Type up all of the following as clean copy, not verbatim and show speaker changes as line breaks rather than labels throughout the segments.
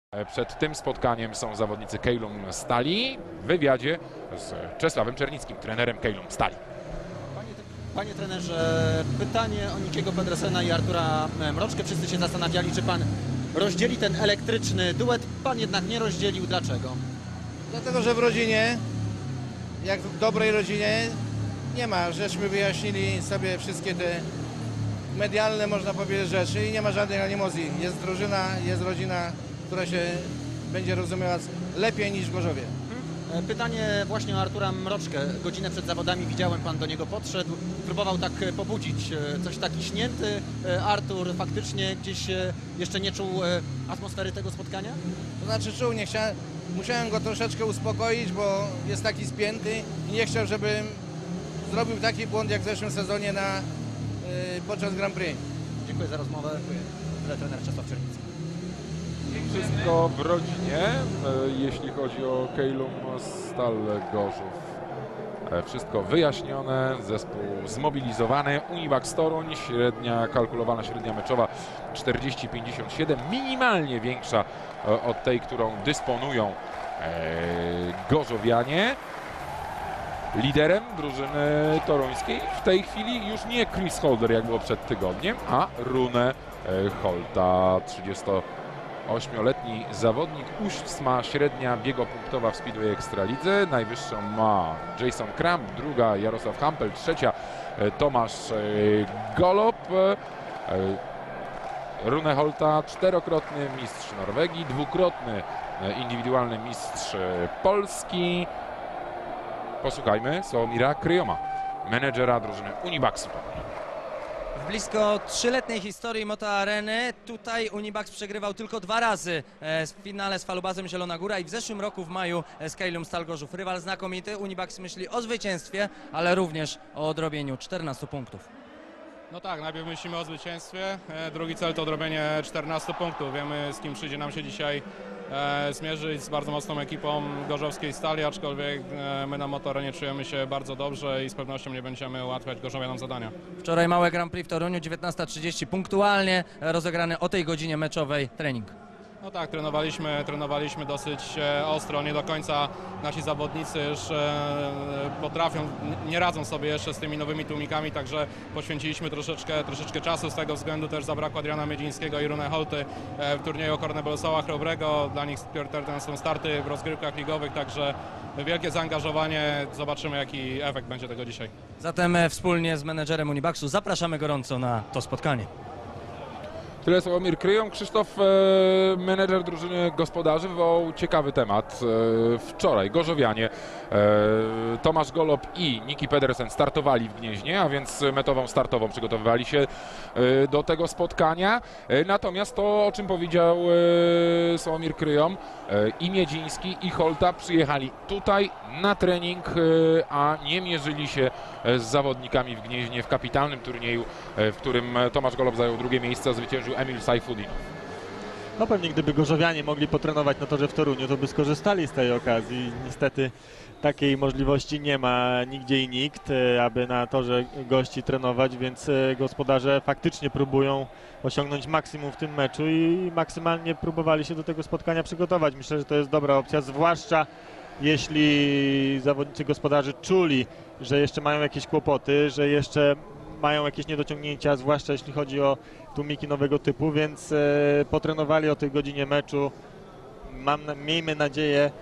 Przed tym spotkaniem są zawodnicy Keilum Stali w wywiadzie z Czesławem Czernickim, trenerem Keilum Stali.
Panie trenerze, pytanie o Nikiego Pedersena i Artura Mroczkę. Wszyscy się zastanawiali, czy pan rozdzieli ten elektryczny duet. Pan jednak nie rozdzielił. Dlaczego?
Dlatego, że w rodzinie, jak w dobrej rodzinie, nie ma. Żeśmy wyjaśnili sobie wszystkie te medialne, można powiedzieć, rzeczy i nie ma żadnej animozji. Jest drużyna, jest rodzina, która się będzie rozumiała lepiej niż w Gorzowie.
Pytanie właśnie o Artura Mroczkę. Godzinę przed zawodami widziałem, pan do niego podszedł, próbował tak pobudzić. Coś taki śnięty Artur faktycznie gdzieś jeszcze nie czuł atmosfery tego spotkania?
To znaczy czuł, nie chciałem, musiałem go troszeczkę uspokoić, bo jest taki spięty i nie chciał, żebym zrobił taki błąd jak w zeszłym sezonie podczas Grand Prix.
Dziękuję za rozmowę. Trener Czesław Czernicki.
Wszystko w rodzinie, jeśli chodzi o Keilum Stal Gorzów. Wszystko wyjaśnione, zespół zmobilizowany. Univax Toruń, kalkulowana średnia meczowa 40-57, minimalnie większa od tej, którą dysponują gorzowianie. Liderem drużyny toruńskiej w tej chwili już nie Chris Holder, jak było przed tygodniem, a Rune Holta, 38-letni zawodnik. 8. średnia biegopunktowa w Speedway Ekstralidze, najwyższą ma Jason Kramp, druga Jarosław Hampel, trzecia Tomasz Golob. Rune Holta, 4-krotny mistrz Norwegii, 2-krotny indywidualny mistrz Polski. Posłuchajmy Sławomira Kryjoma, menedżera drużyny Univaxu.
W blisko 3-letniej historii Moto Areny tutaj Univax przegrywał tylko 2 razy w finale z Falubazem Zielona Góra i w zeszłym roku w maju z Keilum Stal Gorzów. Rywal znakomity, Univax myśli o zwycięstwie, ale również o odrobieniu 14 punktów.
No tak, najpierw myślimy o zwycięstwie, drugi cel to odrobienie 14 punktów. Wiemy, z kim przyjdzie nam się dzisiaj zmierzyć, z bardzo mocną ekipą gorzowskiej Stali, aczkolwiek my na Motorenie czujemy się bardzo dobrze i z pewnością nie będziemy ułatwiać gorzowianom zadania.
Wczoraj małe Grand Prix w Toruniu, 19:30, punktualnie rozegrany o tej godzinie meczowej trening.
No tak, trenowaliśmy dosyć ostro, nie do końca nasi zawodnicy już potrafią, nie radzą sobie jeszcze z tymi nowymi tłumikami, także poświęciliśmy troszeczkę czasu, z tego względu też zabrakło Adriana Miedzińskiego i Rune Holty w turnieju Kornebolsowa Chrobrego, dla nich priorytetem są starty w rozgrywkach ligowych, także wielkie zaangażowanie, zobaczymy jaki efekt będzie tego dzisiaj.
Zatem wspólnie z menedżerem Univaxu zapraszamy gorąco na to spotkanie.
Tyle Sławomir Kryjom. Krzysztof, menedżer drużyny gospodarzy, wywołał ciekawy temat. Wczoraj gorzowianie Tomasz Golob i Niki Pedersen startowali w Gnieźnie, a więc metową startową przygotowywali się do tego spotkania. Natomiast to, o czym powiedział Sławomir Kryjom, i Miedziński, i Holta przyjechali tutaj na trening, a nie mierzyli się z zawodnikami w Gnieźnie w kapitalnym turnieju, w którym Tomasz Golob zajął drugie miejsce, a zwyciężył Emil Sajfudinow.
No pewnie gdyby gorzowianie mogli potrenować na torze w Toruniu, to by skorzystali z tej okazji. Niestety takiej możliwości nie ma nigdzie i nikt, aby na torze gości trenować, więc gospodarze faktycznie próbują osiągnąć maksimum w tym meczu i maksymalnie próbowali się do tego spotkania przygotować. Myślę, że to jest dobra opcja, zwłaszcza jeśli zawodnicy gospodarzy czuli, że jeszcze mają jakieś kłopoty, że jeszcze mają jakieś niedociągnięcia, zwłaszcza jeśli chodzi o tłumiki nowego typu, więc potrenowali o tej godzinie meczu. Miejmy nadzieję,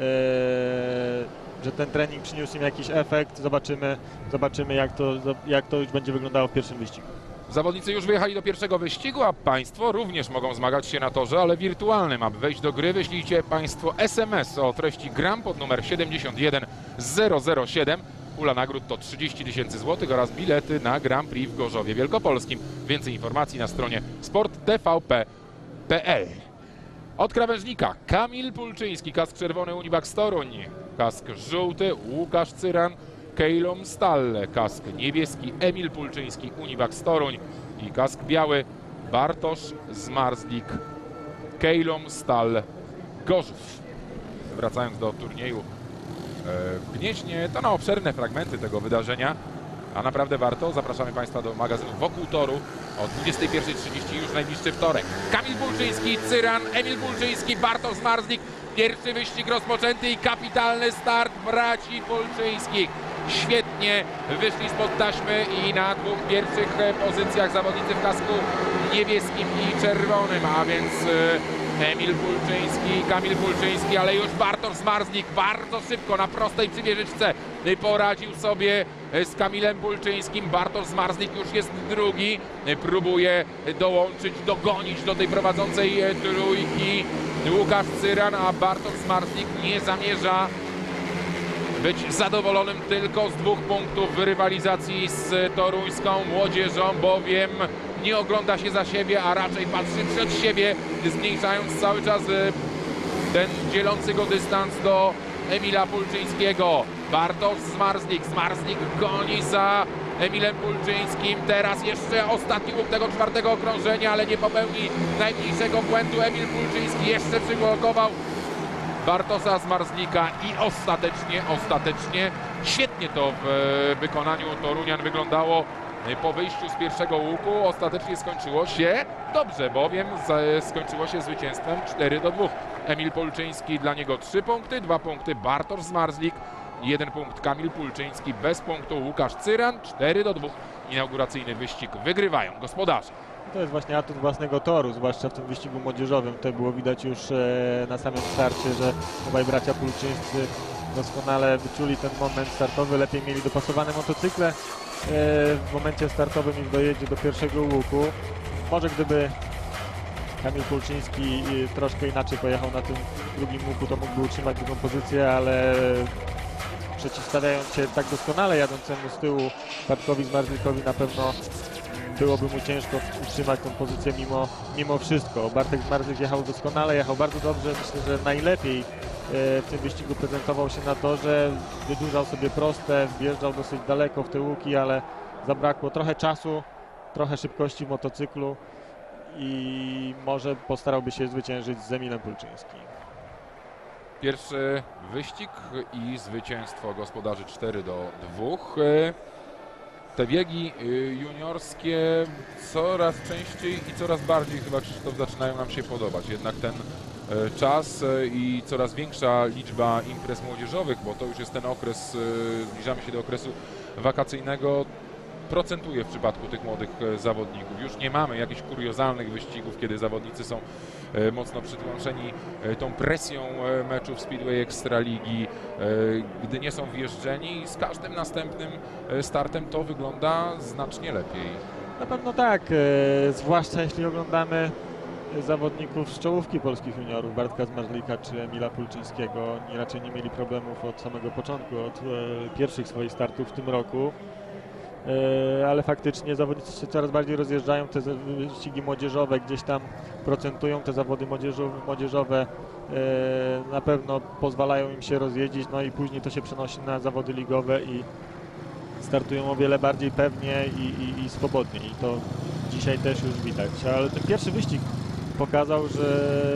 że ten trening przyniósł im jakiś efekt. Zobaczymy jak to już będzie wyglądało w pierwszym wyścigu.
Zawodnicy już wyjechali do pierwszego wyścigu, a Państwo również mogą zmagać się na torze, ale wirtualnym. Aby wejść do gry, wyślijcie Państwo SMS o treści GRAM pod numer 71007. Pula nagród to 30 000 złotych oraz bilety na Grand Prix w Gorzowie Wielkopolskim. Więcej informacji na stronie sporttvp.pl. Od krawężnika Kamil Pulczyński, kask czerwony Univax Toruń, kask żółty Łukasz Cyran, Keilum Stal, kask niebieski Emil Pulczyński Univax Toruń i kask biały Bartosz Zmarzlik, Keilum Stal Gorzów. Wracając do turnieju w Gnieźnie, to na obszerne fragmenty tego wydarzenia A naprawdę warto. Zapraszamy Państwa do magazynu Wokół Toru o 21:30 już najbliższy wtorek. Kamil Bulczyński, Cyran, Emil Bulczyński, Bartosz Marzlik. Pierwszy wyścig rozpoczęty i kapitalny start braci Bulczyńskich. Świetnie wyszli spod taśmy i na dwóch pierwszych pozycjach zawodnicy w kasku niebieskim i czerwonym, a więc Emil Bulczyński, Kamil Bulczyński, ale już Bartosz Marzlik bardzo szybko na prostej przybieżyczce poradził sobie z Kamilem Bulczyńskim. Bartosz Marzlik już jest drugi, próbuje dołączyć, dogonić do tej prowadzącej trójki Łukasz Cyran, a Bartosz Marzlik nie zamierza być zadowolonym tylko z 2 punktów w rywalizacji z toruńską młodzieżą, bowiem nie ogląda się za siebie, a raczej patrzy przed siebie, zmniejszając cały czas ten dzielący go dystans do Emila Bulczyńskiego. Bartosz Marzlik goni za Emilem Bulczyńskim. Teraz jeszcze ostatni łuk tego 4. okrążenia, ale nie popełni najmniejszego błędu. Emil Bulczyński jeszcze przyblokował Bartosza Marzlika i ostatecznie świetnie to w wykonaniu Torunian wyglądało po wyjściu z pierwszego łuku. Ostatecznie skończyło się dobrze, bowiem skończyło się zwycięstwem 4-2. Emil Bulczyński, dla niego 3 punkty, 2 punkty Bartosz Marzlik, 1 punkt Kamil Bulczyński, bez punktu Łukasz Cyran, 4-2. Inauguracyjny wyścig wygrywają gospodarze.
To jest właśnie atut własnego toru, zwłaszcza w tym wyścigu młodzieżowym. To było widać już na samym starcie, że obaj bracia Bulczyńscy doskonale wyczuli ten moment startowy, lepiej mieli dopasowane motocykle w momencie startowym i w dojeździe do pierwszego łuku. Może gdyby Kamil Bulczyński troszkę inaczej pojechał na tym drugim łuku, to mógłby utrzymać drugą pozycję, ale przeciwstawiając się tak doskonale jadącemu z tyłu Bartkowi Zmarzlikowi, na pewno byłoby mu ciężko utrzymać tę pozycję mimo wszystko. Bartek Zmarzlik jechał doskonale, jechał bardzo dobrze. Myślę, że najlepiej w tym wyścigu prezentował się na torze. Wydłużał sobie proste, wjeżdżał dosyć daleko w te łuki, ale zabrakło trochę czasu, trochę szybkości motocyklu i może postarałby się zwyciężyć z Emilem Bulczyńskim.
Pierwszy wyścig i zwycięstwo gospodarzy 4-2. Te biegi juniorskie coraz częściej i coraz bardziej chyba, Krzysztof, zaczynają nam się podobać. Jednak ten czas i coraz większa liczba imprez młodzieżowych, bo to już jest ten okres, zbliżamy się do okresu wakacyjnego, procentuje w przypadku tych młodych zawodników. Już nie mamy jakichś kuriozalnych wyścigów, kiedy zawodnicy są mocno przytłamszeni tą presją meczów Speedway Ekstraligi, gdy nie są wjeżdżeni, i z każdym następnym startem to wygląda znacznie lepiej.
Na pewno tak, zwłaszcza jeśli oglądamy zawodników z czołówki polskich juniorów, Bartka Zmarzlika czy Emila Bulczyńskiego. Oni raczej nie mieli problemów od samego początku, od pierwszych swoich startów w tym roku. Ale faktycznie zawodnicy się coraz bardziej rozjeżdżają, te wyścigi młodzieżowe gdzieś tam procentują, te zawody młodzieżowe na pewno pozwalają im się rozjeździć, no i później to się przenosi na zawody ligowe i startują o wiele bardziej pewnie i swobodnie, i to dzisiaj też już widać. Ale ten pierwszy wyścig pokazał, że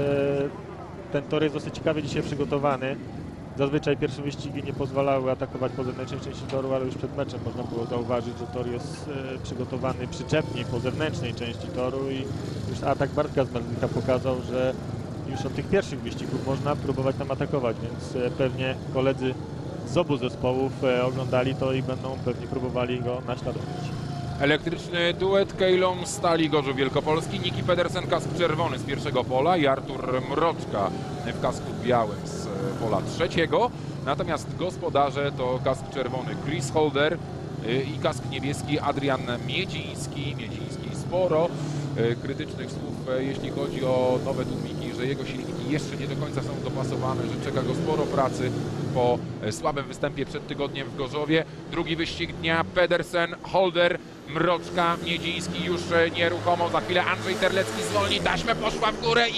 ten tor jest dosyć ciekawie dzisiaj przygotowany. Zazwyczaj pierwsze wyścigi nie pozwalały atakować po zewnętrznej części toru, ale już przed meczem można było zauważyć, że tor jest przygotowany przyczepnie po zewnętrznej części toru i już atak Bartka Zmarzlika pokazał, że już od tych pierwszych wyścigów można próbować tam atakować, więc pewnie koledzy z obu zespołów oglądali to i będą pewnie próbowali go naśladować.
Elektryczny duet Kejlom Stali Gorzów Wielkopolski, Niki Pedersen kask czerwony z pierwszego pola i Artur Mroczka w kasku białym z pola trzeciego. Natomiast gospodarze to kask czerwony Chris Holder i kask niebieski Adrian Miedziński. Sporo krytycznych słów, jeśli chodzi o nowe tłumiki, że jego silniki jeszcze nie do końca są dopasowane, że czeka go sporo pracy po słabym występie przed tygodniem w Gorzowie. Drugi wyścig dnia: Pedersen, Holder, Mroczka, Miedziński już nieruchomo. Za chwilę Andrzej Terlecki zwolni, taśmę poszła w górę i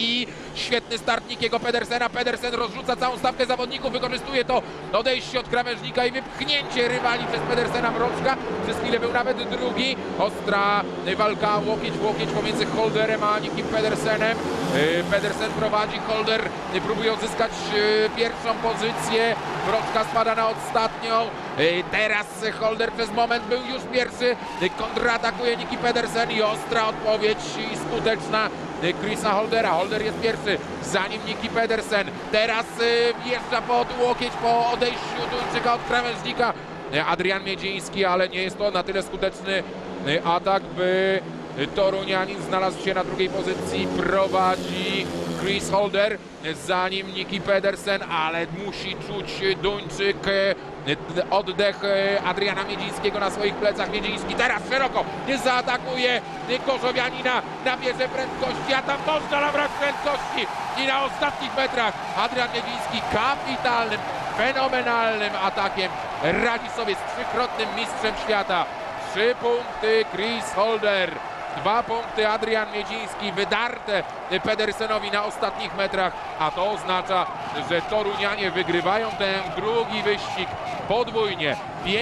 Świetny start Nikiego Pedersena. Pedersen rozrzuca całą stawkę zawodników, wykorzystuje to odejście od krawężnika i wypchnięcie rywali przez Pedersena Mroczka. Przez chwilę był nawet drugi. Ostra walka łokieć w łokieć pomiędzy Holderem a Nikim Pedersenem. Pedersen prowadzi, Holder próbuje odzyskać pierwszą pozycję. Mroczka spada na ostatnią. Teraz Holder przez moment był już pierwszy. Kontratakuje Niki Pedersen i ostra odpowiedź i skuteczna Chrisa Holdera. Holder jest pierwszy, za nim Niki Pedersen. Teraz wjeżdża pod łokieć po odejściu Duńczyka od krawężnika Adrian Miedziński, ale nie jest to na tyle skuteczny atak, by Torunianin znalazł się na drugiej pozycji. Prowadzi Chris Holder, za nim Niki Pedersen, ale musi czuć Duńczyk oddech Adriana Miedzińskiego na swoich plecach. Miedziński teraz szeroko zaatakuje Gorzowianina, nabierze prędkości, a tam można nabrać prędkości i na ostatnich metrach Adrian Miedziński kapitalnym, fenomenalnym atakiem radzi sobie z trzykrotnym mistrzem świata. 3 punkty Chris Holder, 2 punkty Adrian Miedziński, wydarte Pedersenowi na ostatnich metrach, a to oznacza, że Torunianie wygrywają ten drugi wyścig podwójnie,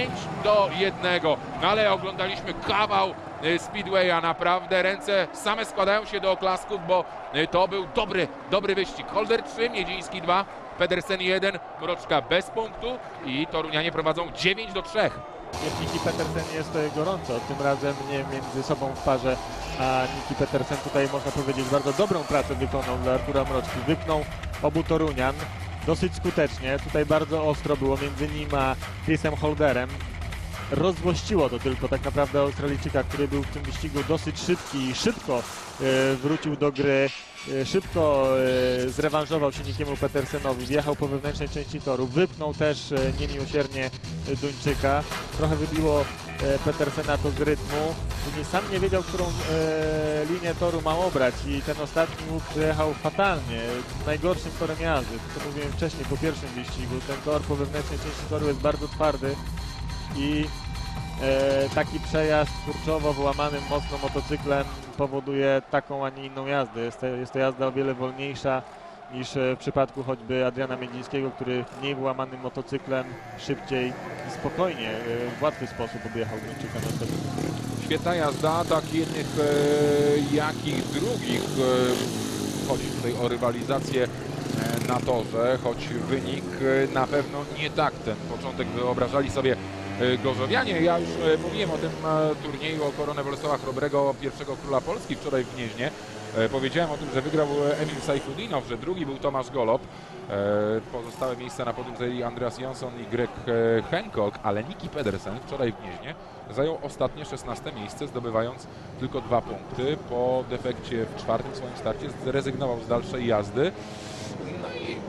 5-1. Ale oglądaliśmy kawał Speedwaya, naprawdę ręce same składają się do oklasków, bo to był dobry wyścig. Holder 3, Miedziński 2, Pedersen 1, Mroczka bez punktu i Torunianie prowadzą 9-3.
Niki Pedersen jest gorąco, tym razem nie między sobą w parze, a Niki Pedersen tutaj można powiedzieć bardzo dobrą pracę wykonał dla Artura Mroczki. Wypchnął obu Torunian dosyć skutecznie, tutaj bardzo ostro było między nim a Chrisem Holderem. Rozzłościło to tylko tak naprawdę Australijczyka, który był w tym wyścigu dosyć szybki i szybko wrócił do gry, szybko zrewanżował się Nikiemu Pedersenowi, wjechał po wewnętrznej części toru, wypchnął też niemiłosiernie Duńczyka, trochę wybiło Pedersena to z rytmu, sam nie wiedział, którą linię toru ma obrać i ten ostatni łuk przejechał fatalnie, najgorszym torem jazdy, to mówiłem wcześniej po pierwszym wyścigu, ten tor po wewnętrznej części toru jest bardzo twardy i taki przejazd kurczowo wyłamanym mocno motocyklem powoduje taką, a nie inną jazdę. Jest to jazda o wiele wolniejsza niż w przypadku choćby Adriana Miedzińskiego, który mniej wyłamanym motocyklem szybciej i spokojnie, w łatwy sposób objechał Duńczyka na sobie.
Świetna jazda, tak jednych jak i drugich. Chodzi tutaj o rywalizację na torze, choć wynik na pewno nie tak ten początek wyobrażali sobie Gorzowianie. Ja już mówiłem o tym turnieju o koronę Bolesława Chrobrego, pierwszego króla Polski wczoraj w Gnieźnie. Powiedziałem o tym, że wygrał Emil Sajfudinow, że drugi był Tomasz Golob. Pozostałe miejsca na podium zajęli Andreas Jonsson i Greg Hancock, ale Niki Pedersen wczoraj w Gnieźnie zajął ostatnie 16 miejsce, zdobywając tylko 2 punkty. Po defekcie w czwartym swoim starcie zrezygnował z dalszej jazdy. No i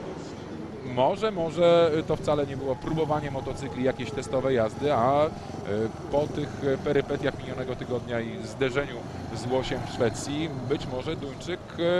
może to wcale nie było próbowanie motocykli, jakieś testowe jazdy, a po tych perypetiach minionego tygodnia i zderzeniu z łosiem w Szwecji, być może Duńczyk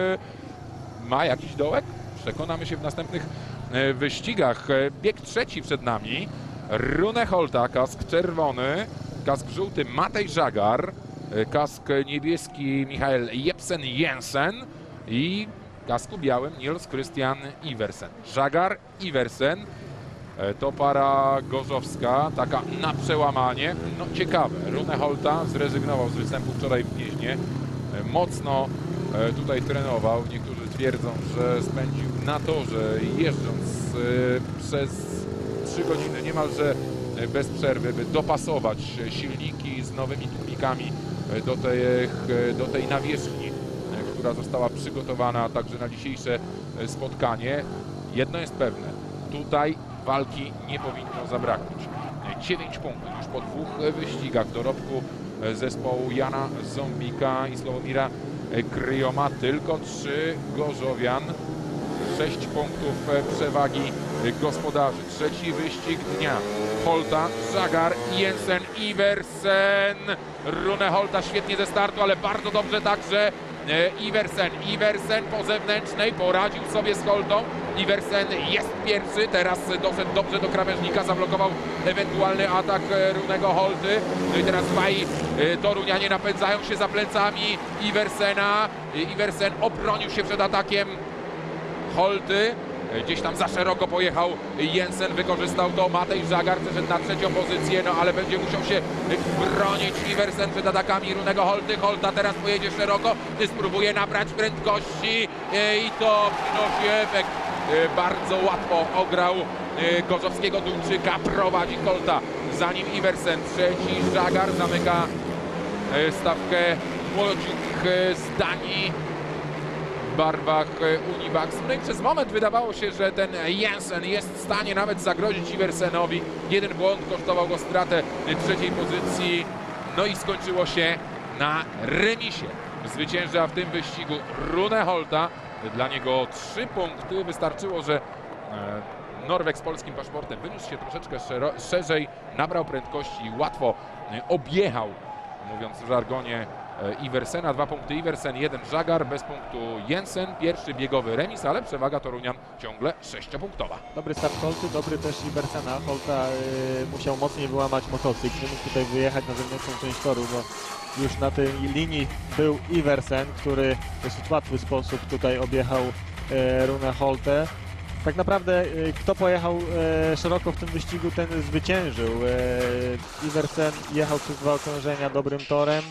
ma jakiś dołek? Przekonamy się w następnych wyścigach. Bieg trzeci przed nami. Rune Holta, kask czerwony, kask żółty Matej Żagar, kask niebieski Michael Jepsen Jensen i kasku białym Niels Christian Iversen. Żagar, Iversen to para gorzowska, taka na przełamanie. No ciekawe, Rune Holta zrezygnował z występu wczoraj w Gnieźnie. Mocno tutaj trenował. Niektórzy twierdzą, że spędził na torze jeżdżąc przez 3 godziny niemalże bez przerwy, by dopasować silniki z nowymi tłumikami do tej nawierzchni, która została przygotowana także na dzisiejsze spotkanie. Jedno jest pewne, tutaj walki nie powinno zabraknąć. 9 punktów już po 2 wyścigach w dorobku zespołu Jana Zombika i Sławomira Kryjoma. Tylko 3 Gorzowian, 6 punktów przewagi gospodarzy. Trzeci wyścig dnia. Holta, Żagar, Jensen, Iversen. Rune Holta świetnie ze startu, ale bardzo dobrze także Iversen po zewnętrznej poradził sobie z Holtą. Iversen jest pierwszy, teraz doszedł dobrze do krawężnika, zablokował ewentualny atak Runego Holty. No i teraz dwaj Torunianie napędzają się za plecami Iversena. Iversen obronił się przed atakiem Holty. Gdzieś tam za szeroko pojechał Jensen, wykorzystał to Matej Żagar, przeszedł na trzecią pozycję, no ale będzie musiał się bronić Iversen przed atakami Runego Holty. Holta teraz pojedzie szeroko, spróbuje nabrać prędkości i to przynosi efekt. Bardzo łatwo ograł gorzowskiego Duńczyka, prowadzi Holta, za nim Iversen, trzeci Żagar, zamyka stawkę Młociuk z Danii w barwach Univax. No i przez moment wydawało się, że ten Jensen jest w stanie nawet zagrozić Iversenowi. Jeden błąd kosztował go stratę trzeciej pozycji. No i skończyło się na remisie. Zwycięża w tym wyścigu Rune Holta. Dla niego 3 punkty. Wystarczyło, że Norweg z polskim paszportem wyniósł się troszeczkę szerzej, nabrał prędkości i łatwo objechał, mówiąc w żargonie, Iversena. 2 punkty Iversen, 1 Żagar, bez punktu Jensen. Pierwszy biegowy remis, ale przewaga Torunian ciągle 6-punktowa.
Dobry start Holty, dobry też Iversena. Holta musiał mocniej wyłamać motocykl, nie mógł tutaj wyjechać na zewnętrzną część toru, bo już na tej linii był Iversen, który w dosyć łatwy sposób tutaj objechał Rune Holtę. Tak naprawdę kto pojechał szeroko w tym wyścigu, ten zwyciężył. Iversen jechał przez 2 okrążenia dobrym torem.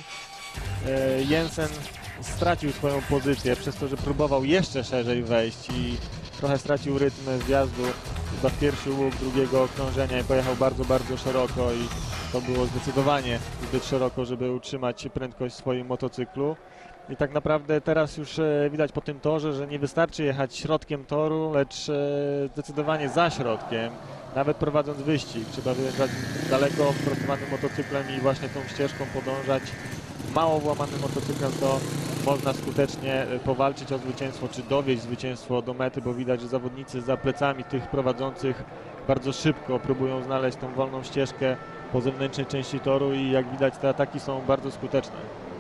Jensen stracił swoją pozycję przez to, że próbował jeszcze szerzej wejść i trochę stracił rytm zjazdu chyba w pierwszy łuk drugiego okrążenia i pojechał bardzo, bardzo szeroko i to było zdecydowanie zbyt szeroko, żeby utrzymać prędkość w swoim motocyklu. I tak naprawdę teraz już widać po tym torze, że nie wystarczy jechać środkiem toru, lecz zdecydowanie za środkiem, nawet prowadząc wyścig. Trzeba wyjechać daleko wprostowanym motocyklem i właśnie tą ścieżką podążać. Mało włamanym motocyklem to można skutecznie powalczyć o zwycięstwo, czy dowieźć zwycięstwo do mety, bo widać, że zawodnicy za plecami tych prowadzących bardzo szybko próbują znaleźć tą wolną ścieżkę po zewnętrznej części toru i jak widać te ataki są bardzo skuteczne.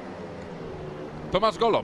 Tomasz Golob,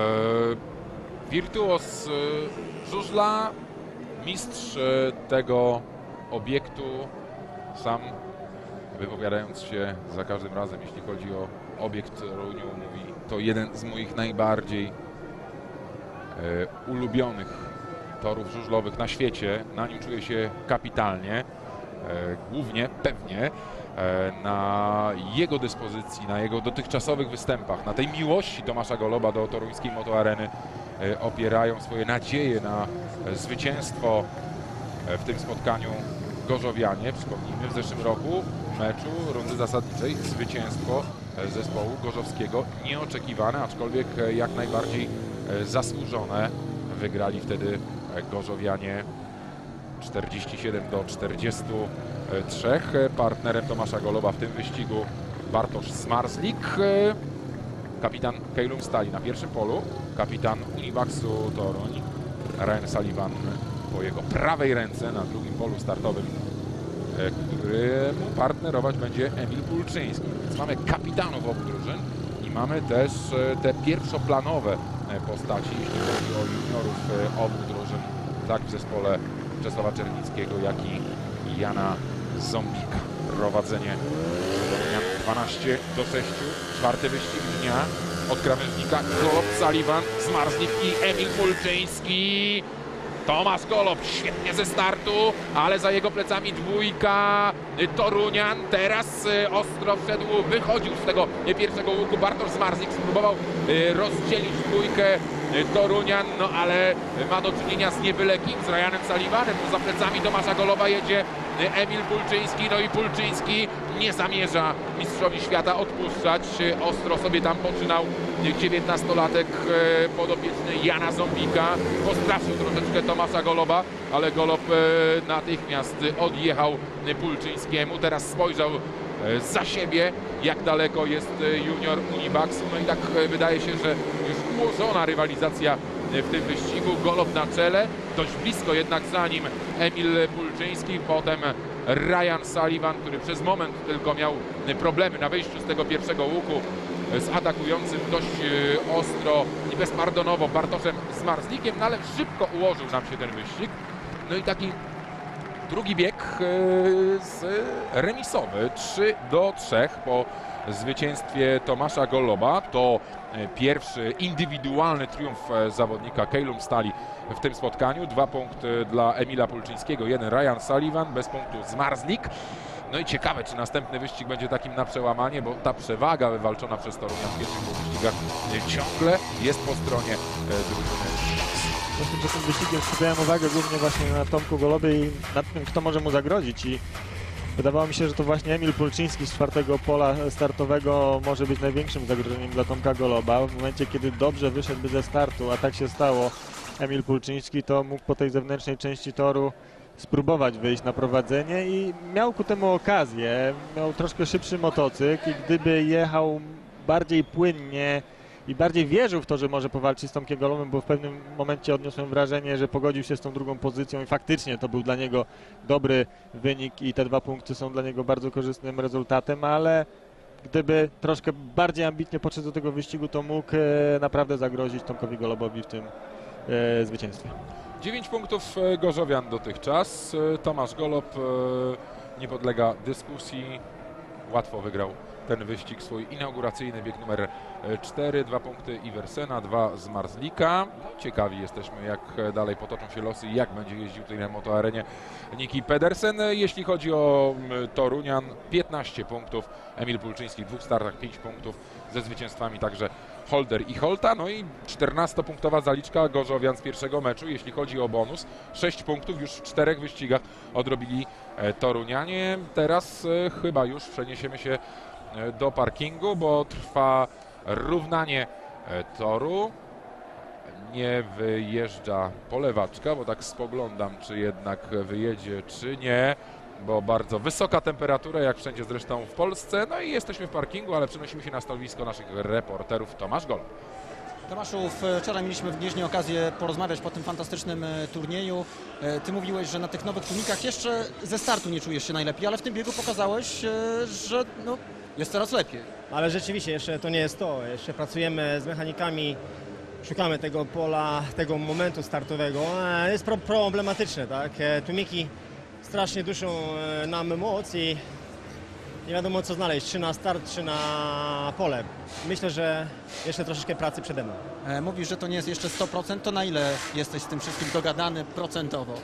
wirtuos żużla, mistrz tego obiektu, sam wypowiadając się za każdym razem, jeśli chodzi o obiekt Toruniu, mówi, to jeden z moich najbardziej ulubionych torów żużlowych na świecie. Na nim czuję się kapitalnie, głównie pewnie na jego dyspozycji, na jego dotychczasowych występach, na tej miłości Tomasza Goloba do toruńskiej motoareny opierają swoje nadzieje na zwycięstwo w tym spotkaniu gorzowianie. Przypomnijmy, w zeszłym roku w meczu rundy zasadniczej zwycięstwo zespołu gorzowskiego nieoczekiwane, aczkolwiek jak najbardziej zasłużone. Wygrali wtedy gorzowianie 47-43. Partnerem Tomasza Goloba w tym wyścigu Bartosz Zmarzlik, kapitan Keilum Stali na pierwszym polu, kapitan Univaxu Toruń Ryan Sullivan po jego prawej ręce na drugim polu startowym, któremu partnerować będzie Emil Pulczyński. Więc mamy kapitanów obu drużyn i mamy też te pierwszoplanowe postaci, jeśli chodzi o juniorów obu drużyn, tak w zespole Czesława Czernickiego, jak i Jana Zombika. Prowadzenie 12-6. Czwarty wyścig dnia od krawężnika Golob, Sullivan, Zmarzlik i Emil Pulczyński. Tomasz Golob świetnie ze startu, ale za jego plecami dwójka Torunian. Teraz ostro wszedł, wychodził z tego pierwszego łuku. Bartosz Zmarzlik spróbował rozdzielić dwójkę Torunian, no ale ma do czynienia z niebyle kim, z Ryanem Sullivanem. Za plecami Tomasza Goloba jedzie Emil Pulczyński, no i Pulczyński nie zamierza mistrzowi świata odpuszczać. Ostro sobie tam poczynał 19-latek podopieczny Jana Zombika. Postraszył troszeczkę Tomasza Goloba, ale Golob natychmiast odjechał Pulczyńskiemu. Teraz spojrzał za siebie, jak daleko jest junior Univax. No i tak wydaje się, że już ułożona rywalizacja w tym wyścigu. Golob na czele, dość blisko jednak za nim Emil Pulczyński, potem Ryan Sullivan, który przez moment tylko miał problemy na wyjściu z tego pierwszego łuku z atakującym dość ostro i bezpardonowo Bartoszem Zmarzlikiem, no ale szybko ułożył nam się ten wyścig. No i taki Drugi bieg remisowy 3-3 po zwycięstwie Tomasza Goloba. To pierwszy indywidualny triumf zawodnika Keilum Stali w tym spotkaniu. 2 punkty dla Emila Pulczyńskiego, 1 Ryan Sullivan, bez punktu Zmarzlik. No i ciekawe, czy następny wyścig będzie takim na przełamanie, bo ta przewaga wywalczona przez Torunian w pierwszych dwóch wyścigach ciągle jest po stronie drużyny.
Właśnie przed tym wyścigiem skupiałem uwagę głównie właśnie na Tomku Golobie i nad tym, kto może mu zagrozić. I wydawało mi się, że to właśnie Emil Pulczyński z czwartego pola startowego może być największym zagrożeniem dla Tomka Goloba. W momencie, kiedy dobrze wyszedłby ze startu, a tak się stało, Emil Pulczyński, to mógł po tej zewnętrznej części toru spróbować wyjść na prowadzenie i miał ku temu okazję. Miał troszkę szybszy motocykl i gdyby jechał bardziej płynnie i bardziej wierzył w to, że może powalczyć z Tomkiem Golobem, bo w pewnym momencie odniosłem wrażenie, że pogodził się z tą drugą pozycją i faktycznie to był dla niego dobry wynik i te 2 punkty są dla niego bardzo korzystnym rezultatem, ale gdyby troszkę bardziej ambitnie podszedł do tego wyścigu, to mógł naprawdę zagrozić Tomkowi Golobowi w tym zwycięstwie.
9 punktów gorzowian dotychczas. Tomasz Golob nie podlega dyskusji. Łatwo wygrał ten wyścig, swój inauguracyjny bieg numer 4. 2 punkty Iversena, 2 z Marzlika. No, ciekawi jesteśmy, jak dalej potoczą się losy i jak będzie jeździł tutaj na motoarenie Niki Pedersen. Jeśli chodzi o Torunian, 15 punktów. Emil Pulczyński w 2 startach 5 punktów, ze zwycięstwami także Holder i Holta. No i 14-punktowa zaliczka gorzowian z pierwszego meczu. Jeśli chodzi o bonus, 6 punktów już w 4 wyścigach odrobili Torunianie. Teraz chyba już przeniesiemy się do parkingu, bo trwa równanie toru. Nie wyjeżdża polewaczka, bo tak spoglądam, czy jednak wyjedzie, czy nie, bo bardzo wysoka temperatura, jak wszędzie zresztą w Polsce. No i jesteśmy w parkingu, ale przenosimy się na stanowisko naszych reporterów. Tomasz Golob.
Tomaszu, wczoraj mieliśmy w Gnieźnie okazję porozmawiać po tym fantastycznym turnieju. Ty mówiłeś, że na tych nowych tunikach jeszcze ze startu nie czujesz się najlepiej, ale w tym biegu pokazałeś, że no, jest coraz lepiej.
Ale rzeczywiście jeszcze to nie jest to. Jeszcze pracujemy z mechanikami, szukamy tego pola, tego momentu startowego. Jest problematyczne, tak? Tłumiki strasznie duszą nam moc i nie wiadomo co znaleźć, czy na start, czy na pole. Myślę, że jeszcze troszeczkę pracy przede mną.
Mówisz, że to nie jest jeszcze 100%, to na ile jesteś z tym wszystkim dogadany procentowo?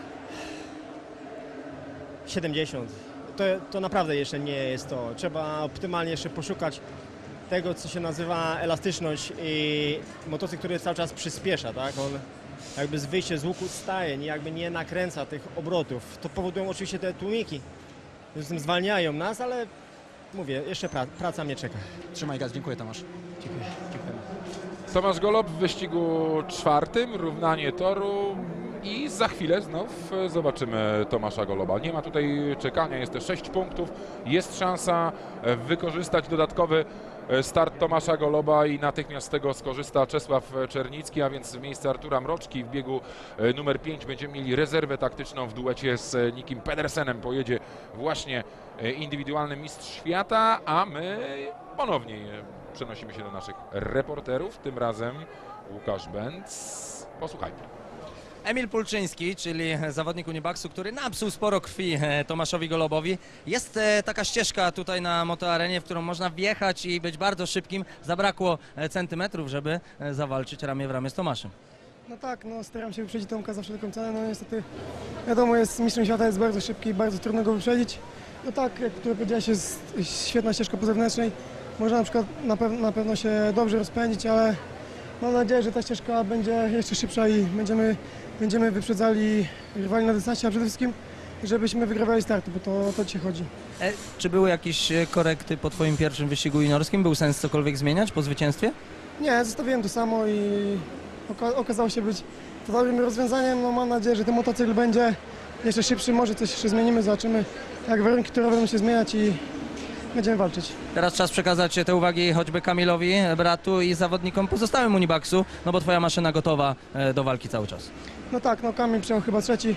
70. To naprawdę jeszcze nie jest to. Trzeba optymalnie jeszcze poszukać tego, co się nazywa elastyczność i motocykl, który cały czas przyspiesza, tak? On jakby z wyjścia z łuku staje, jakby nie nakręca tych obrotów. To powodują oczywiście te tłumiki. Z tym zwalniają nas, ale mówię, jeszcze praca mnie czeka.
Trzymaj gaz, dziękuję Tomasz.
Dziękuję.
Tomasz Golob w wyścigu 4, równanie toru i za chwilę znów zobaczymy Tomasza Goloba. Nie ma tutaj czekania, jest te 6 punktów, jest szansa wykorzystać dodatkowy start Tomasza Goloba i natychmiast z tego skorzysta Czesław Czernicki, a więc w miejsce Artura Mroczki w biegu numer 5 będziemy mieli rezerwę taktyczną w duecie z Nikim Pedersenem. Pojedzie właśnie indywidualny mistrz świata, a my ponownie przenosimy się do naszych reporterów, tym razem Łukasz Bęc. Posłuchajmy.
Emil Pulczyński, czyli zawodnik Unibaxu, który napsuł sporo krwi Tomaszowi Golobowi. Jest taka ścieżka tutaj na motoarenie, w którą można wjechać i być bardzo szybkim. Zabrakło centymetrów, żeby zawalczyć ramię w ramię z Tomaszem.
No tak, no staram się wyprzedzić Tomka zawsze do końca, no niestety wiadomo, mistrzem świata jest bardzo szybki i bardzo trudno go wyprzedzić. No tak, jak tu powiedziałeś, jest świetna ścieżka po zewnętrznej, można na przykład na pewno się dobrze rozpędzić, ale mam nadzieję, że ta ścieżka będzie jeszcze szybsza i będziemy wyprzedzali rywali na dystansie, a przede wszystkim żebyśmy wygrywali starty, bo to o to dzisiaj chodzi.
Czy były jakieś korekty po Twoim pierwszym wyścigu juniorskim? Był sens cokolwiek zmieniać po zwycięstwie?
Nie, zostawiłem to samo i okazało się być to dobrym rozwiązaniem. No, mam nadzieję, że ten motocykl będzie jeszcze szybszy, może coś jeszcze zmienimy, zobaczymy jak warunki torowe będą się zmieniać i będziemy walczyć.
Teraz czas przekazać te uwagi choćby Kamilowi, bratu i zawodnikom pozostałym Unibaxu, no bo Twoja maszyna gotowa do walki cały czas.
No tak, no Kamil przyjechał chyba trzeci.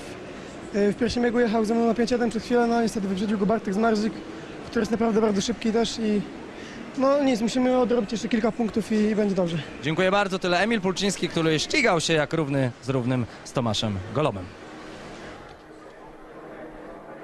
W pierwszym biegu jechał ze mną na 5-1 przez chwilę, no niestety wyprzedził go Bartek Zmarzik, który jest naprawdę bardzo szybki też i no nic, musimy odrobić jeszcze kilka punktów i będzie dobrze.
Dziękuję bardzo, tyle Emil Pulczyński, który ścigał się jak równy z równym z Tomaszem Golobem.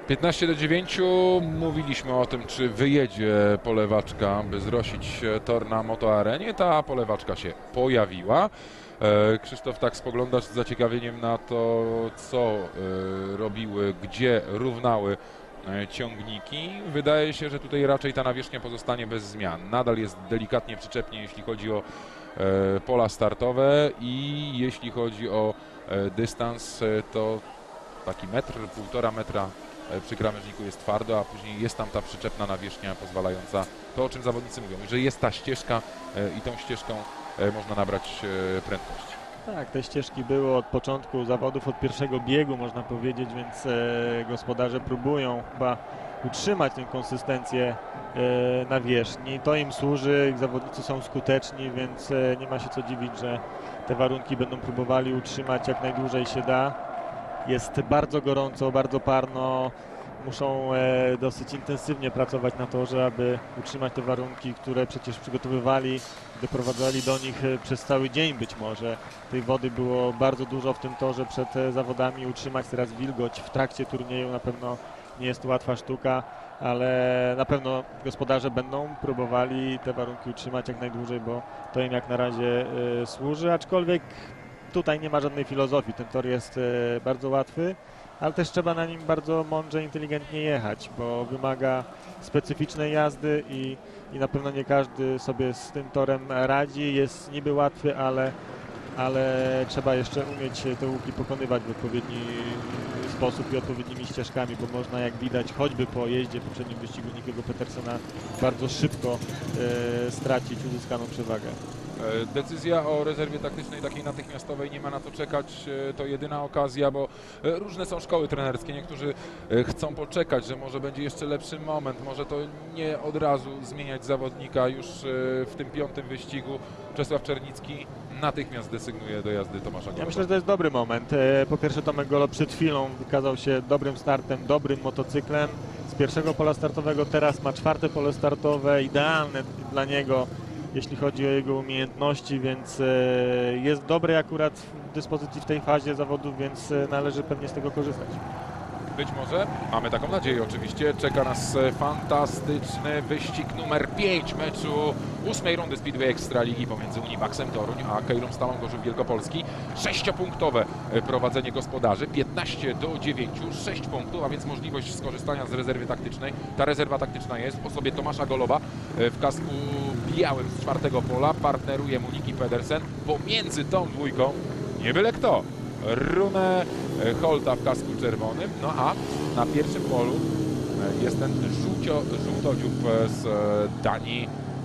15:09. Mówiliśmy o tym, czy wyjedzie polewaczka, by zrosić tor na Motoarenie. Ta polewaczka się pojawiła. Krzysztof, tak spoglądasz z zaciekawieniem na to, co robiły, gdzie równały ciągniki. Wydaje się, że tutaj raczej ta nawierzchnia pozostanie bez zmian. Nadal jest delikatnie przyczepnie, jeśli chodzi o pola startowe i jeśli chodzi o dystans, to taki metr, 1,5 metra przy krawężniku jest twardo, a później jest tam ta przyczepna nawierzchnia pozwalająca, to o czym zawodnicy mówią, że jest ta ścieżka i tą ścieżką można nabrać prędkość.
Tak, te ścieżki były od początku zawodów, od pierwszego biegu można powiedzieć, więc gospodarze próbują chyba utrzymać tę konsystencję nawierzchni. To im służy, ich zawodnicy są skuteczni, więc nie ma się co dziwić, że te warunki będą próbowali utrzymać jak najdłużej się da. Jest bardzo gorąco, bardzo parno. Muszą dosyć intensywnie pracować na torze, aby utrzymać te warunki, które przecież przygotowywali, doprowadzali do nich przez cały dzień być może. Tej wody było bardzo dużo w tym torze przed zawodami. Utrzymać teraz wilgoć w trakcie turnieju na pewno nie jest łatwa sztuka, ale na pewno gospodarze będą próbowali te warunki utrzymać jak najdłużej, bo to im jak na razie służy, aczkolwiek tutaj nie ma żadnej filozofii. Ten tor jest bardzo łatwy, ale też trzeba na nim bardzo mądrze, inteligentnie jechać, bo wymaga specyficznej jazdy i na pewno nie każdy sobie z tym torem radzi. Jest niby łatwy, ale trzeba jeszcze umieć te łuki pokonywać w odpowiedni sposób i odpowiednimi ścieżkami, bo można, jak widać, choćby po jeździe w poprzednim wyścigu Nickiego Pedersena bardzo szybko stracić uzyskaną przewagę.
Decyzja o rezerwie taktycznej takiej natychmiastowej, nie ma na to czekać, to jedyna okazja, bo różne są szkoły trenerskie, niektórzy chcą poczekać, że może będzie jeszcze lepszy moment, może to nie od razu zmieniać zawodnika już w tym 5. wyścigu. Czesław Czernicki natychmiast desygnuje do jazdy Tomasza Goloba.
Ja myślę, że to jest dobry moment. Po pierwsze, Tomek Golob przed chwilą wykazał się dobrym startem, dobrym motocyklem z pierwszego pola startowego, teraz ma 4. pole startowe, idealne dla niego, jeśli chodzi o jego umiejętności, więc jest dobry akurat w dyspozycji w tej fazie zawodów, więc należy pewnie z tego korzystać.
Być może, mamy taką nadzieję oczywiście, czeka nas fantastyczny wyścig numer 5 meczu 8. rundy Speedway Ekstraligi pomiędzy Unibaxem Toruń a Kejlą Stalą Gorzów Wielkopolski. 6-punktowe prowadzenie gospodarzy, 15:9, 6 punktów, a więc możliwość skorzystania z rezerwy taktycznej. Ta rezerwa taktyczna jest w osobie Tomasza Goloba w kasku białym z 4. pola, partneruje mu Nicky Pedersen, pomiędzy tą dwójką nie byle kto. Rune Holta w kasku czerwonym, no a na pierwszym polu jest ten żółtodziób z Danii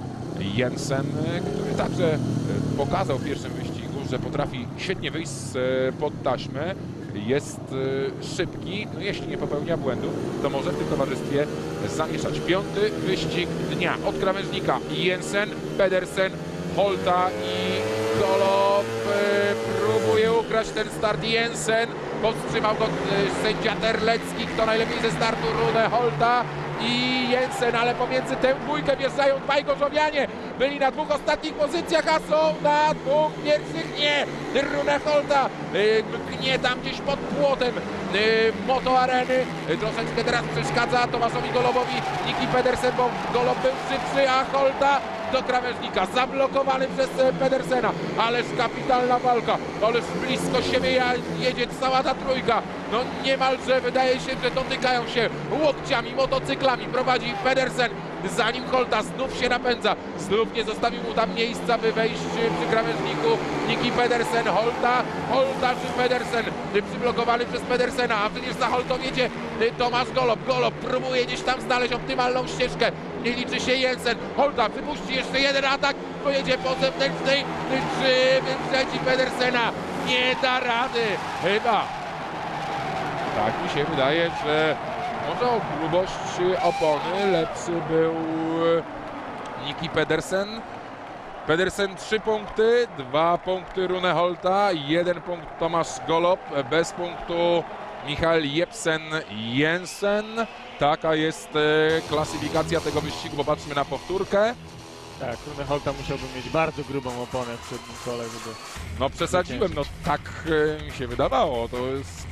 Jensen, który także pokazał w pierwszym wyścigu, że potrafi świetnie wyjść pod taśmy, jest szybki, no jeśli nie popełnia błędu, to może w tym towarzystwie zamieszać. 5. wyścig dnia od krawężnika Jensen, Pedersen, Holta i Golob próbuje ukraść ten start. Jensen, powstrzymał go sędzia Terlecki, kto najlepiej ze startu, Rune Holta i Jensen, ale pomiędzy tę dwójkę wjeżdżają dwaj gorzowianie. Byli na 2 ostatnich pozycjach, a są na 2 pierwszych. Nie! Rune Holta mknie tam gdzieś pod płotem Motoareny. Troszeczkę teraz przeszkadza Tomaszowi Golobowi Nicky Pedersen, bo Golob był szybszy, a Holta do krawężnika, zablokowany przez Pedersena, ależ kapitalna walka, ależ blisko siebie jedzie cała ta trójka, no niemalże wydaje się, że dotykają się łokciami, motocyklami, prowadzi Pedersen, zanim Holta znów się napędza, znów nie zostawił mu tam miejsca, by wejść przy krawężniku Nicky Pedersen, Holta czy Pedersen, przyblokowany przez Pedersena, a przecież za Holtą jedzie Tomasz Golob. Golob próbuje gdzieś tam znaleźć optymalną ścieżkę, nie liczy się Jensen, Holta wypuści jeszcze jeden atak, pojedzie po zewnętrznej, czy wyprzedzi Pedersena, nie da rady, chyba. Tak mi się wydaje, że może o grubość opony lepszy był Nicky Pedersen. Pedersen 3 punkty, 2 punkty Rune Holta, 1 punkt Tomasz Golob, bez punktu Michael Jepsen Jensen. Taka jest klasyfikacja tego wyścigu, popatrzmy na powtórkę.
Tak, Rune Holta musiałby mieć bardzo grubą oponę w przednim kole, żeby...
No przesadziłem, no tak mi się wydawało, to jest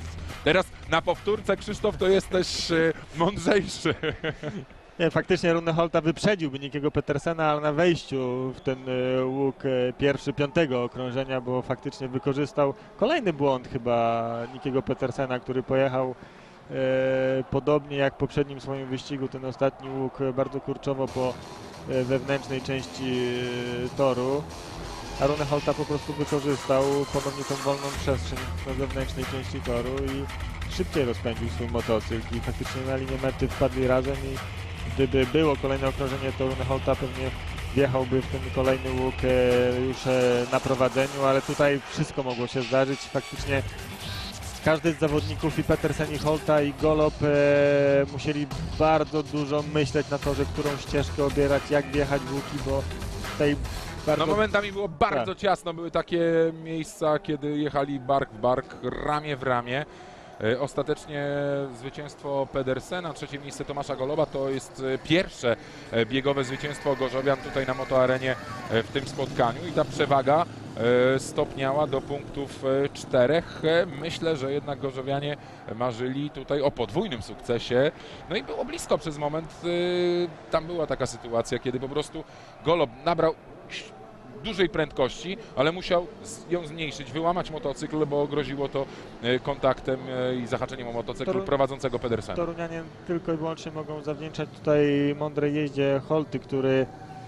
Teraz na powtórce, Krzysztof, to jesteś mądrzejszy.
Nie, faktycznie Rune Holta wyprzedziłby Nikiego Petersena, ale na wejściu w ten łuk pierwszy, 5. okrążenia, bo faktycznie wykorzystał kolejny błąd chyba Nikiego Petersena, który pojechał podobnie jak w poprzednim swoim wyścigu, ten ostatni łuk bardzo kurczowo po wewnętrznej części toru. A Rune Holta po prostu wykorzystał ponownie tą wolną przestrzeń na zewnętrznej części toru i szybciej rozpędził swój motocykl i faktycznie na linię mety wpadli razem i gdyby było kolejne okrążenie, to Rune Holta pewnie wjechałby w ten kolejny łuk już na prowadzeniu, ale tutaj wszystko mogło się zdarzyć. Faktycznie każdy z zawodników, i Petersen, i Holta, i Golob musieli bardzo dużo myśleć na to, że którą ścieżkę obierać, jak wjechać w łuki, bo tutaj bardzo...
No momentami było bardzo
tak.
ciasno, były takie miejsca, kiedy jechali bark w bark, ramię w ramię. Ostatecznie zwycięstwo Pedersena, trzecie miejsce Tomasza Goloba, to jest pierwsze biegowe zwycięstwo gorzowian tutaj na Motoarenie w tym spotkaniu i ta przewaga stopniała do punktów 4. Myślę, że jednak gorzowianie marzyli tutaj o podwójnym sukcesie. No i było blisko przez moment. Tam była taka sytuacja, kiedy po prostu Golob nabrał dużej prędkości, ale musiał ją zmniejszyć, wyłamać motocykl, bo groziło to kontaktem i zahaczeniem o motocykl prowadzącego Pedersena.
Torunianie tylko i wyłącznie mogą zawdzięczać tutaj mądrej jeździe Holty, który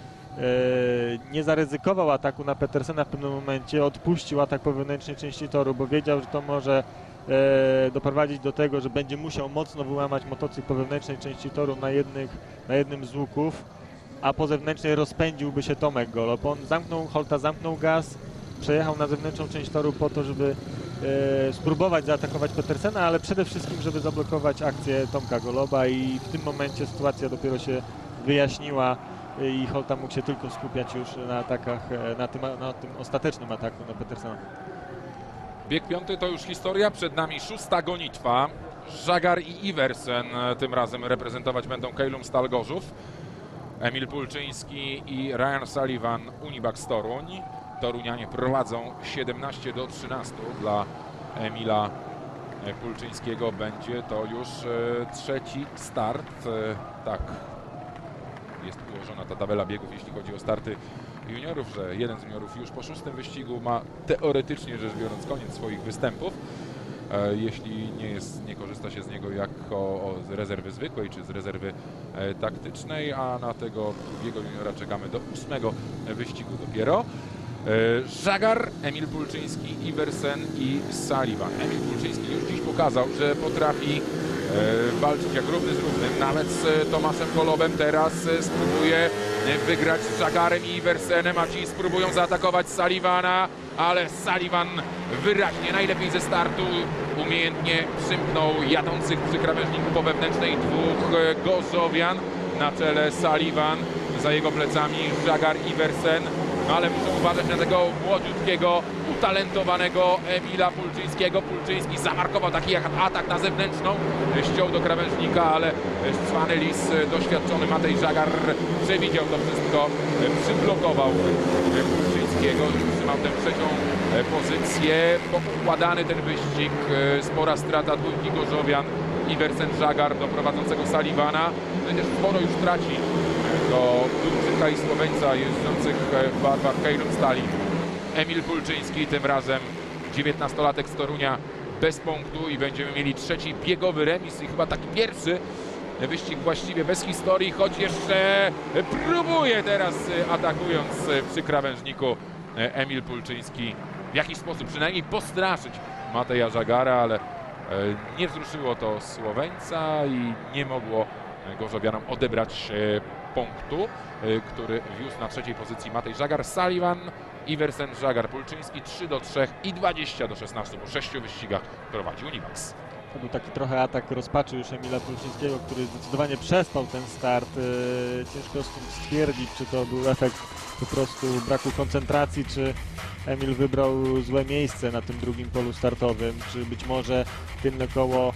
nie zaryzykował ataku na Petersena w pewnym momencie, odpuścił atak po wewnętrznej części toru, bo wiedział, że to może doprowadzić do tego, że będzie musiał mocno wyłamać motocykl po wewnętrznej części toru na jednym z łuków, a po zewnętrznej rozpędziłby się Tomek Golob. On Holta zamknął gaz, przejechał na zewnętrzną część toru po to, żeby spróbować zaatakować Petersena, ale przede wszystkim, żeby zablokować akcję Tomka Goloba i w tym momencie sytuacja dopiero się wyjaśniła i Holta mógł się tylko skupiać już na atakach, na tym ostatecznym ataku na Petersena.
Bieg 5 to już historia, przed nami 6. gonitwa. Żagar i Iversen tym razem reprezentować będą Kejlum Stal Gorzów. Emil Pulczyński i Ryan Sullivan, Unibax Toruń. Torunianie prowadzą 17-13. Dla Emila Pulczyńskiego będzie to już trzeci start. Tak, jest ułożona ta tabela biegów, jeśli chodzi o starty juniorów, że jeden z juniorów już po 6. wyścigu ma teoretycznie rzecz biorąc koniec swoich występów. Jeśli nie korzysta się z niego jako z rezerwy zwykłej czy z rezerwy taktycznej, a na tego drugiego juniora czekamy do 8. wyścigu dopiero. Żagar, Emil Pulczyński, Iversen i Sullivan. Emil Pulczyński już dziś pokazał, że potrafi walczyć jak równy z równym, nawet z Tomaszem Golobem. Teraz spróbuje wygrać z Żagarem i Iversenem, a ci spróbują zaatakować Sullivana, ale Sullivan wyraźnie, najlepiej ze startu, umiejętnie przymknął jadących przy krawężniku po wewnętrznej dwóch gorzowian. Na czele Sullivan, za jego plecami Żagar, Iversen, ale muszą uważać na tego młodziutkiego, utalentowanego Emila Pulczyńskiego. Pulczyński zamarkował taki atak na zewnętrzną, ściął do krawężnika, ale cwany lis, doświadczony Matej Żagar przewidział to wszystko, przyblokował Pulczyńskiego, trzymał tę trzecią pozycję. Poukładany ten wyścig, spora strata dwójki gorzowian, Iversen, Żagar do prowadzącego Sullivana. Przecież sporo już traci do Turczyka i Słoweńca jeżdżących w barwach Kejlum Stali. Emil Pulczyński, tym razem 19-latek z Torunia, bez punktu i będziemy mieli trzeci biegowy remis i chyba taki pierwszy wyścig właściwie bez historii, choć jeszcze próbuje teraz, atakując przy krawężniku, Emil Pulczyński w jakiś sposób przynajmniej postraszyć Mateja Żagara, ale nie wzruszyło to Słoweńca i nie mogło gorzowianom odebrać punktu, który wiózł na trzeciej pozycji Matej Żagar. Sullivan, Iversen, Żagar, Pulczyński 3-3 i 20-16 po 6 wyścigach prowadzi Unibax.
To był taki trochę atak rozpaczy już Emila Pulczyńskiego, który zdecydowanie przespał ten start. Ciężko stwierdzić, czy to był efekt po prostu braku koncentracji, czy Emil wybrał złe miejsce na tym drugim polu startowym, czy być może tylne koło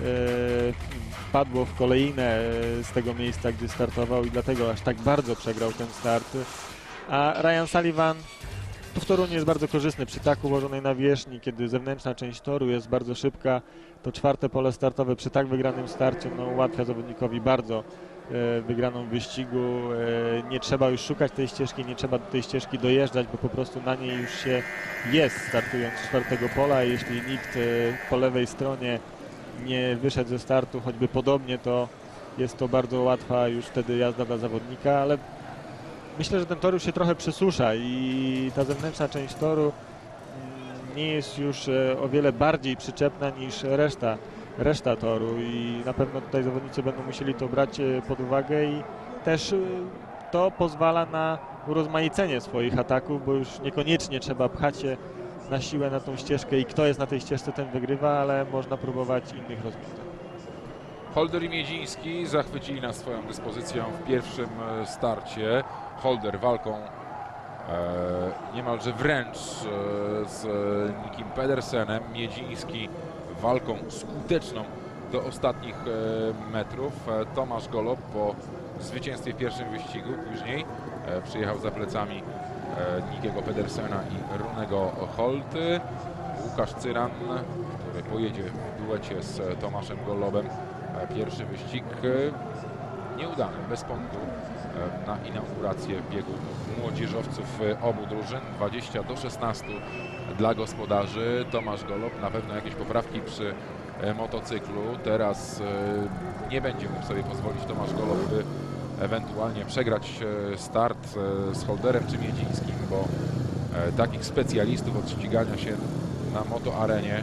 wpadło w kolejne z tego miejsca, gdzie startował i dlatego aż tak bardzo przegrał ten start. A Ryan Sullivan to w Toruniu jest bardzo korzystny przy tak ułożonej nawierzchni, kiedy zewnętrzna część toru jest bardzo szybka, to czwarte pole startowe przy tak wygranym starcie no, ułatwia zawodnikowi bardzo wygraną wyścigu. Nie trzeba już szukać tej ścieżki, nie trzeba do tej ścieżki dojeżdżać, bo po prostu na niej już się jest, startując z czwartego pola. Jeśli nikt po lewej stronie nie wyszedł ze startu, choćby podobnie, to jest to bardzo łatwa już wtedy jazda dla zawodnika, ale myślę, że ten tor już się trochę przesusza i ta zewnętrzna część toru nie jest już o wiele bardziej przyczepna niż reszta toru i na pewno tutaj zawodnicy będą musieli to brać pod uwagę i też to pozwala na urozmaicenie swoich ataków, bo już niekoniecznie trzeba pchać się na siłę na tą ścieżkę i kto jest na tej ścieżce, ten wygrywa, ale można próbować innych rozwiązań.
Holder i Miedziński zachwycili nas swoją dyspozycją w pierwszym starcie. Holder walką niemalże wręcz z Nikim Pedersenem. Miedziński walką skuteczną do ostatnich metrów. Tomasz Golob po zwycięstwie w pierwszym wyścigu później przyjechał za plecami Nikiego Pedersena i Runego Holty. Łukasz Cyran, który pojedzie w duecie z Tomaszem Golobem. Pierwszy wyścig nieudany, bez punktu na inaugurację biegu młodzieżowców obu drużyn. 20-16 dla gospodarzy. Tomasz Golob, na pewno jakieś poprawki przy motocyklu. Teraz nie będzie mógł sobie pozwolić Tomasz Golob, by ewentualnie przegrać start z Holderem czy Miedzińskim, bo takich specjalistów od ścigania się na motoarenie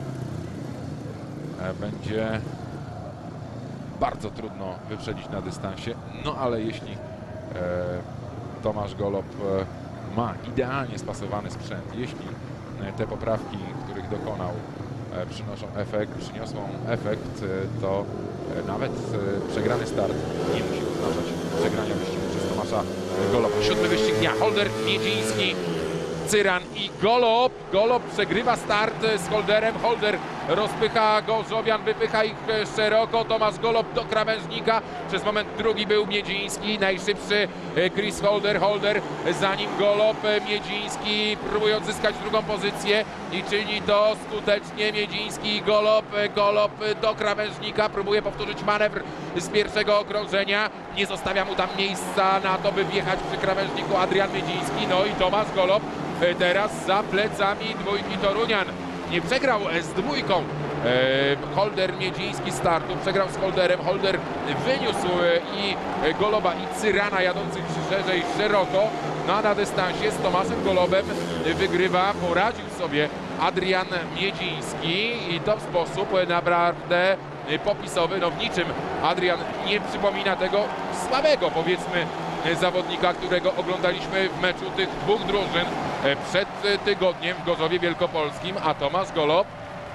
będzie bardzo trudno wyprzedzić na dystansie. No ale jeśli Tomasz Golob ma idealnie spasowany sprzęt, jeśli te poprawki, których dokonał, przyniosą efekt, to nawet przegrany start nie musi oznaczać przegrania wyścigu przez Tomasza Goloba. 7. wyścig dnia. Holder, Miedziński, Cyran i Golob. Golob przegrywa start z Holderem. Holder rozpycha Gorzowian, wypycha ich szeroko. Tomasz Golob do krawężnika. Przez moment drugi był Miedziński. Najszybszy Chris Holder. Holder za nim Golob. Miedziński próbuje odzyskać drugą pozycję i czyni to skutecznie. Miedziński i Golob. Golob do krawężnika. Próbuje powtórzyć manewr z pierwszego okrążenia. Nie zostawia mu tam miejsca na to, by wjechać przy krawężniku Adrian Miedziński. No i Tomasz Golob teraz za plecami dwójki Torunian. Nie przegrał z dwójką Holder Miedziński startu, przegrał z Holderem. Holder wyniósł i Goloba i Cyrana jadących szerzej szeroko. No a na dystansie z Tomaszem Golobem wygrywa, poradził sobie Adrian Miedziński i to w sposób naprawdę popisowy. No w niczym Adrian nie przypomina tego słabego, powiedzmy, zawodnika, którego oglądaliśmy w meczu tych dwóch drużyn przed tygodniem w Gorzowie Wielkopolskim, a Tomasz Golob,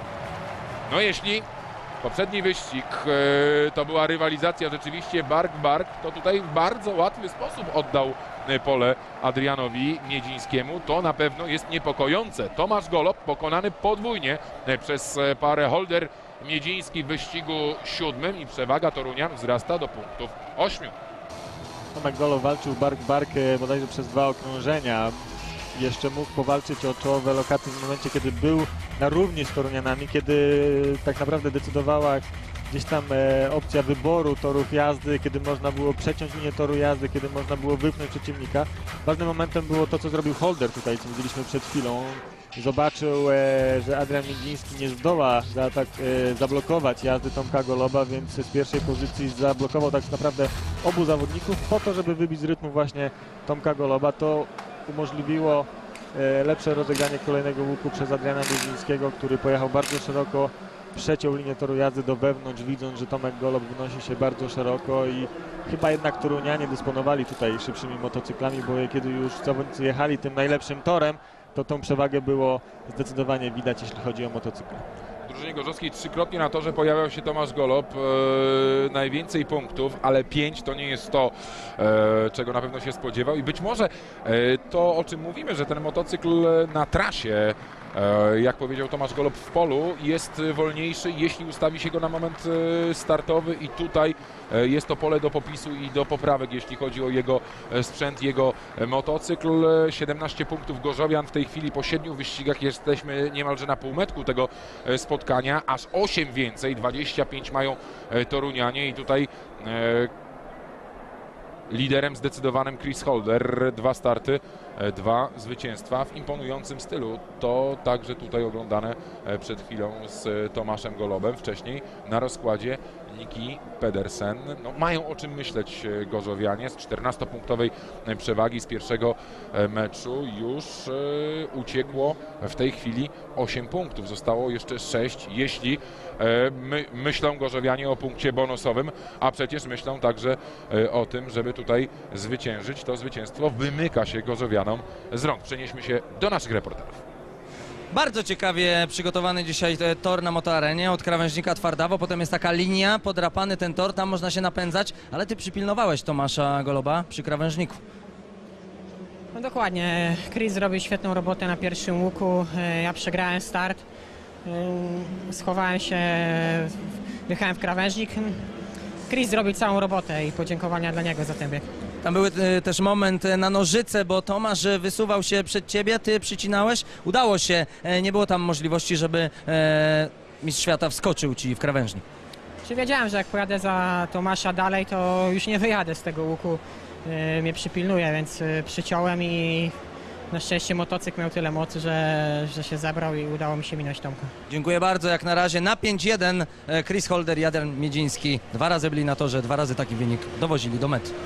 no jeśli poprzedni wyścig to była rywalizacja rzeczywiście bark w bark, to tutaj w bardzo łatwy sposób oddał pole Adrianowi Miedzińskiemu. To na pewno jest niepokojące. Tomasz Golob pokonany podwójnie przez parę Holder Miedziński w wyścigu 7 i przewaga Torunian wzrasta do punktów 8.
Tomek Golob walczył bark w bark bodajże przez 2 okrążenia. Jeszcze mógł powalczyć o czołowe lokaty w momencie, kiedy był na równi z Torunianami, kiedy tak naprawdę decydowała gdzieś tam opcja wyboru torów jazdy, kiedy można było przeciąć linię toru jazdy, kiedy można było wypchnąć przeciwnika. Ważnym momentem było to, co zrobił Holder tutaj, co widzieliśmy przed chwilą. Zobaczył, że Adrian Miedziński nie zdoła zablokować jazdy Tomka Goloba, więc z pierwszej pozycji zablokował tak naprawdę obu zawodników po to, żeby wybić z rytmu właśnie Tomka Goloba. To umożliwiło lepsze rozegranie kolejnego łuku przez Adriana Miedzińskiego, który pojechał bardzo szeroko, przeciął linię toru jazdy do wewnątrz, widząc, że Tomek Golob wynosi się bardzo szeroko i chyba jednak Torunianie dysponowali tutaj szybszymi motocyklami, bo kiedy już zawodnicy jechali tym najlepszym torem, to tą przewagę było zdecydowanie widać, jeśli chodzi o motocykl.
W drużynie gorzowskiej 3-krotnie na torze pojawiał się Tomasz Golob. Najwięcej punktów, ale 5 to nie jest to, czego na pewno się spodziewał. I być może to, o czym mówimy, że ten motocykl na trasie Jak powiedział Tomasz Golob, w polu jest wolniejszy, jeśli ustawi się go na moment startowy i tutaj jest to pole do popisu i do poprawek, jeśli chodzi o jego sprzęt, jego motocykl. 17 punktów Gorzowian w tej chwili po 7 wyścigach, jesteśmy niemalże na półmetku tego spotkania, aż 8 więcej, 25 mają Torunianie i tutaj liderem zdecydowanym Chris Holder, 2 starty, 2 zwycięstwa w imponującym stylu. To także tutaj oglądane przed chwilą z Tomaszem Golobem. Wcześniej na rozkładzie Niki Pedersen. No, mają o czym myśleć Gorzowianie. Z 14-punktowej przewagi z pierwszego meczu już uciekło w tej chwili 8 punktów. Zostało jeszcze 6, jeśli myślą Gorzowianie o punkcie bonusowym, a przecież myślą także o tym, żeby tutaj zwyciężyć. To zwycięstwo wymyka się Gorzowianom z rąk. Przenieśmy się do naszych reporterów.
Bardzo ciekawie przygotowany dzisiaj tor na Motoarenie, od krawężnika Twardawo, potem jest taka linia, podrapany ten tor, tam można się napędzać, ale ty przypilnowałeś Tomasza Goloba przy krawężniku.
No dokładnie, Chris zrobił świetną robotę na pierwszym łuku, ja przegrałem start, schowałem się, wjechałem w krawężnik. Chris zrobił całą robotę i podziękowania dla niego za ten bieg.
Tam były też moment na nożyce, bo Tomasz wysuwał się przed ciebie, ty przycinałeś, udało się, nie było tam możliwości, żeby mistrz świata wskoczył ci w krawężnik.
Czy wiedziałem, że jak pojadę za Tomasza dalej, to już nie wyjadę z tego łuku, mnie przypilnuje, więc przyciąłem i na szczęście motocykl miał tyle mocy, że się zebrał i udało mi się minąć Tomka.
Dziękuję bardzo, jak na razie na 5-1 Chris Holder i Adrian Miedziński 2 razy byli na torze, 2 razy taki wynik dowozili do mety.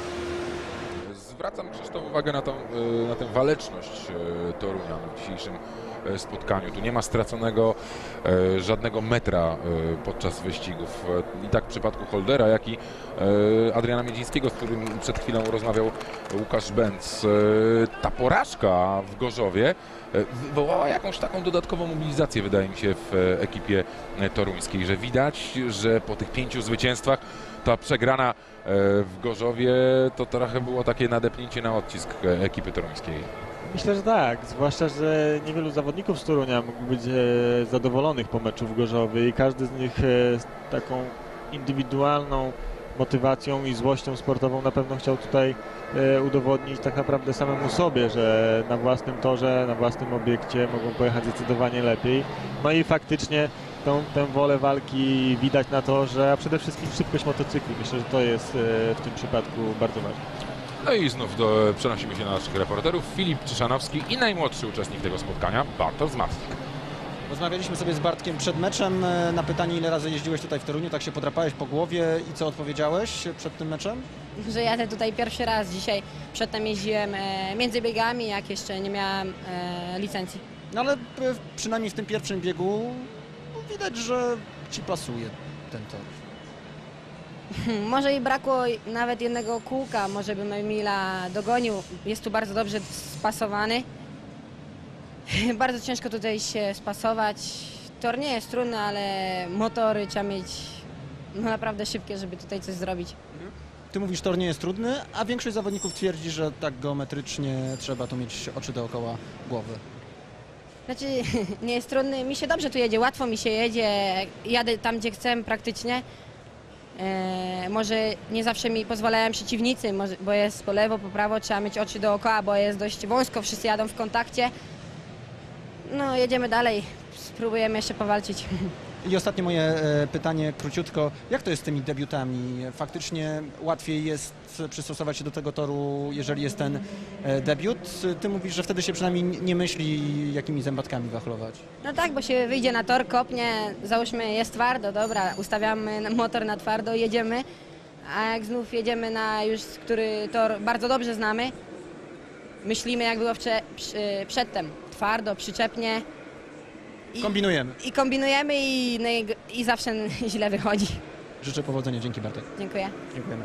Zwracam, Krzysztof, uwagę na tę waleczność Torunian w dzisiejszym spotkaniu. Tu nie ma straconego żadnego metra podczas wyścigów. I tak w przypadku Holdera, jak i Adriana Miedzińskiego, z którym przed chwilą rozmawiał Łukasz Bęc. Ta porażka w Gorzowie wywołała jakąś taką dodatkową mobilizację, wydaje mi się, w ekipie toruńskiej, że widać, że po tych 5 zwycięstwach ta przegrana w Gorzowie to trochę było takie nadepnięcie na odcisk ekipy toruńskiej.
Myślę, że tak, zwłaszcza, że niewielu zawodników z Torunia mógł być zadowolonych po meczu w Gorzowie i każdy z nich z taką indywidualną motywacją i złością sportową na pewno chciał tutaj udowodnić tak naprawdę samemu sobie, że na własnym torze, na własnym obiekcie mogą pojechać zdecydowanie lepiej. No i faktycznie tę wolę walki widać na torze, a przede wszystkim szybkość motocykli. Myślę, że to jest w tym przypadku bardzo ważne.
No i znów przenosimy się na naszych reporterów. Filip Czyszanowski i najmłodszy uczestnik tego spotkania, Bartosz Zmarslik.
Rozmawialiśmy sobie z Bartkiem przed meczem. Na pytanie, ile razy jeździłeś tutaj w Toruniu, tak się podrapałeś po głowie i co odpowiedziałeś przed tym meczem?
Że jadę tutaj pierwszy raz dzisiaj. Przedtem jeździłem między biegami, jak jeszcze nie miałem licencji.
No ale przynajmniej w tym pierwszym biegu widać, że ci pasuje ten tor.
Może i brakło nawet jednego kółka, może bym Emila dogonił. Jest tu bardzo dobrze spasowany. Bardzo ciężko tutaj się spasować. Tor nie jest trudny, ale motory trzeba mieć naprawdę szybkie, żeby tutaj coś zrobić.
Ty mówisz, tor nie jest trudny, a większość zawodników twierdzi, że tak geometrycznie trzeba tu mieć oczy dookoła głowy.
Znaczy, nie jest trudny, mi się dobrze tu jedzie, łatwo mi się jedzie, jadę tam, gdzie chcę praktycznie. Może nie zawsze mi pozwalają przeciwnicy, bo jest po lewo, po prawo, trzeba mieć oczy dookoła, bo jest dość wąsko, wszyscy jadą w kontakcie. No, jedziemy dalej, spróbujemy jeszcze powalczyć.
I ostatnie moje pytanie, króciutko. Jak to jest z tymi debiutami? Faktycznie łatwiej jest przystosować się do tego toru, jeżeli jest ten debiut? Ty mówisz, że wtedy się przynajmniej nie myśli, jakimi zębatkami wachlować.
No tak, bo się wyjdzie na tor, kopnie, załóżmy jest twardo, dobra, ustawiamy motor na twardo, jedziemy. A jak znów jedziemy na już, który tor bardzo dobrze znamy, myślimy jak było przedtem, twardo, przyczepnie.
Kombinujemy.
I kombinujemy i zawsze źle wychodzi.
Życzę powodzenia. Dzięki, Bartek.
Dziękuję.
Dziękujemy.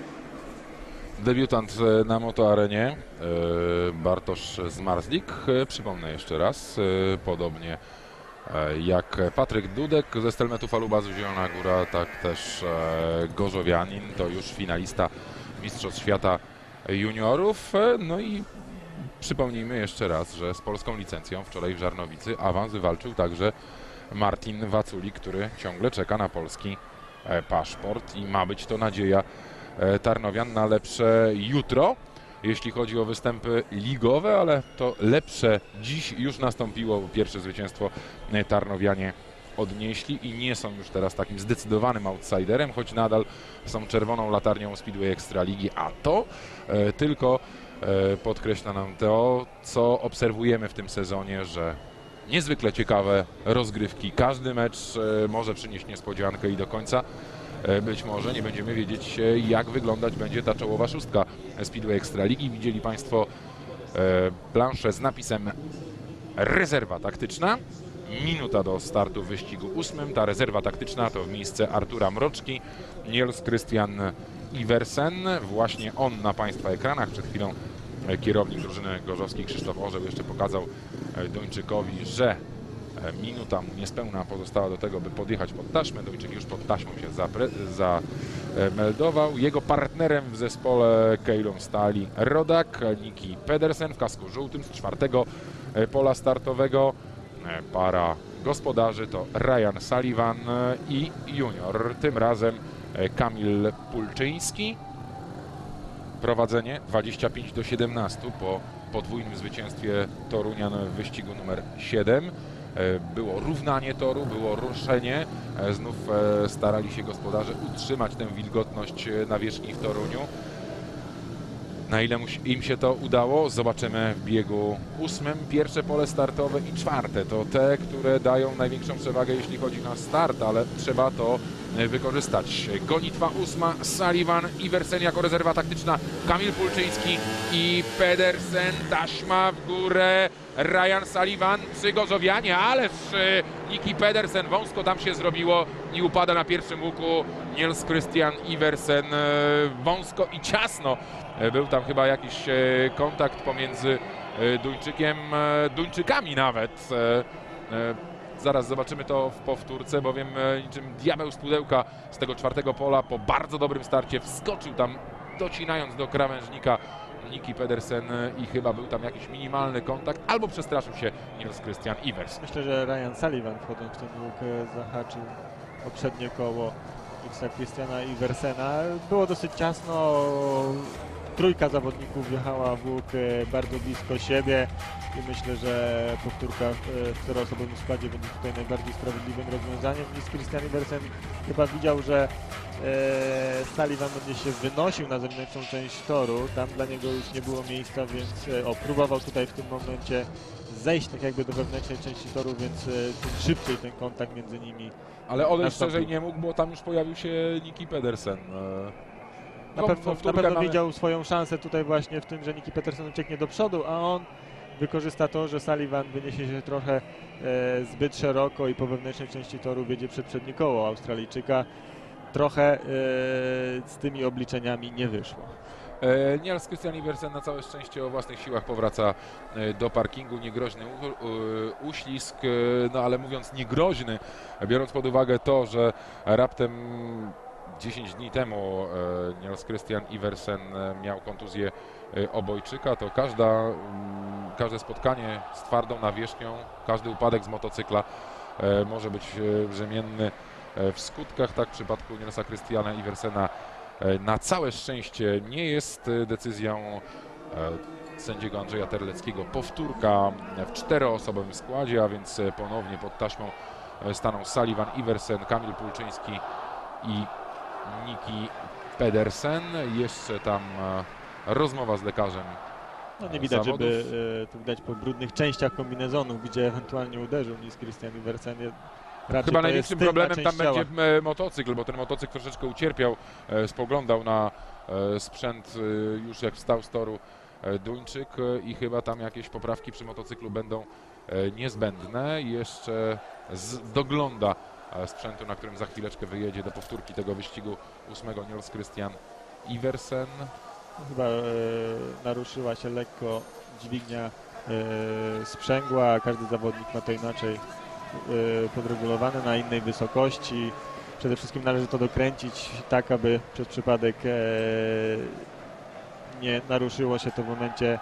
Debiutant na motoarenie Bartosz Zmarslik. Przypomnę jeszcze raz, podobnie jak Patryk Dudek ze Stelmetu Falubazu Zielona Góra, tak też Gorzowianin, to już finalista Mistrzostw Świata Juniorów. No i Przypomnijmy jeszcze raz, że z polską licencją wczoraj w Żarnowicy awans wywalczył także Martin Waculi, który ciągle czeka na polski paszport i ma być to nadzieja Tarnowian na lepsze jutro, jeśli chodzi o występy ligowe, ale to lepsze dziś już nastąpiło. Pierwsze zwycięstwo Tarnowianie odnieśli i nie są już teraz takim zdecydowanym outsiderem, choć nadal są czerwoną latarnią Speedway Ekstraligi, a to tylko podkreśla nam to, co obserwujemy w tym sezonie, że niezwykle ciekawe rozgrywki. Każdy mecz może przynieść niespodziankę i do końca być może nie będziemy wiedzieć, jak wyglądać będzie ta czołowa szóstka Speedway Ekstraligi. Widzieli Państwo planszę z napisem rezerwa taktyczna. Minuta do startu w wyścigu 8. Ta rezerwa taktyczna to w miejsce Artura Mroczki, Niels Christian Iversen. Właśnie on na Państwa ekranach. Przed chwilą kierownik drużyny gorzowskiej Krzysztof Orzeł jeszcze pokazał Duńczykowi, że minuta mu niespełna pozostała do tego, by podjechać pod taśmę. Duńczyk już pod taśmą się zameldował. Jego partnerem w zespole Keilung stali rodak Niki Pedersen w kasku żółtym z 4. pola startowego. Para gospodarzy to Ryan Sullivan i junior, tym razem Kamil Pulczyński. Prowadzenie 25-17 po podwójnym zwycięstwie Torunian w wyścigu numer 7. Było równanie toru, było ruszenie. Znów starali się gospodarze utrzymać tę wilgotność nawierzchni w Toruniu. Na ile im się to udało, zobaczymy w biegu 8. Pierwsze pole startowe i 4. to te, które dają największą przewagę, jeśli chodzi na start, ale trzeba to wykorzystać. Gonitwa 8. Sullivan, Iversen jako rezerwa taktyczna, Kamil Pulczyński i Pedersen. Taśma w górę, Ryan Sullivan przy Gorzowianie, ależ Niki Pedersen wąsko tam się zrobiło i upada na pierwszym łuku. Niels Christian Iversen wąsko i ciasno. Był tam chyba jakiś kontakt pomiędzy Duńczykami nawet. Zaraz zobaczymy to w powtórce, bowiem niczym diabeł z pudełka z tego 4. pola po bardzo dobrym starcie wskoczył tam, docinając do krawężnika Niki Pedersen i chyba był tam jakiś minimalny kontakt, albo przestraszył się Niels Christian Iversen.
Myślę, że Ryan Sullivan wchodząc w ten łuk zahaczył o przednie koło Christiana Iversena. Było dosyć ciasno. Trójka zawodników wjechała w łuk bardzo blisko siebie i myślę, że powtórka w czteroosobowym składzie będzie tutaj najbardziej sprawiedliwym rozwiązaniem. Niż Christian Iversen chyba widział, że Sullivan będzie się wynosił na zewnętrzną część toru. Tam dla niego już nie było miejsca, więc próbował tutaj w tym momencie zejść tak jakby do wewnętrznej części toru, więc tym szybciej ten kontakt między nimi.
Ale odejść szerzej nie mógł, bo tam już pojawił się Niki Pedersen.
Na pewno widział swoją szansę tutaj właśnie w tym, że Niki Pedersen ucieknie do przodu, a on wykorzysta to, że Sullivan wyniesie się trochę zbyt szeroko i po wewnętrznej części toru wiedzie przed przednie koło Australijczyka. Trochę z tymi obliczeniami nie wyszło.
Niels Christian Iversen na całe szczęście o własnych siłach powraca do parkingu. Niegroźny uślizg, no ale mówiąc niegroźny, biorąc pod uwagę to, że raptem 10 dni temu Niels Christian Iversen miał kontuzję obojczyka, to każde spotkanie z twardą nawierzchnią, każdy upadek z motocykla może być brzemienny w skutkach. Tak w przypadku Nielsa Christiana Iversena na całe szczęście nie jest decyzją sędziego Andrzeja Terleckiego. Powtórka w 4-osobowym składzie, a więc ponownie pod taśmą staną Sullivan, Iversen, Kamil Pulczyński i Niki Pedersen. Jeszcze tam rozmowa z lekarzem.
No nie widać,
zawodów.
żeby to widać po brudnych częściach kombinezonów, gdzie ewentualnie uderzył Niels Christian Iversen.
Chyba największym problemem tam będzie motocykl, bo ten motocykl troszeczkę ucierpiał. Spoglądał na sprzęt już jak wstał z toru Duńczyk i chyba tam jakieś poprawki przy motocyklu będą niezbędne. Jeszcze dogląda sprzętu, na którym za chwileczkę wyjedzie do powtórki tego wyścigu 8. Niels Christian Iversen.
Chyba naruszyła się lekko dźwignia sprzęgła. Każdy zawodnik ma to inaczej podregulowane, na innej wysokości. Przede wszystkim należy to dokręcić tak, aby przez przypadek nie naruszyło się to w momencie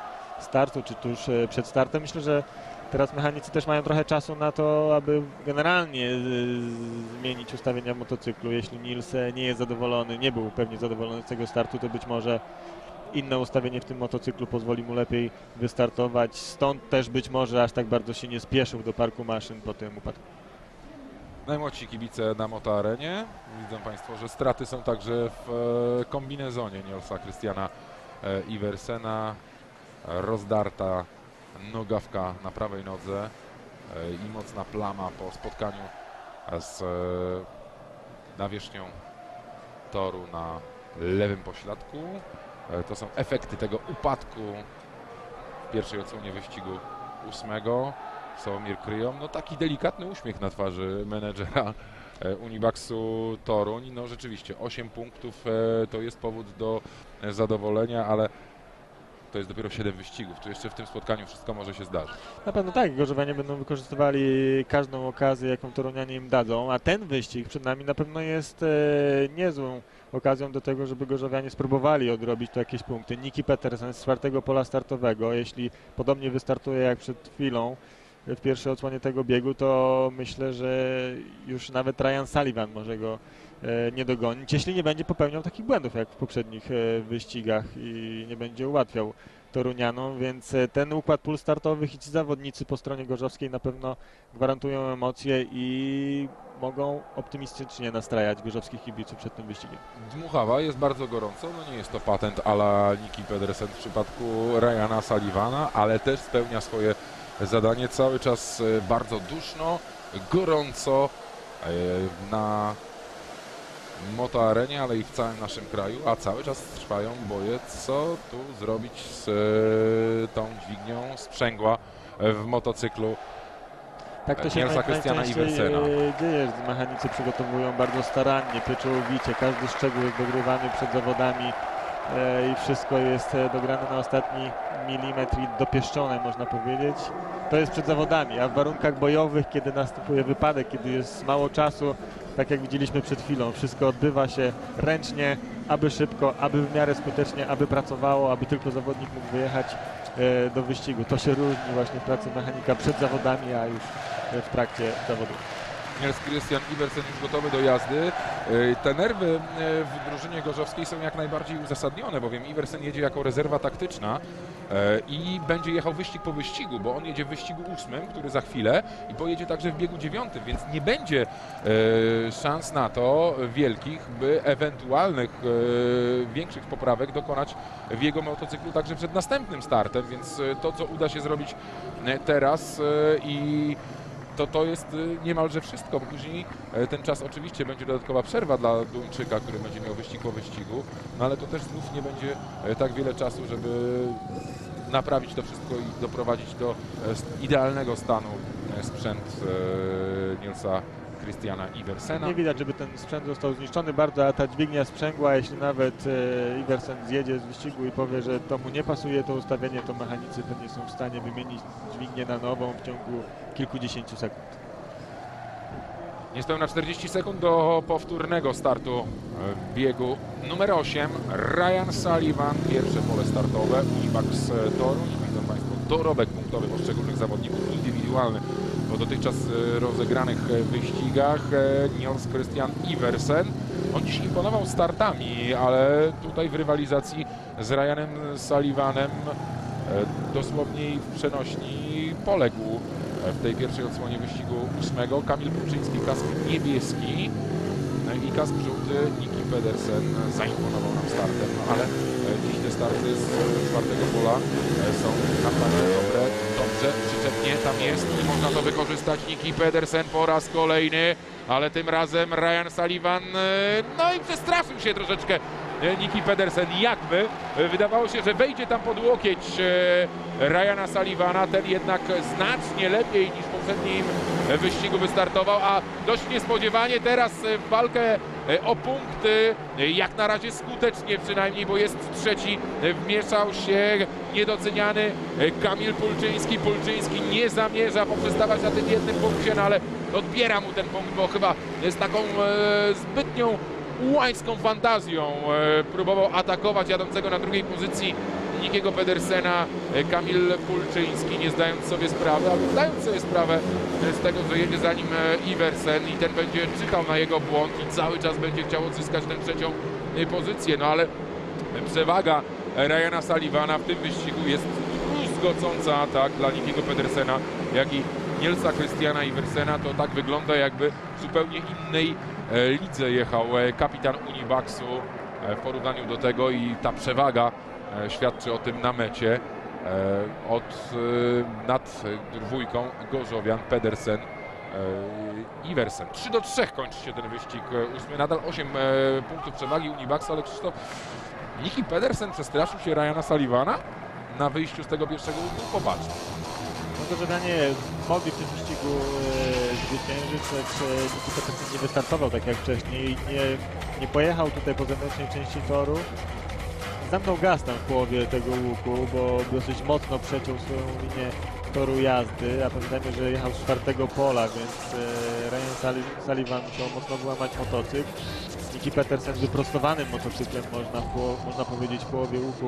startu, czy tuż przed startem. Myślę, że teraz mechanicy też mają trochę czasu na to, aby generalnie zmienić ustawienia w motocyklu. Jeśli Nils nie jest zadowolony, nie był pewnie zadowolony z tego startu, to być może inne ustawienie w tym motocyklu pozwoli mu lepiej wystartować. Stąd też być może aż tak bardzo się nie spieszył do parku maszyn po tym upadku.
Najmłodsi kibice na motoarenie. Widzą Państwo, że straty są także w kombinezonie Nilsa Christiana Iversena. Rozdarta nogawka na prawej nodze i mocna plama po spotkaniu z nawierzchnią toru na lewym pośladku. To są efekty tego upadku w pierwszej odsłonie wyścigu 8. Sławomir Kryjom, no taki delikatny uśmiech na twarzy menedżera Unibaxu Toruń. No rzeczywiście 8 punktów to jest powód do zadowolenia, ale to jest dopiero 7 wyścigów. Tu jeszcze w tym spotkaniu wszystko może się zdarzyć.
Na pewno tak, gorzowianie będą wykorzystywali każdą okazję, jaką torunianie im dadzą, a ten wyścig przed nami na pewno jest niezłą okazją do tego, żeby gorzowianie spróbowali odrobić tu jakieś punkty. Niki Pedersen z 4. pola startowego, jeśli podobnie wystartuje jak przed chwilą w pierwszej odsłonie tego biegu, to myślę, że już nawet Ryan Sullivan może go nie dogonić, jeśli nie będzie popełniał takich błędów jak w poprzednich wyścigach i nie będzie ułatwiał torunianom, więc ten układ pól startowych i ci zawodnicy po stronie gorzowskiej na pewno gwarantują emocje i mogą optymistycznie nastrajać gorzowskich kibiców przed tym wyścigiem.
Dmuchawa, jest bardzo gorąco, no nie jest to patent a la Niki Pedersen w przypadku Ryana Sullivana, ale też spełnia swoje zadanie. Cały czas bardzo duszno, gorąco na motoarenie, ale i w całym naszym kraju, a cały czas trwają boje, co tu zrobić z tą dźwignią sprzęgła w motocyklu
Tak to się
Nilsa Christiana
najczęściej
Iversena.
dzieje, że mechanicy przygotowują bardzo starannie, pieczołowicie, każdy szczegół jest dogrywany przed zawodami i wszystko jest dograne na ostatni milimetr i dopieszczone, można powiedzieć. To jest przed zawodami, a w warunkach bojowych, kiedy następuje wypadek, kiedy jest mało czasu, tak jak widzieliśmy przed chwilą, wszystko odbywa się ręcznie, aby szybko, aby w miarę skutecznie, aby pracowało, aby tylko zawodnik mógł wyjechać do wyścigu. To się różni właśnie w pracy mechanika przed zawodami, a już w trakcie zawodu.
Nils Christian Iversen już gotowy do jazdy. Te nerwy w drużynie gorzowskiej są jak najbardziej uzasadnione, bowiem Iversen jedzie jako rezerwa taktyczna i będzie jechał wyścig po wyścigu, bo on jedzie w wyścigu 8, który za chwilę, i pojedzie także w biegu 9, więc nie będzie szans na to wielkich, by ewentualnych większych poprawek dokonać w jego motocyklu także przed następnym startem, więc to, co uda się zrobić teraz i to jest niemalże wszystko, bo później ten czas oczywiście będzie dodatkowa przerwa dla Duńczyka, który będzie miał wyścig po wyścigu, no ale to też znów nie będzie tak wiele czasu, żeby naprawić to wszystko i doprowadzić do idealnego stanu sprzęt Nilsa Christiana Iversena.
Nie widać, żeby ten sprzęt został zniszczony bardzo, a ta dźwignia sprzęgła, jeśli nawet Iversen zjedzie z wyścigu i powie, że to mu nie pasuje to ustawienie, to mechanicy pewnie są w stanie wymienić dźwignię na nową w ciągu kilkudziesięciu sekund.
Niespełna 40 sekund do powtórnego startu biegu numer 8. Ryan Sullivan, pierwsze pole startowe, Unibax Toruń. Widzą Państwo dorobek punktowy poszczególnych zawodników, indywidualny po dotychczas rozegranych wyścigach. Nils Christian Iversen. On dziś imponował startami, ale tutaj w rywalizacji z Ryanem Sullivanem dosłownie w przenośni poległ w tej pierwszej odsłonie wyścigu 8. Kamil Pulczyński, kask niebieski i kask żółty. Niki Pedersen zaimponował nam startem, no ale dziś te starty z 4. pola są naprawdę dobre. Dobrze, przyczepnie tam jest i można to wykorzystać. Niki Pedersen po raz kolejny, ale tym razem Ryan Sullivan, no i przestraszył się troszeczkę Niki Pedersen, jakby wydawało się, że wejdzie tam pod łokieć Ryana Sullivana, ten jednak znacznie lepiej niż w poprzednim wyścigu wystartował, a dość niespodziewanie teraz w walkę o punkty, jak na razie skutecznie przynajmniej, bo jest trzeci, wmieszał się niedoceniany Kamil Pulczyński. Pulczyński nie zamierza poprzestawać na tym jednym punkcie, no ale odbiera mu ten punkt, bo chyba z taką zbytnią łańską fantazją próbował atakować jadącego na drugiej pozycji Nikiego Pedersena, Kamil Pulczyński, nie zdając sobie sprawy, albo zdając sobie sprawę z tego, że jedzie za nim Iversen i ten będzie czytał na jego błąd i cały czas będzie chciał odzyskać tę trzecią pozycję, no ale przewaga Ryana Sullivana w tym wyścigu jest druzgocąca, tak, dla Nikiego Pedersena, jak i Nielsa Christiana Iversena. To tak wygląda, jakby w zupełnie innej lidze jechał kapitan Unibaxu w porównaniu do tego, i ta przewaga świadczy o tym na mecie nad dwójką gorzowian Pedersen Iversen. 3-3 kończy się ten wyścig ósmy, nadal 8 punktów przewagi Unibaxu, ale Krzysztof, Niki Pedersen przestraszył się Ryana Sullivana na wyjściu z tego pierwszego łuku? Popatrz.
No gorzowianie mogli w tym wyścigu zwyciężyć, choć Niki Pedersen nie wystartował tak jak wcześniej, nie pojechał tutaj po zewnętrznej części toru. Zamknął gaz tam w połowie tego łuku, bo dosyć mocno przeciął swoją linię toru jazdy, a pamiętajmy, że jechał z czwartego pola, więc Ryan Sullivan musiał mocno wyłamać motocykl. Niki Pedersen wyprostowanym motocyklem, można powiedzieć, w połowie łuku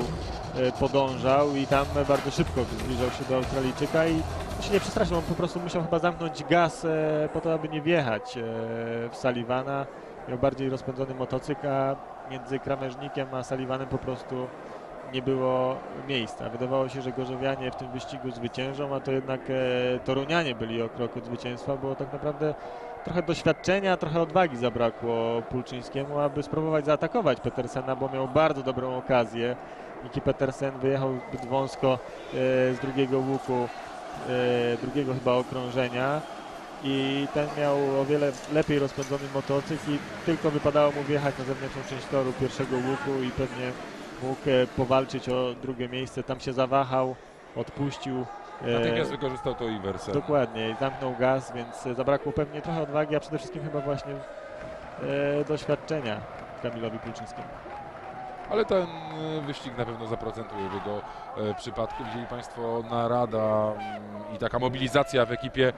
podążał i tam bardzo szybko zbliżał się do Australijczyka i się nie przestraszył, on po prostu musiał chyba zamknąć gaz po to, aby nie wjechać w Sullivana. Miał bardziej rozpędzony motocykl, a między krawężnikiem a Sullivanem po prostu nie było miejsca. Wydawało się, że gorzowianie w tym wyścigu zwyciężą, a to jednak torunianie byli o krok od zwycięstwa, bo tak naprawdę trochę doświadczenia, trochę odwagi zabrakło Pulczyńskiemu, aby spróbować zaatakować Pedersena, bo miał bardzo dobrą okazję. Niki Pedersen wyjechał zbyt wąsko z drugiego łuku, drugiego chyba okrążenia, i ten miał o wiele lepiej rozpędzony motocykl i tylko wypadało mu wjechać na zewnętrzną część toru pierwszego łuku i pewnie mógł powalczyć o drugie miejsce. Tam się zawahał, odpuścił.
Natychmiast wykorzystał to Iversen.
Dokładnie, zamknął gaz, więc zabrakło pewnie trochę odwagi, a przede wszystkim chyba właśnie doświadczenia Kamilowi Pulczyńskiemu.
Ale ten wyścig na pewno zaprocentuje w jego przypadku. Widzieli Państwo, narada i taka mobilizacja w ekipie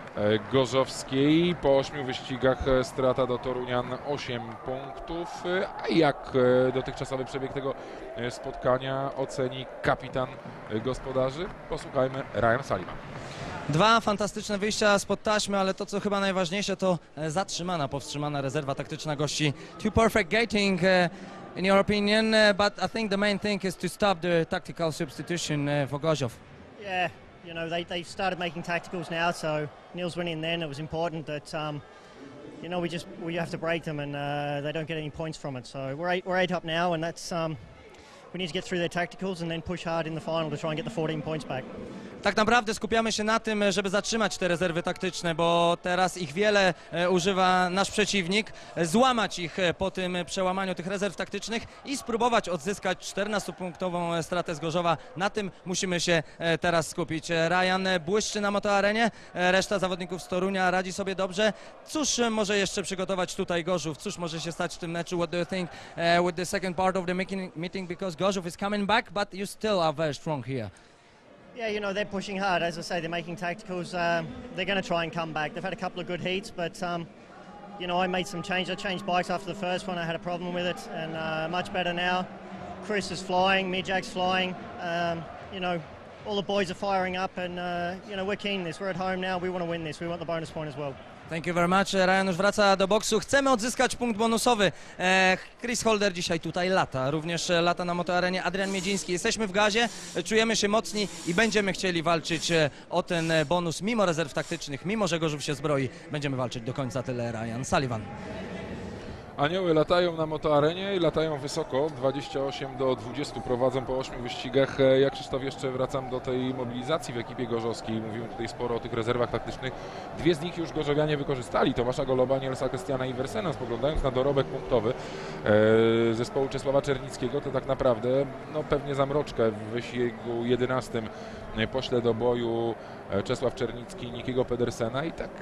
gorzowskiej. Po 8 wyścigach strata do Torunian 8 punktów. A jak dotychczasowy przebieg tego spotkania oceni kapitan gospodarzy? Posłuchajmy, Ryan Sullivan.
Dwa fantastyczne wyjścia spod taśmy, ale to, co chyba najważniejsze, to zatrzymana, powstrzymana rezerwa taktyczna gości. Two perfect gating in your opinion, but I think the main thing is to stop the tactical substitution for Gorzów.
Yeah, you know, they've started making tacticals now, so Neil's winning then. It was important that, you know, we have to break them and they don't get any points from it. So we're eight up now, and that's we need to get through their tacticals and then push hard in the final to try and get the 14 points back.
Tak naprawdę skupiamy się na tym, żeby zatrzymać te rezerwy taktyczne, bo teraz ich wiele używa nasz przeciwnik, złamać ich po tym przełamaniu tych rezerw taktycznych i spróbować odzyskać 14-punktową stratę z Gorzowa. Na tym musimy się teraz skupić. Ryan błyszczy na motoarenie, reszta zawodników z Torunia radzi sobie dobrze. Cóż może jeszcze przygotować tutaj Gorzów? Cóż może się stać w tym meczu? What do you think with the second part of the meeting, because Gorzów is coming back, but you still are very strong here.
Yeah, you know, they're pushing hard. As I say, they're making tacticals. They're going to try and come back. They've had a couple of good heats, but, you know, I made some changes. I changed bikes after the first one. I had a problem with it, and much better now. Chris is flying, Mijak's flying. You know, all the boys are firing up, and, you know, we're keen this. We're at home now. We want to win this. We want the bonus point as well.
Thank you very much. Ryan już wraca do boksu. Chcemy odzyskać punkt bonusowy. Chris Holder dzisiaj tutaj lata. Również lata na motoarenie Adrian Miedziński. Jesteśmy w gazie, czujemy się mocni i będziemy chcieli walczyć o ten bonus mimo rezerw taktycznych, mimo że Gorzów się zbroi. Będziemy walczyć do końca. Tyle Ryan Sullivan.
Anioły latają na motoarenie i latają wysoko, 28-20 prowadzą po 8 wyścigach. Ja, Krzysztof, jeszcze wracam do tej mobilizacji w ekipie gorzowskiej. Mówiłem tutaj sporo o tych rezerwach taktycznych. Dwie z nich już gorzowianie wykorzystali. Tomasza Goloba, Nielsa Christiana Iversena. Spoglądając na dorobek punktowy zespołu Czesława Czernickiego, to tak naprawdę no, pewnie za mroczkę w wyścigu 11 pośle do boju Czesław Czernicki, Nikiego Pedersena i tak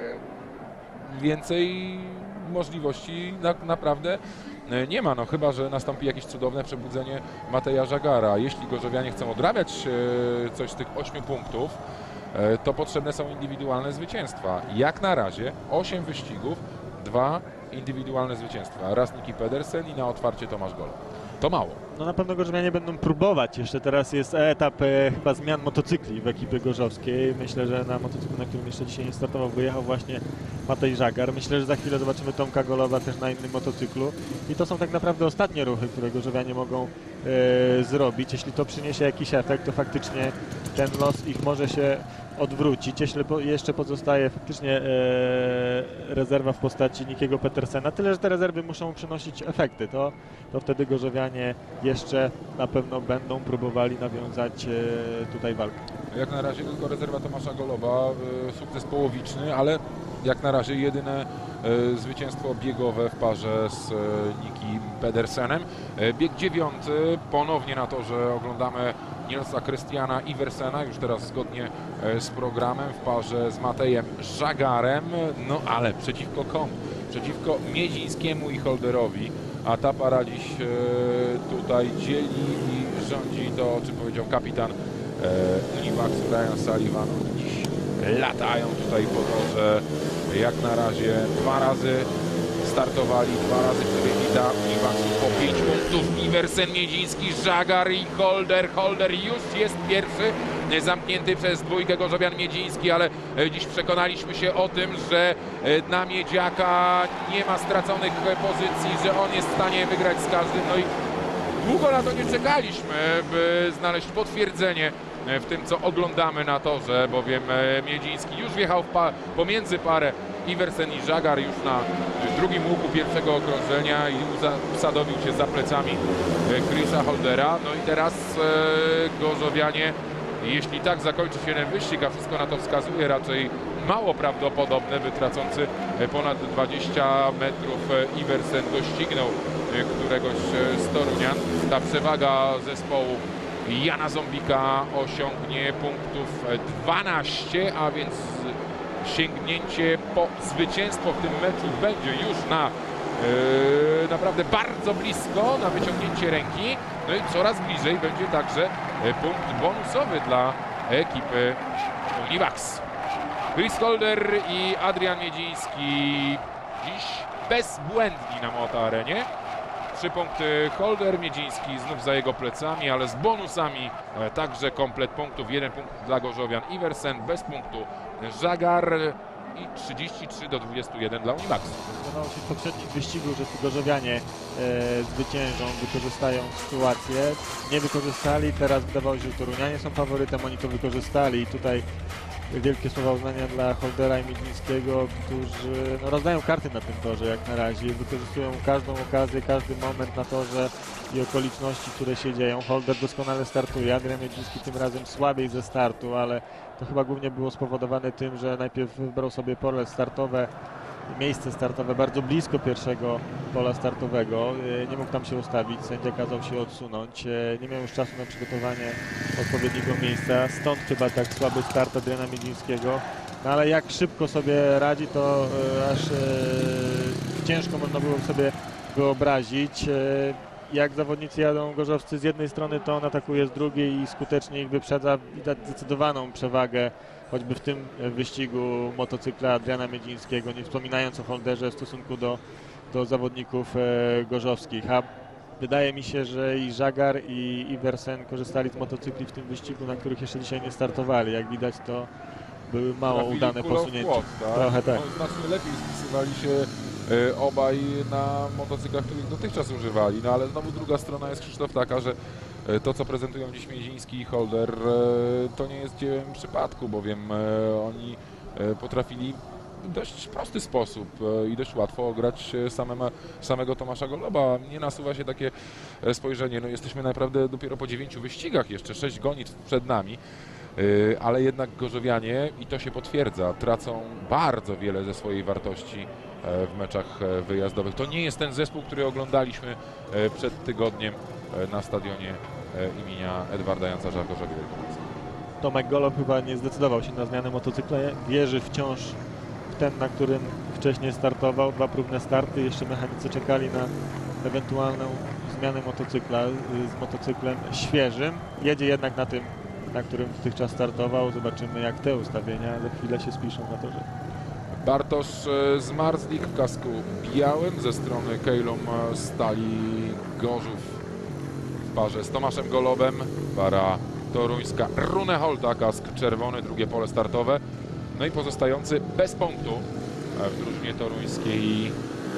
więcej możliwości naprawdę nie ma, no chyba że nastąpi jakieś cudowne przebudzenie Mateja Żagara. Jeśli gorzowianie chcą odrabiać coś z tych 8 punktów, to potrzebne są indywidualne zwycięstwa. Jak na razie 8 wyścigów, 2 indywidualne zwycięstwa. Raz Niki Pedersen i na otwarcie Tomasz Golob. to mało.
No na pewno gorzowianie będą próbować. Jeszcze teraz jest etap chyba zmian motocykli w ekipie gorzowskiej. Myślę, że na motocyklu, na którym jeszcze dzisiaj nie startował, wyjechał właśnie Matej Żagar. Myślę, że za chwilę zobaczymy Tomka Goloba też na innym motocyklu. I to są tak naprawdę ostatnie ruchy, które gorzowianie mogą zrobić. Jeśli to przyniesie jakiś efekt, to faktycznie ten los ich może się odwrócić. Jeśli jeszcze pozostaje faktycznie rezerwa w postaci Nikiego Petersena, tyle że te rezerwy muszą przynosić efekty, to wtedy gorzowianie jeszcze na pewno będą próbowali nawiązać tutaj walkę.
Jak na razie tylko rezerwa Tomasza Goloba, sukces połowiczny, ale jak na razie jedyne zwycięstwo biegowe w parze z Nikim Pedersenem. Bieg 9, ponownie na to, że oglądamy Nilsa Christiana Iversena, już teraz zgodnie z programem w parze z Matejem Żagarem, no ale przeciwko komu? Przeciwko Miedzińskiemu i Holderowi, a ta para dziś tutaj dzieli i rządzi to, o czym powiedział kapitan Univaxu Ryan Sullivan. Dziś latają tutaj po torze, jak na razie 2 razy startowali, 2 razy wtedy Univaxu po 5 punktów. Iversen, Miedziński, Żagar i Holder. Holder już jest pierwszy, zamknięty przez dwójkę gorzowian Miedziński, ale dziś przekonaliśmy się o tym, że na Miedziaka nie ma straconych pozycji, że on jest w stanie wygrać z każdym. No i długo na to nie czekaliśmy, by znaleźć potwierdzenie w tym, co oglądamy na torze, bowiem Miedziński już wjechał pomiędzy parę Iversen i Żagar już na drugim łuku pierwszego okrążenia i usadowił się za plecami Chrisa Holdera. No i teraz gorzowianie, jeśli tak zakończy się ten wyścig, a wszystko na to wskazuje, raczej mało prawdopodobne, by tracący ponad 20 metrów Iversen doścignął któregoś z Torunian. Ta przewaga zespołu Jana Zombika osiągnie punktów 12, a więc sięgnięcie po zwycięstwo w tym meczu będzie już na naprawdę bardzo blisko, na wyciągnięcie ręki. No i coraz bliżej będzie także punkt bonusowy dla ekipy Univax. Chris Holder i Adrian Miedziński dziś bezbłędni na MotoArenie. 3 punkty Holder, Miedziński znów za jego plecami, ale z bonusami także komplet punktów. 1 punkt dla gorzowian Iversen, bez punktu Żagar i 33-21 dla Univax.
Wydawało się w poprzednim wyścigu, że tu gorzowianie zwyciężą, wykorzystają sytuację. Nie wykorzystali, teraz wydawało się, że Torunianie są faworytem, oni to wykorzystali i tutaj wielkie słowa uznania dla Holdera i Miedzińskiego, którzy rozdają karty na tym torze jak na razie, wykorzystują każdą okazję, każdy moment na torze i okoliczności, które się dzieją. Holder doskonale startuje, Adrian Miedziński tym razem słabiej ze startu, ale to chyba głównie było spowodowane tym, że najpierw wybrał sobie pole startowe, miejsce startowe bardzo blisko pierwszego pola startowego. Nie mógł tam się ustawić, sędzia kazał się odsunąć. Nie miał już czasu na przygotowanie odpowiedniego miejsca, stąd chyba tak słaby start Adriana Miedzińskiego. No ale jak szybko sobie radzi, to aż ciężko można było sobie wyobrazić. Jak zawodnicy jadą gorzowscy z jednej strony, to on atakuje z drugiej i skutecznie ich wyprzedza. Widać zdecydowaną przewagę choćby w tym wyścigu motocykla Adriana Miedzińskiego, nie wspominając o Holderze w stosunku do zawodników gorzowskich. A wydaje mi się, że i Żagar i Iversen korzystali z motocykli w tym wyścigu, na których jeszcze dzisiaj nie startowali. Jak widać, to były mało udane posunięcia.
Tak?
Trochę tak.
No, znacznie lepiej spisywali się obaj na motocyklach, których dotychczas używali. No ale znowu druga strona jest, Krzysztof, taka, że to, co prezentują dziś Miedziński i Holder, to nie jest dziełem przypadku, bowiem oni potrafili w dość prosty sposób i dość łatwo ograć samego Tomasza Goloba. Nie nasuwa się takie spojrzenie, no jesteśmy naprawdę dopiero po 9 wyścigach, jeszcze 6 gonitw przed nami, ale jednak gorzowianie, i to się potwierdza, tracą bardzo wiele ze swojej wartości w meczach wyjazdowych. To nie jest ten zespół, który oglądaliśmy przed tygodniem na stadionie imienia Edwarda Jancarza w Gorzowie Wielkopolskim.
Tomek Golob chyba nie zdecydował się na zmianę motocykla, wierzy wciąż w ten, na którym wcześniej startował. 2 próbne starty, jeszcze mechanicy czekali na ewentualną zmianę motocykla z motocyklem świeżym. Jedzie jednak na tym, na którym dotychczas startował. Zobaczymy, jak te ustawienia za chwilę się spiszą na torze.
Bartosz Zmarzlik w kasku białym ze strony Kejlom Stali Gorzów parze z Tomaszem Golobem. Para toruńska Rune Holta, kask czerwony, drugie pole startowe. No i pozostający bez punktu w drużynie toruńskiej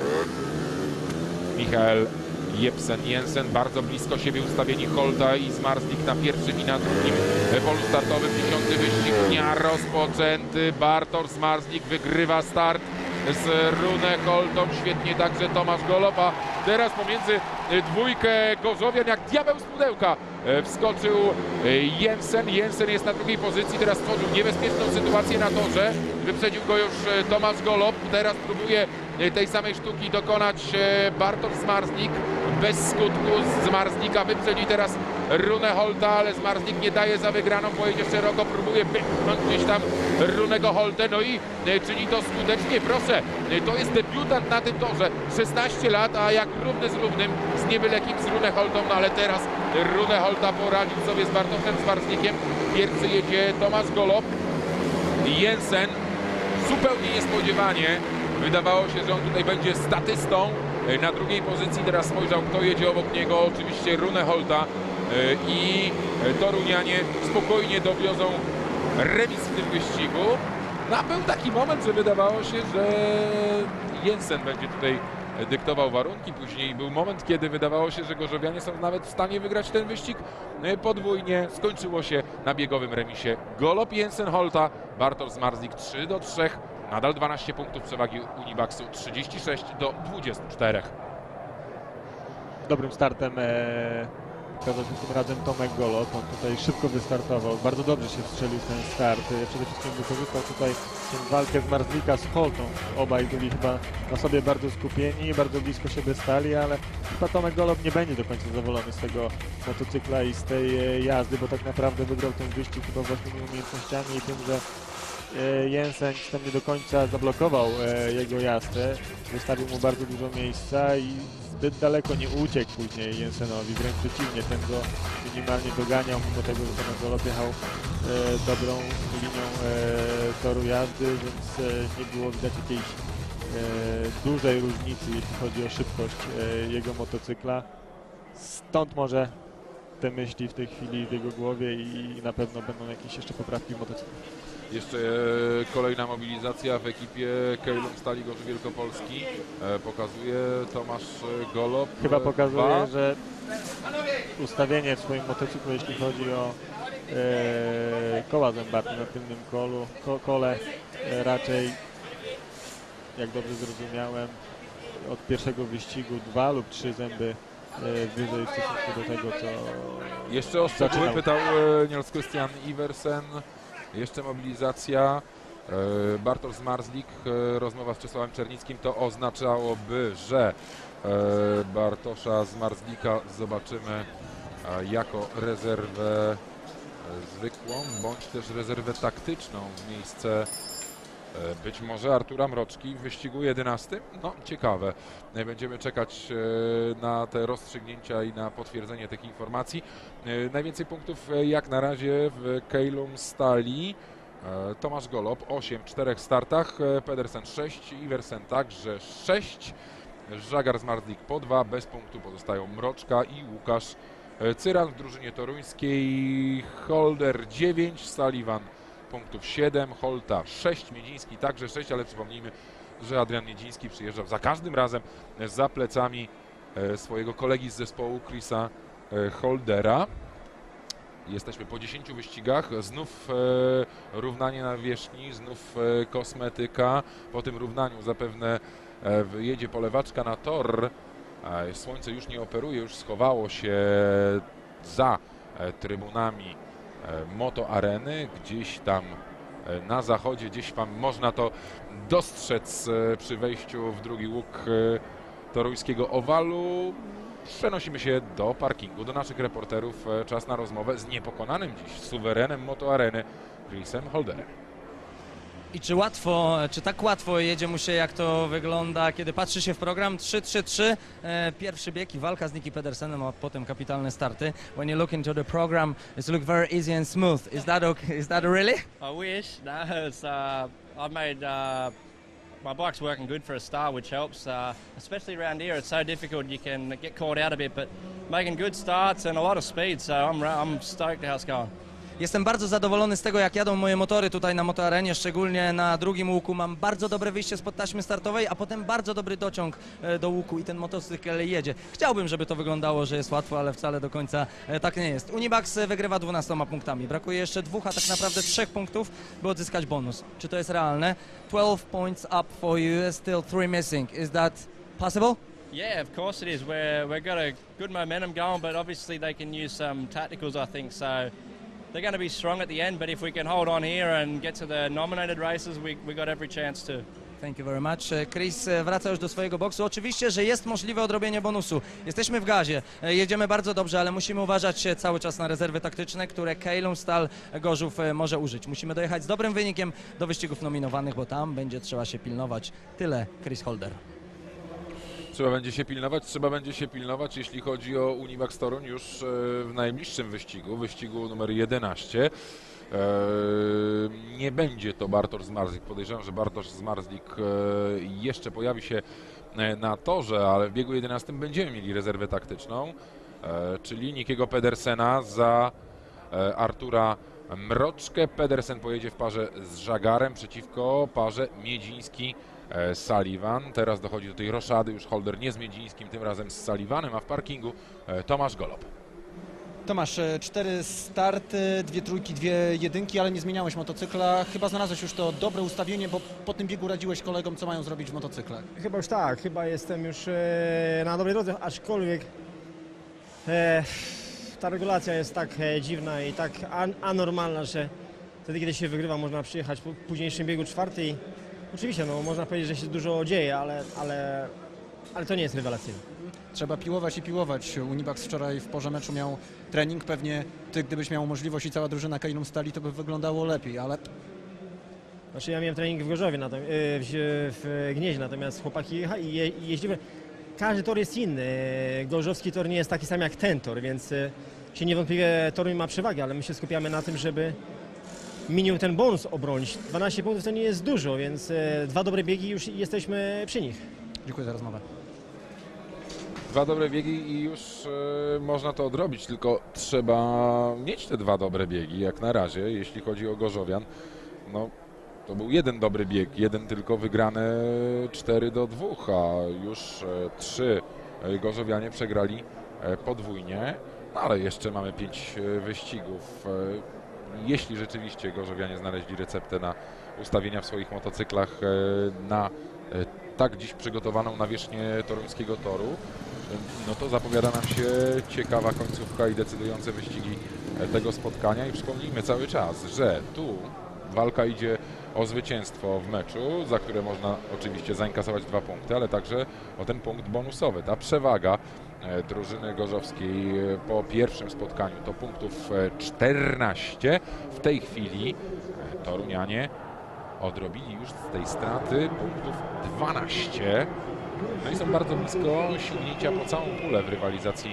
Michael Jepsen-Jensen. Bardzo blisko siebie ustawieni Holta i Zmarzlik na pierwszym i na drugim polu startowym. 10. wyścig dnia rozpoczęty. Bartosz Zmarzlik wygrywa start z Rune Holtą. Świetnie także Tomasz Golob, a teraz pomiędzy dwójkę gorzowian jak diabeł z pudełka wskoczył Jensen. Jensen jest na drugiej pozycji, teraz stworzył niebezpieczną sytuację na torze. Wyprzedził go już Tomasz Golob. Teraz próbuje tej samej sztuki dokonać Bartosz Zmarzlik. Bez skutku Zmarzlika wyprzedzi teraz Rune Holta, ale Zmarzlik nie daje za wygraną, pojedzie szeroko, próbuje wypchnąć gdzieś tam Runego Holtę, no i czyni to skutecznie. Proszę, to jest debiutant na tym torze, 16 lat, a jak równy z równym, z niebylekim z Rune Holtą, no ale teraz Rune Holta poradził sobie z Bartoszem Zmarzlikiem. Pierwszy jedzie Tomasz Golob. Jensen zupełnie niespodziewanie. Wydawało się, że on tutaj będzie statystą. Na drugiej pozycji teraz spojrzał, kto jedzie obok niego. Oczywiście Rune Holta i Torunianie spokojnie dowiozą remis w tym wyścigu. No, a był taki moment, że wydawało się, że Jensen będzie tutaj dyktował warunki. Później był moment, kiedy wydawało się, że gorzowianie są nawet w stanie wygrać ten wyścig podwójnie. Skończyło się na biegowym remisie. Golob, Jensen, Holta, Bartosz Zmarzlik 3-3. Nadal 12 punktów przewagi Unibaxu, 36-24.
Dobrym startem okazał się tym razem Tomek Golob. On tutaj szybko wystartował, bardzo dobrze się wstrzelił w ten start. Przede wszystkim wykorzystał tutaj tę walkę Zmarzlika z Holtą. Obaj byli chyba na sobie bardzo skupieni, bardzo blisko siebie stali, ale chyba Tomek Golob nie będzie do końca zadowolony z tego motocykla i z tej jazdy, bo tak naprawdę wygrał ten wyścig chyba własnymi umiejętnościami i tym, że Jensen tam nie do końca zablokował jego jazdę, wystawił mu bardzo dużo miejsca i zbyt daleko nie uciekł później Jensenowi, wręcz przeciwnie, ten go minimalnie doganiał, mimo tego, że Tomasz Golob jechał dobrą linią toru jazdy, więc nie było widać jakiejś dużej różnicy, jeśli chodzi o szybkość jego motocykla. Stąd może te myśli w tej chwili w jego głowie i na pewno będą jakieś jeszcze poprawki w motocyklu.
Jeszcze kolejna mobilizacja w ekipie Keilum Stali Gorzów Wielkopolski. Pokazuje Tomasz Golob.
Chyba pokazuje, że ustawienie w swoim motocyklu, jeśli chodzi o koła zębate na tylnym kole, raczej, jak dobrze zrozumiałem, od pierwszego wyścigu 2 lub 3 zęby wyżej w stosunku do tego, co
jeszcze o szczegóły pytał Nils Christian Iversen. Jeszcze mobilizacja. Bartosz Zmarzlik, rozmowa z Czesławem Czernickim, to oznaczałoby, że Bartosza Zmarzlika zobaczymy jako rezerwę zwykłą, bądź też rezerwę taktyczną w miejsce być może Artura Mroczki w wyścigu 11. No, ciekawe. Będziemy czekać na te rozstrzygnięcia i na potwierdzenie tych informacji. Najwięcej punktów jak na razie w Keilum Stali. Tomasz Golob 8 w 4 startach, Pedersen 6, Iversen także 6, Żagar Zmarzlik po 2, bez punktu pozostają Mroczka i Łukasz Cyran w drużynie toruńskiej. Holder 9, Sullivan punktów 7, Holta 6, Miedziński także 6, ale przypomnijmy, że Adrian Miedziński przyjeżdżał za każdym razem za plecami swojego kolegi z zespołu Chrisa Holdera. Jesteśmy po 10 wyścigach, znów równanie na wierzchni, znów kosmetyka. Po tym równaniu zapewne jedzie polewaczka na tor. Słońce już nie operuje, już schowało się za trybunami Moto Areny, gdzieś tam na zachodzie, gdzieś tam można to dostrzec przy wejściu w drugi łuk toruńskiego owalu. Przenosimy się do parkingu, do naszych reporterów. Czas na rozmowę z niepokonanym dziś suwerenem Moto Areny, Chrisem Holderem.
I czy tak łatwo jedzie mu się, jak to wygląda, kiedy patrzy się w program 3-3-3, pierwszy bieg i walka z Nicky Pedersenem, a potem kapitalne starty. When you look into the program, it looks very easy and smooth. Is that okay? Is that really?
I wish. No, it's, I've made my bike's working good for a start, which helps, especially around here. It's so difficult, you can get caught out a bit, but making good starts and a lot of speed, so I'm stoked how it's going.
Jestem bardzo zadowolony z tego, jak jadą moje motory tutaj na motoarenie, szczególnie na drugim łuku. Mam bardzo dobre wyjście spod taśmy startowej, a potem bardzo dobry dociąg do łuku i ten motocykl jedzie. Chciałbym, żeby to wyglądało, że jest łatwo, ale wcale do końca tak nie jest. Unibax wygrywa 12 punktami. Brakuje jeszcze 2, a tak naprawdę 3 punktów, by odzyskać bonus. Czy to jest realne? 12 points up for you, still 3 missing. Is that possible?
Yeah, of course it is. We've got a good momentum going, but obviously they can use some tacticals, I think, so they're going to be strong at the end, but if we can hold on here and get to the nominated races, we got every chance to.
Thank you very much. Chris wraca już do swojego boksu. Oczywiście, że jest możliwe odrobienie bonusu. Jesteśmy w gazie, jedziemy bardzo dobrze, ale musimy uważać cały czas na rezerwy taktyczne, które Keilung Stal Gorzów może użyć. Musimy dojechać z dobrym wynikiem do wyścigów nominowanych, bo tam będzie trzeba się pilnować. Tyle Chris Holder.
Trzeba będzie się pilnować, jeśli chodzi o Univax Toruń już w najbliższym wyścigu numer 11. Nie będzie to Bartosz Zmarzlik. Podejrzewam, że Bartosz Zmarzlik jeszcze pojawi się na torze, ale w biegu 11 będziemy mieli rezerwę taktyczną, czyli Nikiego Pedersena za Artura Mroczkę. Pedersen pojedzie w parze z Żagarem przeciwko parze Miedziński-Sullivan. Teraz dochodzi do tej roszady już Holder nie z Miedzińskim, tym razem z Sullivanem, a w parkingu Tomasz Golob.
Tomasz, 4 starty, 2 trójki, 2 jedynki, ale nie zmieniałeś motocykla. Chyba znalazłeś już to dobre ustawienie, bo po tym biegu radziłeś kolegom, co mają zrobić w motocyklach.
Chyba już tak, chyba jestem już na dobrej drodze, aczkolwiek ta regulacja jest tak dziwna i tak anormalna, że wtedy, kiedy się wygrywa, można przyjechać po późniejszym biegu 4. I oczywiście, no, można powiedzieć, że się dużo dzieje, ale to nie jest rewelacyjne.
Trzeba piłować i piłować. Unibax wczoraj w porze meczu miał trening. Pewnie ty, gdybyś miał możliwość i cała drużyna Keilung Stali, to by wyglądało lepiej, ale...
Znaczy ja miałem trening w Gorzowie, w Gnieźnie, natomiast chłopaki jeździmy. Każdy tor jest inny. Gorzowski tor nie jest taki sam jak ten tor, więc się niewątpliwie Toruń ma przewagę, ale my się skupiamy na tym, żeby minimum ten bonus obronić. 12 punktów to nie jest dużo, więc 2 dobre biegi już jesteśmy przy nich.
Dziękuję za rozmowę.
2 dobre biegi i już można to odrobić, tylko trzeba mieć te 2 dobre biegi, jak na razie, jeśli chodzi o Gorzowian. No, to był 1 dobry bieg, 1 tylko wygrany 4-2, a już 3 Gorzowianie przegrali podwójnie, ale jeszcze mamy 5 wyścigów. Jeśli rzeczywiście Gorzowianie znaleźli receptę na ustawienia w swoich motocyklach na tak dziś przygotowaną nawierzchnię toruńskiego toru, no to zapowiada nam się ciekawa końcówka i decydujące wyścigi tego spotkania. I przypomnijmy cały czas, że tu walka idzie o zwycięstwo w meczu, za które można oczywiście zainkasować 2 punkty, ale także o ten punkt bonusowy. Ta przewaga drużyny gorzowskiej po pierwszym spotkaniu to punktów 14. W tej chwili torunianie odrobili już z tej straty punktów 12. No i są bardzo blisko sięgnięcia po całą pulę w rywalizacji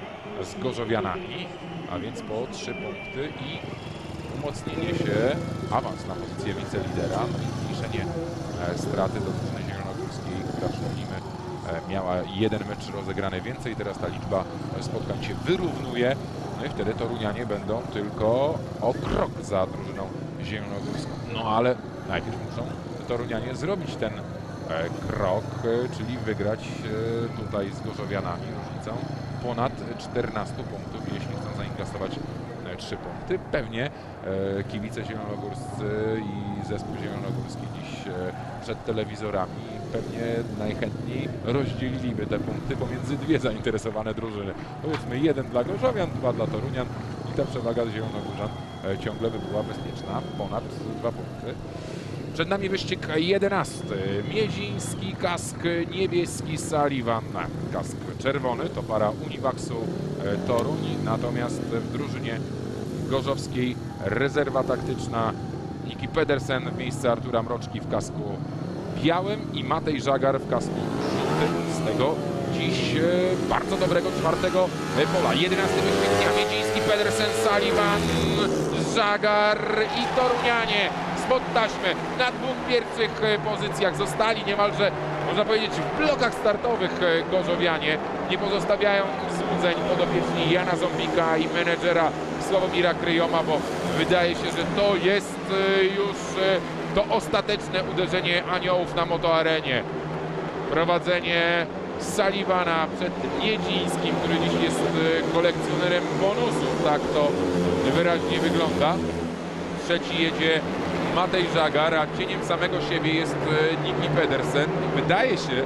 z Gorzowianami, a więc po 3 punkty i umocnienie się, awans na pozycję wicelidera, no i zmniejszenie straty do drużyny zielonogórskiej, która, przypomnijmy, miała 1 mecz rozegrany więcej. Teraz ta liczba spotkań się wyrównuje, no i wtedy torunianie będą tylko o krok za drużyną zielonogórską. No ale najpierw muszą torunianie zrobić ten krok, czyli wygrać tutaj z Gorzowianami różnicą ponad 14 punktów, jeśli chcą zainkasować 3 punkty. Pewnie kibice zielonogórscy i zespół zielonogórski dziś przed telewizorami pewnie najchętniej rozdzieliliby te punkty pomiędzy 2 zainteresowane drużyny. Powiedzmy 1 dla Gorzowian, 2 dla Torunian i ta przewaga zielonogórzan ciągle by była bezpieczna, ponad 2 punkty. Przed nami wyścig 11. Miedziński, kask niebieski, Sullivan, kask czerwony. To para Univaxu Toruń. Natomiast w drużynie gorzowskiej rezerwa taktyczna Niki Pedersen w miejsce Artura Mroczki w kasku białym i Matej Żagar w kasku żółtym. Z tego dziś bardzo dobrego 4. pola. 11. wyścig dnia. Miedziński, Pedersen, Sullivan, Żagar i Torunianie spod taśmy na 2 pierwszych pozycjach zostali niemalże, można powiedzieć, w blokach startowych Gorzowianie. Nie pozostawiają złudzeń podopieczni Jana Zombika i menedżera Sławomira Kryjoma, bo wydaje się, że to jest już to ostateczne uderzenie aniołów na motoarenie. Prowadzenie Sullivana przed Miedzińskim, który dziś jest kolekcjonerem bonusów, tak to wyraźnie wygląda. Trzeci jedzie Matej Żagar, a cieniem samego siebie jest Niki Pedersen. Wydaje się,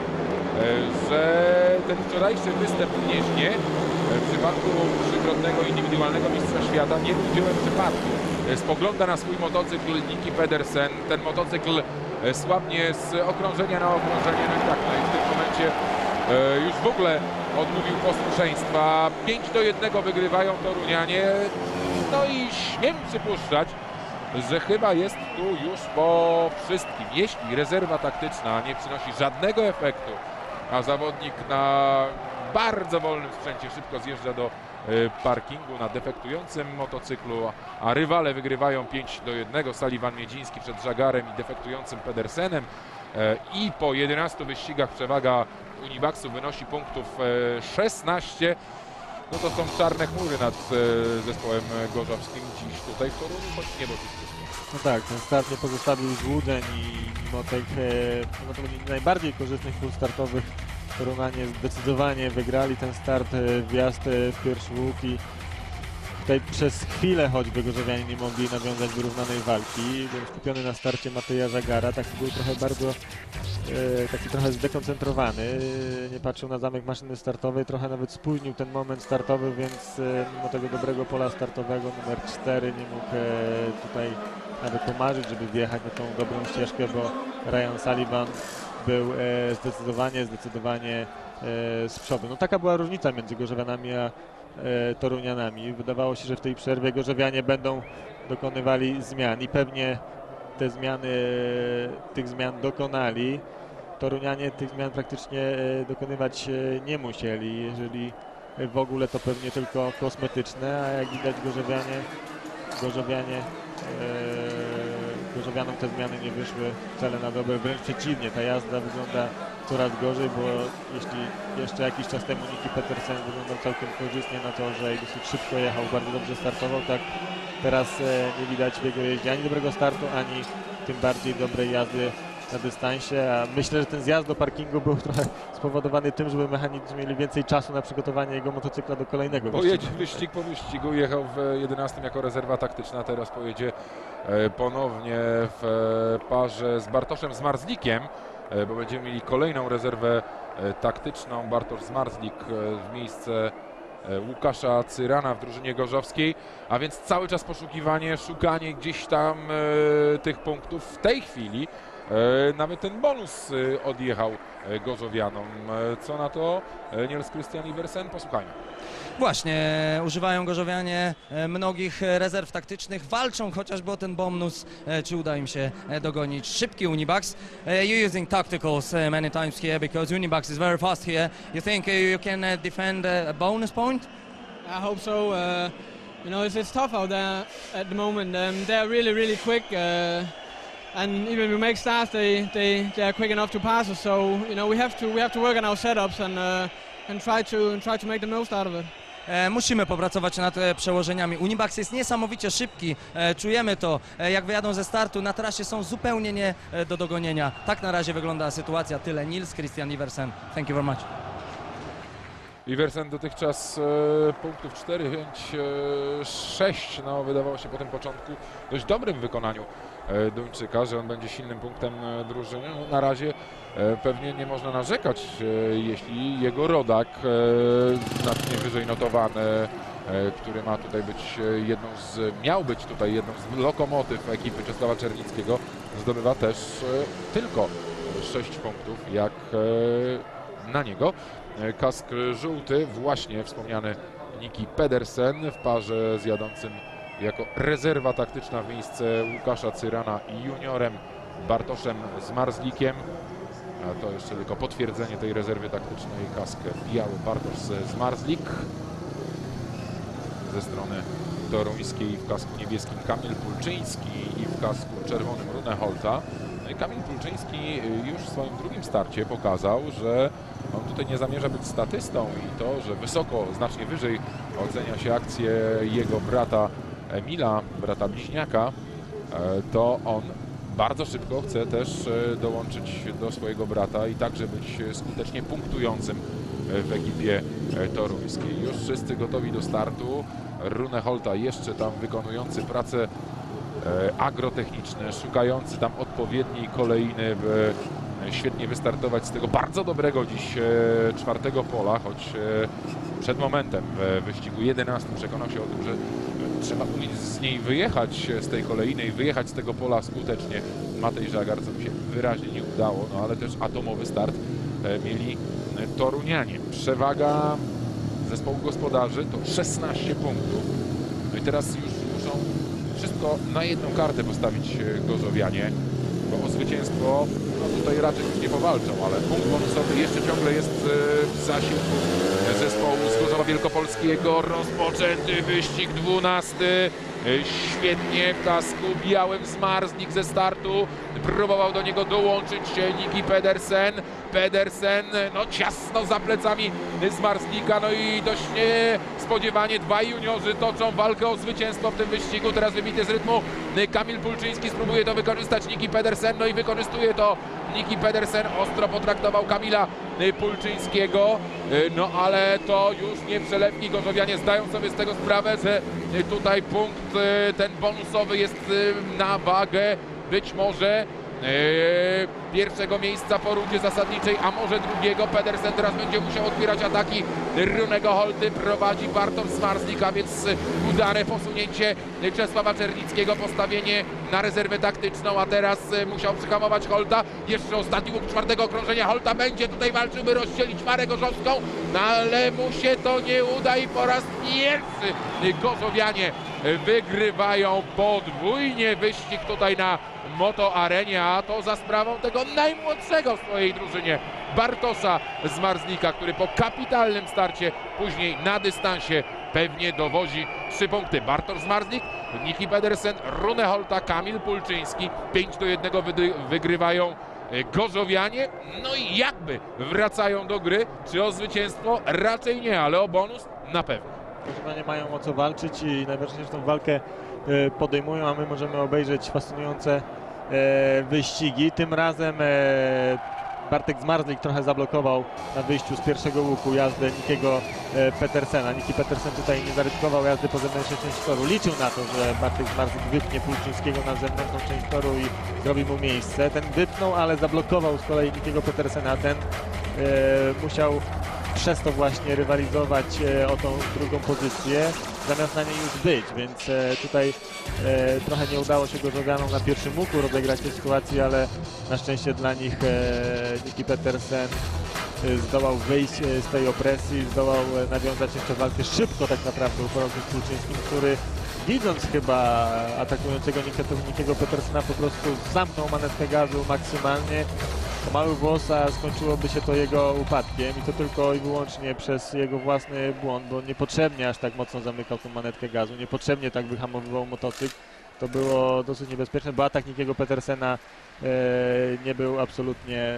że ten wczorajszy występ w Gnieźnie w przypadku trzykrotnego indywidualnego mistrza świata nie był dziełem przypadku. Spogląda na swój motocykl Niki Pedersen. Ten motocykl słabnie z okrążenia na okrążenie. No i tak, no i w tym momencie już w ogóle odmówił posłuszeństwa. 5-1 wygrywają Torunianie. No i śmiem przypuszczać, że chyba jest tu już po wszystkim. Jeśli rezerwa taktyczna nie przynosi żadnego efektu, a zawodnik na bardzo wolnym sprzęcie szybko zjeżdża do parkingu na defektującym motocyklu, a rywale wygrywają 5-1. Sullivan Miedziński przed Żagarem i defektującym Pedersenem i po 11 wyścigach przewaga Unibaxu wynosi punktów 16. No to są czarne chmury nad zespołem gorzowskim dziś tutaj w Toruniu, choć niebo czyste.
No tak, ten start nie pozostawił złudzeń i mimo tych najbardziej korzystnych pól startowych Torunianie zdecydowanie wygrali ten start, wjazd w pierwszy łuk i tutaj przez chwilę choćby gorzowianie nie mogli nawiązać wyrównanej walki. Byłem skupiony na starcie Mateja Żagara, taki był trochę zdekoncentrowany, nie patrzył na zamek maszyny startowej, trochę nawet spóźnił ten moment startowy, więc mimo tego dobrego pola startowego numer 4 nie mógł tutaj nawet pomarzyć, żeby wjechać na tą dobrą ścieżkę, bo Ryan Sullivan był zdecydowanie z przodu. No taka była różnica między gorzowianami a torunianami. Wydawało się, że w tej przerwie gorzowianie będą dokonywali zmian i pewnie tych zmian dokonali. Torunianie tych zmian praktycznie dokonywać nie musieli. Jeżeli w ogóle, to pewnie tylko kosmetyczne, a jak widać Gorzowianom te zmiany nie wyszły wcale na dobre, wręcz przeciwnie, ta jazda wygląda coraz gorzej, bo jeśli jeszcze jakiś czas temu Niki Pedersen wyglądał całkiem korzystnie na to, że dosyć szybko jechał, bardzo dobrze startował, tak teraz nie widać w jego jeździe ani dobrego startu, ani tym bardziej dobrej jazdy na dystansie, a myślę, że ten zjazd do parkingu był trochę spowodowany tym, żeby mechanicy mieli więcej czasu na przygotowanie jego motocykla do kolejnego wyścigu.
Pojedzie wyścig po wyścigu, jechał w 11 jako rezerwa taktyczna, teraz pojedzie ponownie w parze z Bartoszem Zmarzlikiem, bo będziemy mieli kolejną rezerwę taktyczną. Bartosz Zmarzlik w miejsce Łukasza Cyrana w drużynie gorzowskiej, a więc cały czas poszukiwanie, szukanie gdzieś tam tych punktów. W tej chwili nawet ten bonus odjechał gorzowianom. Co na to Niels Christian Iversen? Posłuchajmy.
Właśnie, używają gorzowianie mnogich rezerw taktycznych, walczą chociażby o ten bonus, czy uda im się dogonić szybki Unibax. You're using tacticals many times here because Unibax is very fast here. You think you can defend a bonus point?
I hope so. You know, it's tough out there at the moment. They're really quick. And even if we make starts, they are quick enough to pass us. So you know we have to work on our setups and try to make the most out of it.
Musimy popracować nad przełożeniami. Unibax jest niesamowicie szybki, czujemy to, jak wyjadą ze startu, na trasie są zupełnie nie do dogonienia. Tak na razie wygląda sytuacja. Tyle Niels Christian Iversen. Thank you very much.
Iversen dotychczas punktów 4, 6, no wydawało się po tym początku dość dobrym wykonaniu Duńczyka, że on będzie silnym punktem drużyny. No, na razie pewnie nie można narzekać, jeśli jego rodak znacznie wyżej notowany, który ma tutaj być miał być tutaj jedną z lokomotyw ekipy Czesława Czernickiego, zdobywa też tylko 6 punktów jak na niego. Kask żółty, właśnie wspomniany Niki Pedersen w parze z jadącym jako rezerwa taktyczna w miejsce Łukasza Cyrana i juniorem Bartoszem Zmarzlikiem. A to jeszcze tylko potwierdzenie tej rezerwy taktycznej. Kask biały Bartosz Zmarzlik. Ze strony toruńskiej w kasku niebieskim Kamil Pulczyński i w kasku czerwonym Rune Holta. No i Kamil Pulczyński już w swoim drugim starcie pokazał, że on tutaj nie zamierza być statystą i to, że wysoko, znacznie wyżej ocenia się akcję jego brata Emila, brata bliźniaka, to on bardzo szybko chce też dołączyć do swojego brata i także być skutecznie punktującym w ekipie toruńskiej. Już wszyscy gotowi do startu. Rune Holta jeszcze tam wykonujący prace agrotechniczne, szukający tam odpowiedniej kolejny, by świetnie wystartować z tego bardzo dobrego dziś czwartego pola, choć przed momentem w wyścigu 11 przekonał się o tym, że trzeba umieć z niej wyjechać, z tej kolejnej, wyjechać z tego pola skutecznie. Matej Żagar, co mu się wyraźnie nie udało, no ale też atomowy start mieli torunianie. Przewaga zespołu gospodarzy to 16 punktów. No i teraz już muszą wszystko na jedną kartę postawić gorzowianie, bo o zwycięstwo no tutaj raczej już nie powalczą, ale punkt bonusowy jeszcze ciągle jest w zasięgu zespołu z Gorzowa Wielkopolskiego. Rozpoczęty wyścig 12. Świetnie w kasku białym Zmarzlik ze startu. Próbował do niego dołączyć Niki Pedersen. Pedersen no ciasno za plecami Zmarzlika. No i dość niespodziewanie dwaj juniorzy toczą walkę o zwycięstwo w tym wyścigu. Teraz wybity z rytmu Kamil Pulczyński spróbuje to wykorzystać. Niki Pedersen, no i wykorzystuje to Niki Pedersen. Ostro potraktował Kamila Pulczyńskiego. No ale to już nie przelewki. Gorzowianie zdają sobie z tego sprawę, że tutaj punkt ten bonusowy jest na wagę być może pierwszego miejsca po rundzie zasadniczej, a może drugiego. Pedersen teraz będzie musiał otwierać ataki Runego Holty. Prowadzi Bartosz Zmarzlik, a więc udane posunięcie Czesława Czernickiego, postawienie na rezerwę taktyczną, a teraz musiał przyhamować Holta. Jeszcze ostatni łuk czwartego okrążenia. Holta będzie tutaj walczył, by rozdzielić Marę Gorzowską, no ale mu się to nie uda i po raz pierwszy gorzowianie wygrywają podwójnie wyścig tutaj na Moto Arenie, a to za sprawą tego najmłodszego w swojej drużynie Bartosza Zmarzlika, który po kapitalnym starcie później na dystansie pewnie dowozi 3 punkty. Bartosz Zmarzlik, Niki Pedersen, Rune Holta, Kamil Pulczyński. 5-1 wygrywają gorzowianie. No i jakby wracają do gry. Czy o zwycięstwo? Raczej nie, ale o bonus na pewno.
Nie mają o co walczyć i najważniejsze, że tą walkę podejmują, a my możemy obejrzeć fascynujące wyścigi. Tym razem Bartek Zmarzlik trochę zablokował na wyjściu z pierwszego łuku jazdę Nikiego Pedersena. Niki Pedersen tutaj nie zaryzykował jazdy po zewnętrznej części toru. Liczył na to, że Bartek Zmarzlik wypnie Pulczyńskiego na zewnętrzną część toru i zrobi mu miejsce. Ten wypnął, ale zablokował z kolei Nikiego Pedersena. Ten musiał przez to właśnie rywalizować o tą drugą pozycję, zamiast na niej już być, więc tutaj trochę nie udało się gorzowianom na pierwszym łuku rozegrać tej sytuacji, ale na szczęście dla nich Niki Pedersen zdołał wyjść z tej opresji, zdołał nawiązać jeszcze walkę szybko tak naprawdę uporał się z Pulczyńskim, który widząc chyba atakującego Nikiego Pedersena po prostu zamknął manetkę gazu maksymalnie. Po małych włosach skończyłoby się to jego upadkiem i to tylko i wyłącznie przez jego własny błąd, bo niepotrzebnie aż tak mocno zamykał tą manetkę gazu, niepotrzebnie tak wyhamowywał motocykl. To było dosyć niebezpieczne, bo atak Nikiego Pedersena nie był absolutnie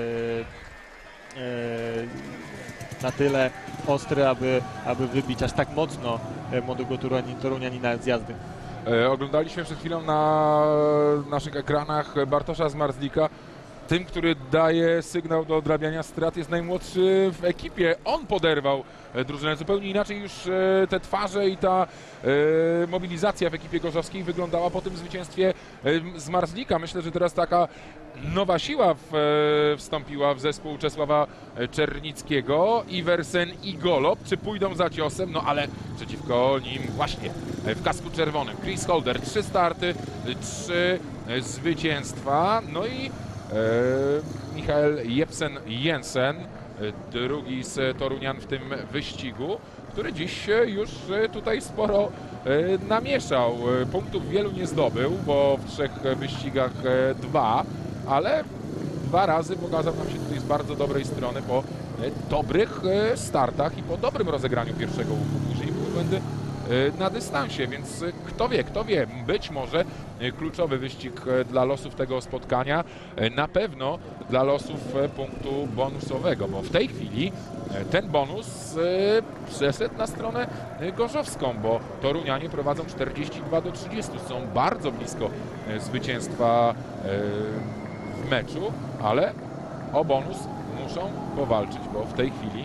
na tyle ostry, aby wybić aż tak mocno młodego torunianina z jazdy.
Oglądaliśmy przed chwilą na naszych ekranach Bartosza Zmarzlika. Tym, który daje sygnał do odrabiania strat, jest najmłodszy w ekipie. On poderwał drużynę. Zupełnie inaczej już te twarze i ta mobilizacja w ekipie gorzowskiej wyglądała po tym zwycięstwie Zmarzlika. Myślę, że teraz taka nowa siła wstąpiła w zespół Czesława Czernickiego. Iversen i Golob. Czy pójdą za ciosem? No ale przeciwko nim właśnie w kasku czerwonym Chris Holder. 3 starty, 3 zwycięstwa. No i Michael Jepsen Jensen, drugi z Torunian w tym wyścigu, który dziś już tutaj sporo namieszał. Punktów wielu nie zdobył, bo w 3 wyścigach 2, ale 2 razy pokazał nam się tutaj z bardzo dobrej strony po dobrych startach i po dobrym rozegraniu pierwszego łuku. Później były błędy na dystansie, więc kto wie, być może kluczowy wyścig dla losów tego spotkania, na pewno dla losów punktu bonusowego, bo w tej chwili ten bonus przeszedł na stronę gorzowską, bo torunianie prowadzą 42-30, są bardzo blisko zwycięstwa w meczu, ale o bonus muszą powalczyć, bo w tej chwili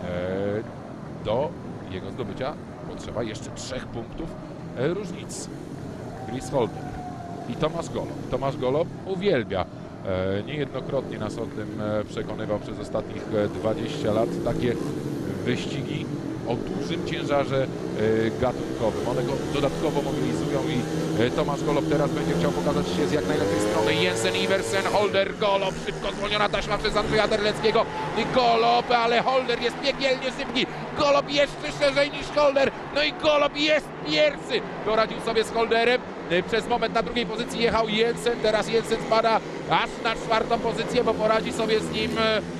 do jego zdobycia potrzeba jeszcze 3 punktów różnicy. Chris Holder i Tomasz Golob. Tomasz Golob uwielbia, niejednokrotnie nas o tym przekonywał przez ostatnich 20 lat, takie wyścigi o dużym ciężarze gatunkowym. One go dodatkowo mobilizują i Tomasz Golob teraz będzie chciał pokazać się z jak najlepszej strony. Jensen, Iversen, Holder, Golob, szybko zwolniona taśma przez Andrzeja Terleckiego. Golob, ale Holder jest piekielnie szybki. Golob jeszcze szerzej niż Holder. No i Golob jest pierwszy. Doradził sobie z Holderem. Przez moment na drugiej pozycji jechał Jensen. Teraz Jensen spada aż na 4. pozycję, bo poradzi sobie z nim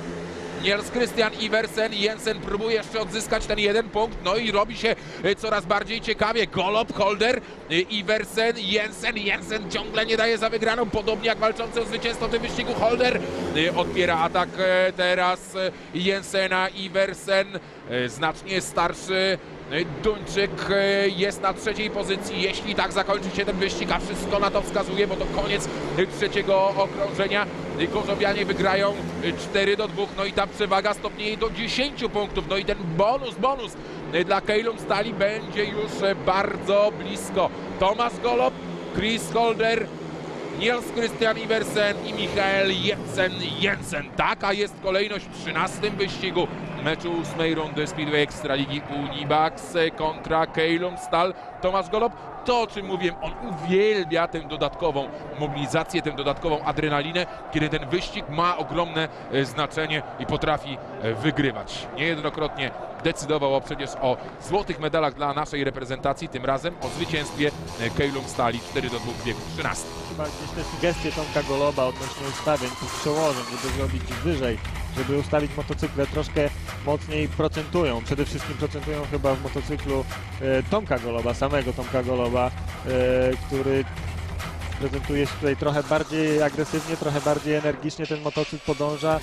Niels Christian Iversen. Jensen próbuje jeszcze odzyskać ten 1 punkt, no i robi się coraz bardziej ciekawie. Golob, Holder, Iversen, Jensen. Jensen ciągle nie daje za wygraną, podobnie jak walczący o zwycięstwo w tym wyścigu Holder. Odpiera atak teraz Jensena. Iversen, znacznie starszy Duńczyk, jest na 3. pozycji. Jeśli tak zakończy się ten wyścig, a wszystko na to wskazuje, bo to koniec 3. okrążenia, gorzowianie wygrają 4-2, no i ta przewaga stopnieje do 10 punktów, no i ten bonus dla Keilung Stali będzie już bardzo blisko. Tomasz Golob, Chris Holder, Niels Christian Iversen i Michael Jensen. Taka jest kolejność w 13. wyścigu meczu 8. rundy Speedway Ekstraligi Unibax kontra Keilung Stal. Tomasz Golob, to o czym mówiłem, on uwielbia tę dodatkową mobilizację, tę dodatkową adrenalinę, kiedy ten wyścig ma ogromne znaczenie i potrafi wygrywać. Niejednokrotnie decydował przecież o złotych medalach dla naszej reprezentacji, tym razem o zwycięstwie Keilung Stali 4-2 w wieku 13.
Chyba gdzieś te sugestie Tomka Goloba odnośnie ustawień, tych przełożeń, żeby zrobić wyżej, żeby ustawić motocykle troszkę mocniej, procentują. Przede wszystkim procentują chyba w motocyklu Tomka Goloba, samego Tomka Goloba, który prezentuje się tutaj trochę bardziej agresywnie, trochę bardziej energicznie, ten motocykl podąża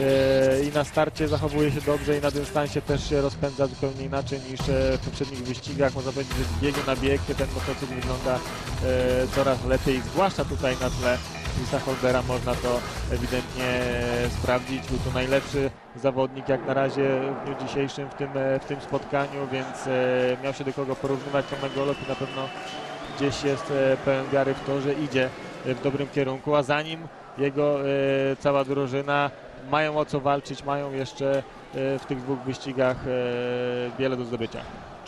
i na starcie zachowuje się dobrze i na dystansie też się rozpędza zupełnie inaczej niż w poprzednich wyścigach. Można powiedzieć, że z biegu na bieg ten motocykl wygląda coraz lepiej, zwłaszcza tutaj na tle Chrisa Holdera można to ewidentnie sprawdzić. Był to najlepszy zawodnik jak na razie w dniu dzisiejszym w tym spotkaniu, więc miał się do kogo porównywać Tomek Golob i na pewno gdzieś jest pełen wiary w to, że idzie w dobrym kierunku, a za nim jego cała drużyna mają o co walczyć, mają jeszcze w tych 2 wyścigach wiele do zdobycia.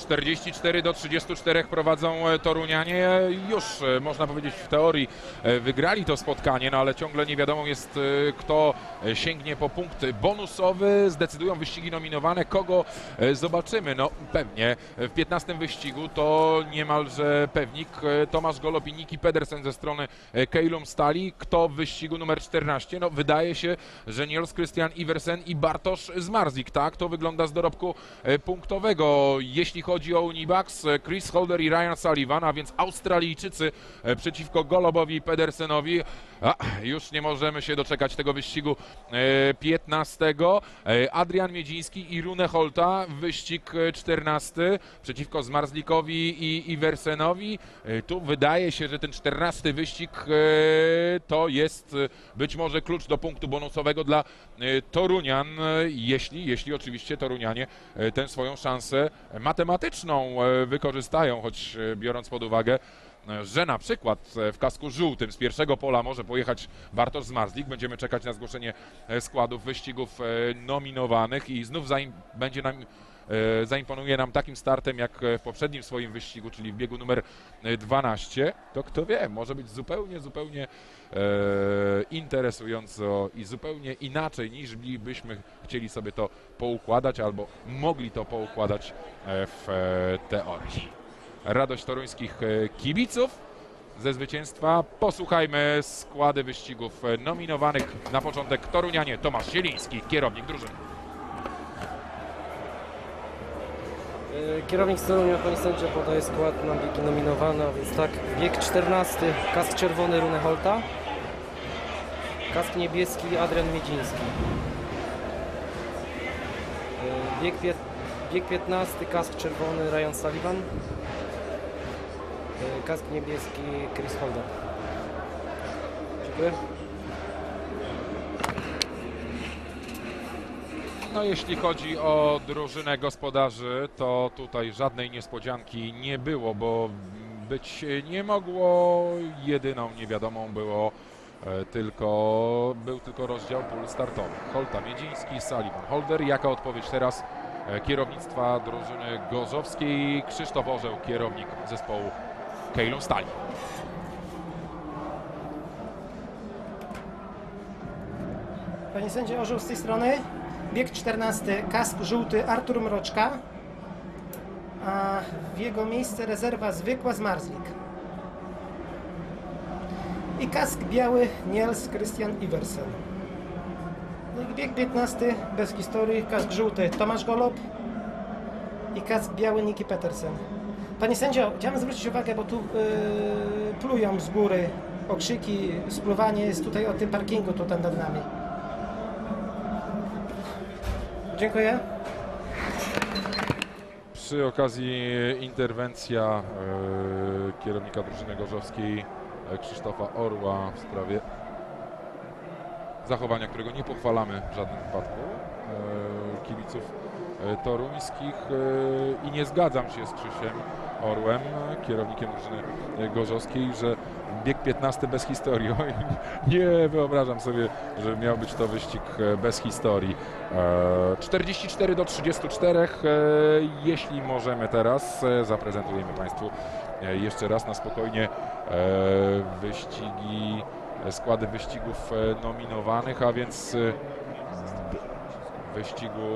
44-34 prowadzą torunianie. Już można powiedzieć w teorii wygrali to spotkanie, no ale ciągle nie wiadomo jest, kto sięgnie po punkt bonusowy. Zdecydują wyścigi nominowane, kogo zobaczymy. No pewnie w 15 wyścigu to niemalże pewnik Tomasz Golob i Niki Pedersen ze strony Keilung Stali. Kto w wyścigu numer 14? No wydaje się, że Niels Christian Iversen i Bartosz Zmarzlik. Tak, to wygląda z dorobku punktowego. Jeśli chodzi o Unibax, Chris Holder i Ryan Sullivan, a więc Australijczycy przeciwko Golobowi i Pedersenowi. Już nie możemy się doczekać tego wyścigu 15. Adrian Miedziński i Rune Holta, wyścig 14 przeciwko Zmarzlikowi i Iversenowi. Tu wydaje się, że ten 14 wyścig to jest być może klucz do punktu bonusowego dla torunian, jeśli oczywiście torunianie tę swoją szansę matematyczną wykorzystają, choć biorąc pod uwagę, że na przykład w kasku żółtym z pierwszego pola może pojechać Bartosz Zmarzlik. Będziemy czekać na zgłoszenie składów wyścigów nominowanych i znów zaimponuje nam takim startem jak w poprzednim swoim wyścigu, czyli w biegu numer 12. To kto wie, może być zupełnie interesująco i zupełnie inaczej niż byśmy chcieli sobie to poukładać albo mogli to poukładać w teorii. Radość toruńskich kibiców ze zwycięstwa. Posłuchajmy składy wyścigów nominowanych. Na początek torunianie Tomasz Zieliński, kierownik drużyny.
Kierownik z Torunia, pani sędzia, podaje skład na biegi nominowane, a więc tak, bieg 14, kask czerwony Rune Holta, kask niebieski Adrian Miedziński, bieg 15, kask czerwony Ryan Sullivan, kask niebieski Chris Holder. Dziękuję.
No jeśli chodzi o drużynę gospodarzy, to tutaj żadnej niespodzianki nie było, bo być nie mogło. Jedyną niewiadomą był tylko rozdział pól startowych. Holta, Miedziński, Sullivan, Holder. Jaka odpowiedź teraz kierownictwa drużyny gorzowskiej? Krzysztof Orzeł, kierownik zespołu Keilung Stali.
Panie sędzio, Orzeł z tej strony. Bieg 14, kask żółty Artur Mroczka, a w jego miejsce rezerwa zwykła Zmarzlik. I kask biały Niels Christian Iversen. No i bieg 15, bez historii, kask żółty Tomasz Golob i kask biały Niki Petersen. Panie sędzio, chciałem zwrócić uwagę, bo tu plują z góry, okrzyki, spluwanie jest tutaj o tym parkingu tutaj nad nami. Dziękuję.
Przy okazji interwencja kierownika drużyny gorzowskiej Krzysztofa Orła w sprawie zachowania, którego nie pochwalamy w żadnym wypadku kibiców toruńskich i nie zgadzam się z Krzysiem Orłem, kierownikiem drużyny gorzowskiej, że bieg 15 bez historii. Oj, nie wyobrażam sobie, że miał być to wyścig bez historii. 44-34. Jeśli możemy teraz, zaprezentujemy Państwu jeszcze raz na spokojnie składy wyścigów nominowanych, a więc wyścigu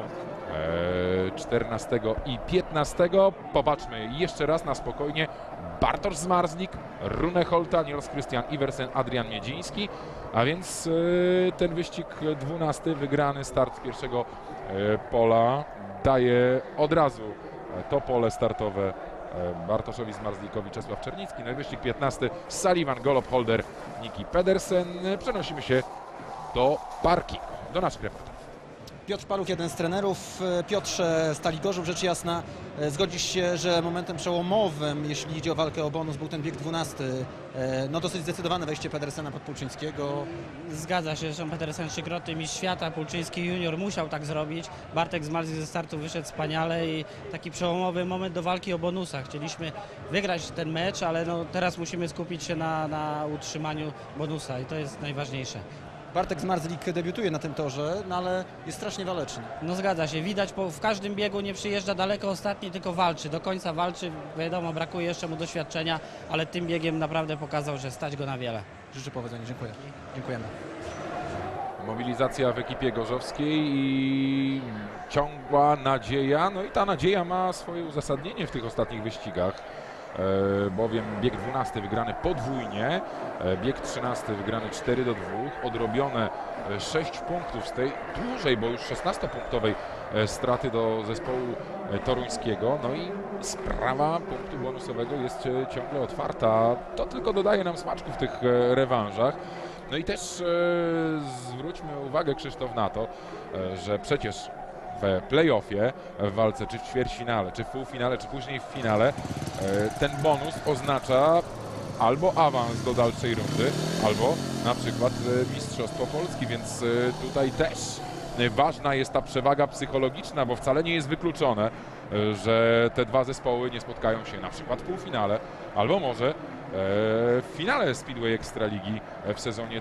14 i 15. Popatrzmy jeszcze raz na spokojnie. Bartosz Zmarzlik, Rune Holta, Niels Christian Iversen, Adrian Miedziński, a więc ten wyścig 12, wygrany start z pierwszego pola, daje od razu to pole startowe Bartoszowi Zmarzlikowi Czesław Czernicki. No i wyścig 15, Sullivan, Golob, Holder, Niki Pedersen. Przenosimy się do parkingu, do naszych reporterów.
Piotr Paluch, jeden z trenerów. Piotrze, Stali Gorzów, rzecz jasna, zgodzisz się, że momentem przełomowym, jeśli idzie o walkę o bonus, był ten bieg 12. No dosyć zdecydowane wejście Pedersena pod Pulczyńskiego.
Zgadza się, że Pedersen trzykrotny mistrz świata, Pulczyński junior musiał tak zrobić. Bartek Zmarzlik ze startu wyszedł wspaniale i taki przełomowy moment do walki o bonusach. Chcieliśmy wygrać ten mecz, ale no teraz musimy skupić się na utrzymaniu bonusa i to jest najważniejsze.
Bartek Zmarzlik debiutuje na tym torze, no ale jest strasznie waleczny.
No zgadza się, widać, w każdym biegu nie przyjeżdża daleko ostatni, tylko walczy, do końca walczy. Wiadomo, brakuje jeszcze mu doświadczenia, ale tym biegiem naprawdę pokazał, że stać go na wiele.
Życzę powodzenia, dziękuję. Dziękujemy.
Mobilizacja w ekipie gorzowskiej i ciągła nadzieja, no i ta nadzieja ma swoje uzasadnienie w tych ostatnich wyścigach. Bowiem bieg 12 wygrany podwójnie, bieg 13 wygrany 4-2, odrobione 6 punktów z tej dużej, bo już 16-punktowej straty do zespołu toruńskiego. No i sprawa punktu bonusowego jest ciągle otwarta. To tylko dodaje nam smaczku w tych rewanżach. No i też zwróćmy uwagę, Krzysztof, na to, że przecież w play-offie, w walce czy w ćwierćfinale, czy w półfinale, czy później w finale, ten bonus oznacza albo awans do dalszej rundy, albo na przykład Mistrzostwo Polski, więc tutaj też ważna jest ta przewaga psychologiczna, bo wcale nie jest wykluczone, że te dwa zespoły nie spotkają się na przykład w półfinale, albo może w finale Speedway Ekstraligi w sezonie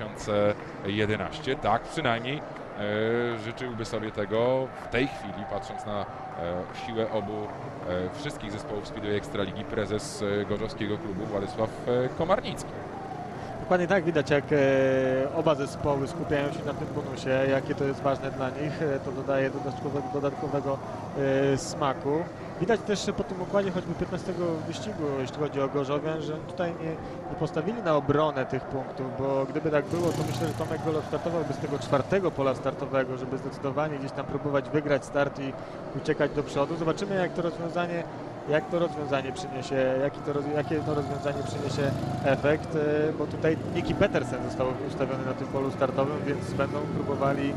2011. Tak przynajmniej życzyłby sobie tego w tej chwili, patrząc na siłę obu wszystkich zespołów Speedway Ekstraligi, prezes gorzowskiego klubu Władysław Komarnicki.
dokładnie tak, widać jak oba zespoły skupiają się na tym bonusie, jakie to jest ważne dla nich, to dodaje dodatkowego smaku. Widać też po tym układzie choćby 15 wyścigu, jeśli chodzi o Gorzowian, że tutaj nie postawili na obronę tych punktów, bo gdyby tak było, to myślę, że Tomek Golob startowałby z tego 4. pola startowego, żeby zdecydowanie gdzieś tam próbować wygrać start i uciekać do przodu. Zobaczymy, jak to rozwiązanie przyniesie, jakie to rozwiązanie przyniesie efekt, bo tutaj Niki Petersen został ustawiony na tym polu startowym, więc będą próbowali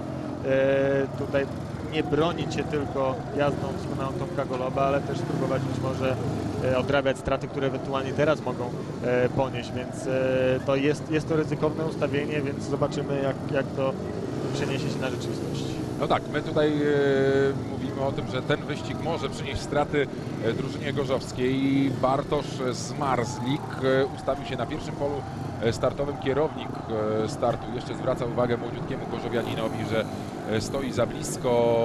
tutaj nie bronić się tylko jazdą doskonałą Tomka Goloba, ale też spróbować być może odrabiać straty, które ewentualnie teraz mogą ponieść, więc to jest to ryzykowne ustawienie, więc zobaczymy, jak to przeniesie się na rzeczywistość.
No tak, my tutaj mówimy o tym, że ten wyścig może przynieść straty drużynie gorzowskiej. Bartosz Zmarzlik ustawił się na pierwszym polu startowym. Kierownik startu jeszcze zwraca uwagę młodziutkiemu gorzowianinowi, że stoi za blisko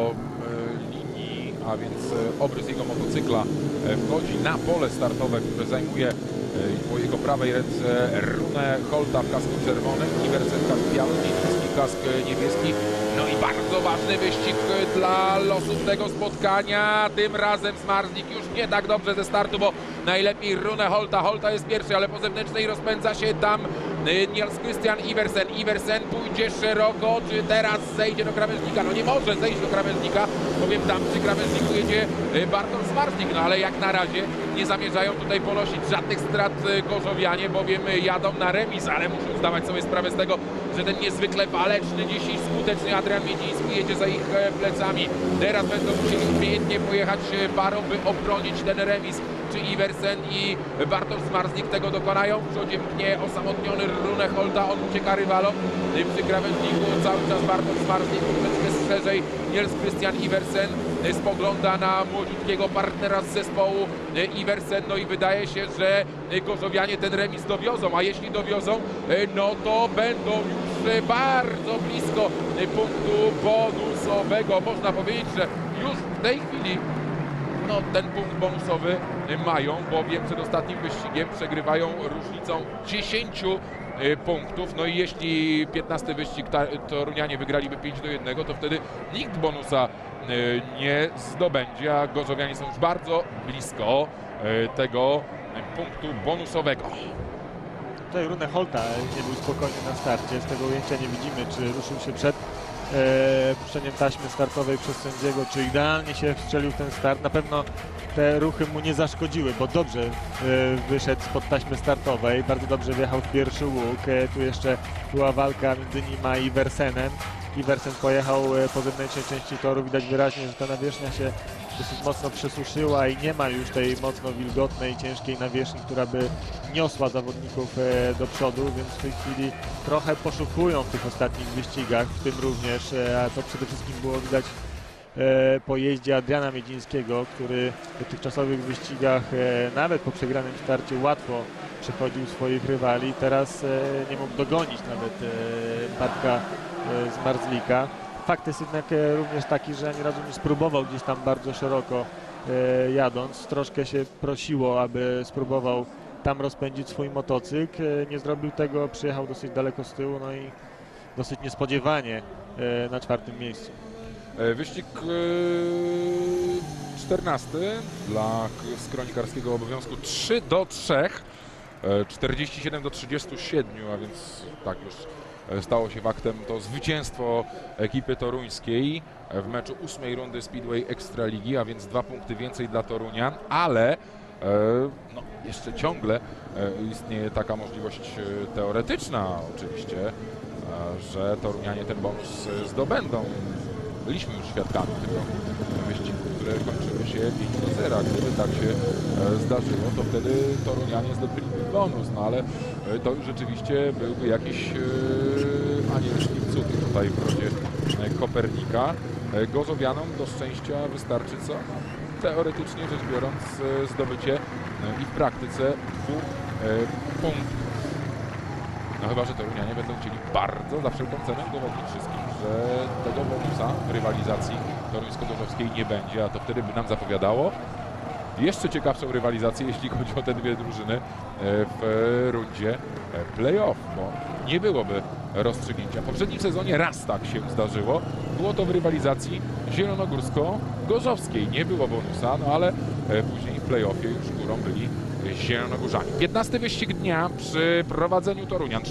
linii, a więc obrys jego motocykla wchodzi na pole startowe, które zajmuje po jego prawej ręce Rune Holta w kasku czerwonym, Iversen kask biały, niebieski kask niebieski. No i bardzo ważny wyścig dla losów tego spotkania. Tym razem Zmarzlik już nie tak dobrze ze startu, bo najlepiej Rune Holta. Holta jest pierwszy, ale po zewnętrznej rozpędza się tam Niels Christian Iversen. Iversen pójdzie szeroko, czy teraz zejdzie do krawężnika? No nie może zejść do krawężnika, bowiem tam przy krawężniku jedzie Bartosz Zmarzlik. No ale jak na razie nie zamierzają tutaj ponosić żadnych strat gorzowianie, bowiem jadą na remis, ale muszą zdawać sobie sprawę z tego, że ten niezwykle waleczny dzisiaj skuteczny Adrian Miedziński jedzie za ich plecami. Teraz będą musieli umiejętnie pojechać parą, by obronić ten remis. Czy Iversen i Bartosz Zmarzlik tego dokonają? W przodzie mknie osamotniony Rune Holta, on ucieka rywalom. Przy krawężniku cały czas Bartosz Zmarzlik, troszeczkę szerzej Niels Christian Iversen spogląda na młodziutkiego partnera z zespołu Iversen, no i wydaje się, że gorzowianie ten remis dowiozą, a jeśli dowiozą, no to będą już bardzo blisko punktu bonusowego. Można powiedzieć, że już w tej chwili no, ten punkt bonusowy mają, bowiem przed ostatnim wyścigiem przegrywają różnicą 10 punktów. No i jeśli 15 wyścig torunianie wygraliby 5-1, to wtedy nikt bonusa nie zdobędzie, a gorzowianie są już bardzo blisko tego punktu bonusowego.
Tutaj Rune Holta nie był spokojny na starcie, z tego ujęcia nie widzimy, czy ruszył się przed puszczeniem taśmy startowej przez sędziego, czy idealnie się wstrzelił w ten start. Na pewno te ruchy mu nie zaszkodziły, bo dobrze wyszedł spod taśmy startowej, bardzo dobrze wjechał w pierwszy łuk. Tu jeszcze była walka między nim a Iversenem. Iversen pojechał po zewnętrznej części toru, widać wyraźnie, że ta nawierzchnia się dosyć mocno przesuszyła i nie ma już tej mocno wilgotnej, ciężkiej nawierzchni, która by niosła zawodników do przodu, więc w tej chwili trochę poszukują w tych ostatnich wyścigach, w tym również, a to przede wszystkim było widać po jeździe Adriana Miedzińskiego, który w dotychczasowych wyścigach nawet po przegranym starcie łatwo przechodził swoich rywali. Teraz nie mógł dogonić nawet Bartka Zmarzlika. Fakt jest jednak również taki, że ani razu nie spróbował gdzieś tam bardzo szeroko jadąc. Troszkę się prosiło, aby spróbował tam rozpędzić swój motocykl. Nie zrobił tego, przyjechał dosyć daleko z tyłu, no i dosyć niespodziewanie na 4. miejscu.
Wyścig 14 dla kronikarskiego obowiązku 3-3, 47-37, a więc tak już stało się faktem to zwycięstwo ekipy toruńskiej w meczu 8. rundy Speedway Ekstraligi, a więc 2 punkty więcej dla Torunia, ale no, jeszcze ciągle istnieje taka możliwość teoretyczna oczywiście, że torunianie ten bonus zdobędą. Byliśmy już świadkami tego wyścigu, które kończyły się 5-0. Gdyby tak się zdarzyło, to wtedy torunianie zdobyliby bonus, no ale to już rzeczywiście byłby jakiś anielski cud tutaj w rodzie Kopernika. Gorzowianom do szczęścia wystarczy co? Teoretycznie rzecz biorąc zdobycie i w praktyce 2 punktów. No chyba, że torunianie będą chcieli bardzo za wszelką cenę udowodnić wszystkim, że tego bonusa rywalizacji toruńsko-gorzowskiej nie będzie, a to wtedy by nam zapowiadało jeszcze ciekawszą rywalizację, jeśli chodzi o te dwie drużyny w rundzie play-off, bo nie byłoby rozstrzygnięcia. W poprzednim sezonie raz tak się zdarzyło. Było to w rywalizacji zielonogórsko-gorzowskiej. Nie było bonusa, no ale później w play-offie już górą byli zielonogórzanie. 15. wyścig dnia przy prowadzeniu Torunian,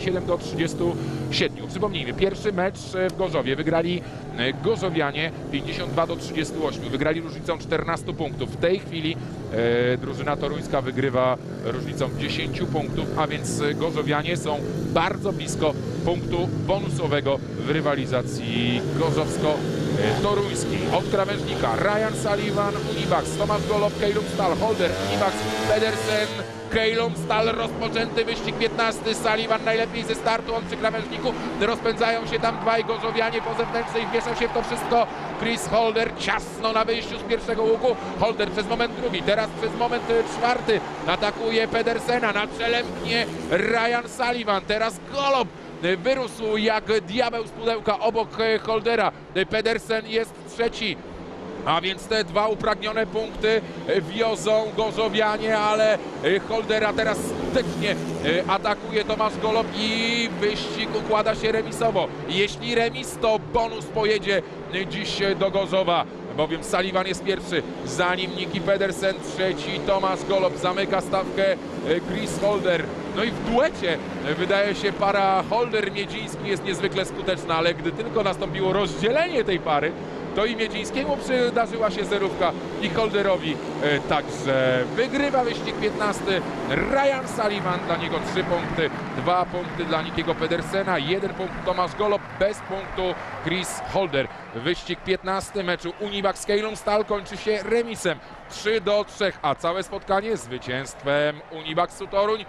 47-37. Przypomnijmy, pierwszy mecz w Gorzowie wygrali gorzowianie 52-38. Wygrali różnicą 14 punktów. W tej chwili drużyna toruńska wygrywa różnicą 10 punktów, a więc gorzowianie są bardzo blisko punktu bonusowego w rywalizacji gorzowsko-toruńskiej. Od krawężnika Ryan Sullivan, Univax, Tomasz Golob, Keilum Stal, Holder, Univax, Pedersen, Keilum Stal, rozpoczęty wyścig 15. Sullivan najlepiej ze startu, on przy krawężniku. Rozpędzają się tam dwaj gorzowianie po zewnętrznej, wmieszał się w to wszystko Chris Holder, ciasno na wyjściu z pierwszego łuku. Holder przez moment drugi, teraz przez moment czwarty atakuje Pedersena, na czele mknie Ryan Sullivan, teraz Golob wyrósł jak diabeł z pudełka obok Holdera. Pedersen jest trzeci. A więc te dwa upragnione punkty wiozą gorzowianie, ale Holdera teraz skutecznie atakuje Tomasz Golob i wyścig układa się remisowo. Jeśli remis, to bonus pojedzie dziś do Gorzowa, bowiem Sullivan jest pierwszy, za nim Niki Pedersen trzeci, Tomasz Golob zamyka stawkę Chris Holder. No i w duecie wydaje się para Holder-Miedziński jest niezwykle skuteczna, ale gdy tylko nastąpiło rozdzielenie tej pary, to i Miedzińskiemu przydarzyła się zerówka i Holderowi także wygrywa wyścig 15 Ryan Sullivan, dla niego 3 punkty, 2 punkty dla Nikiego Pedersena, 1 punkt Tomasz Golob, bez punktu Chris Holder. Wyścig 15 meczu Univax Keilum Stal kończy się remisem 3-3, a całe spotkanie zwycięstwem Univaxu Toruń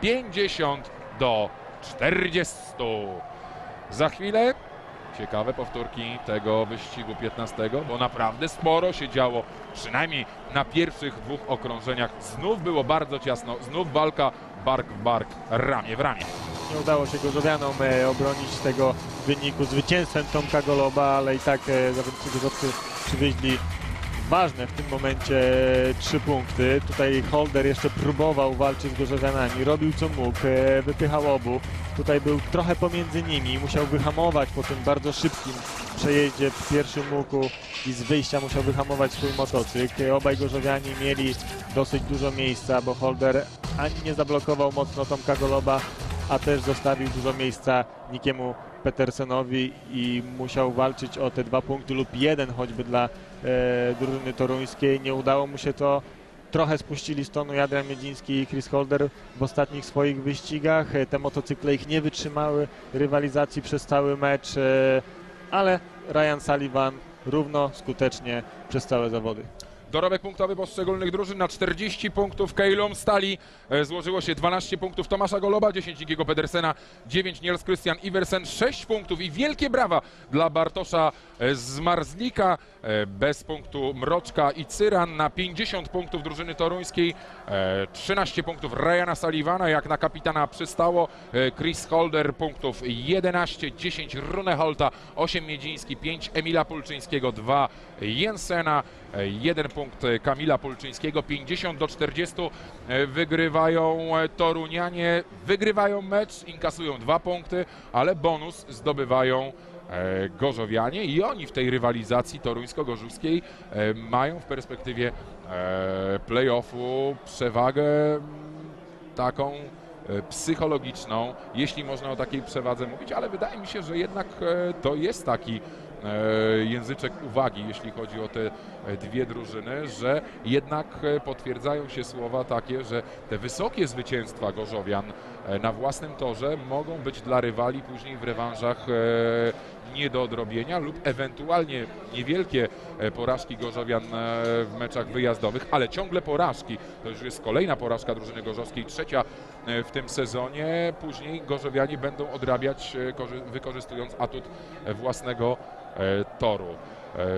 50-40. Za chwilę ciekawe powtórki tego wyścigu 15, bo naprawdę sporo się działo, przynajmniej na pierwszych dwóch okrążeniach. Znów było bardzo ciasno, znów walka bark w bark, ramię w ramię.
Nie udało się gorzowianom obronić tego wyniku zwycięstwem Tomka Goloba, ale i tak zawodnicy gorzowcy przywieźli ważne w tym momencie 3 punkty. Tutaj Holder jeszcze próbował walczyć z gorzowianami, robił co mógł, wypychał obu. Tutaj był trochę pomiędzy nimi, musiał wyhamować po tym bardzo szybkim przejeździe w pierwszym łuku i z wyjścia musiał wyhamować swój motocykl. Obaj gorzowiani mieli dosyć dużo miejsca, bo Holder ani nie zablokował mocno Tomka Goloba, a też zostawił dużo miejsca Nikiemu Pedersenowi i musiał walczyć o te 2 punkty lub 1 choćby dla drużyny toruńskiej. Nie udało mu się to. Trochę spuścili z tonu Adrian Miedziński i Chris Holder w ostatnich swoich wyścigach. Te motocykle ich nie wytrzymały rywalizacji przez cały mecz, ale Ryan Sullivan równo, skutecznie przez całe zawody.
Dorobek punktowy poszczególnych drużyn na 40 punktów Keilum Stali złożyło się 12 punktów Tomasza Goloba, 10 Nikiego Pedersena, 9 Niels Christian Iversen, 6 punktów i wielkie brawa dla Bartosza Zmarzlika, bez punktu Mroczka i Cyran, na 50 punktów drużyny toruńskiej, 13 punktów Ryana Sullivana, jak na kapitana przystało, Chris Holder punktów 11, 10 Rune Holta, 8 Miedziński, 5 Emila Pulczyńskiego, 2 Jensena, 1 punkt Kamila Pulczyńskiego. 50-40 wygrywają Torunianie, wygrywają mecz, inkasują 2 punkty, ale bonus zdobywają gorzowianie i oni w tej rywalizacji toruńsko-gorzówskiej mają w perspektywie play-offu przewagę taką psychologiczną, jeśli można o takiej przewadze mówić, ale wydaje mi się, że jednak to jest taki języczek uwagi, jeśli chodzi o te dwie drużyny, że jednak potwierdzają się słowa takie, że te wysokie zwycięstwa gorzowian na własnym torze mogą być dla rywali później w rewanżach nie do odrobienia lub ewentualnie niewielkie porażki gorzowian w meczach wyjazdowych, ale ciągle porażki. To już jest kolejna porażka drużyny gorzowskiej, trzecia w tym sezonie. Później gorzowianie będą odrabiać, wykorzystując atut własnego toru.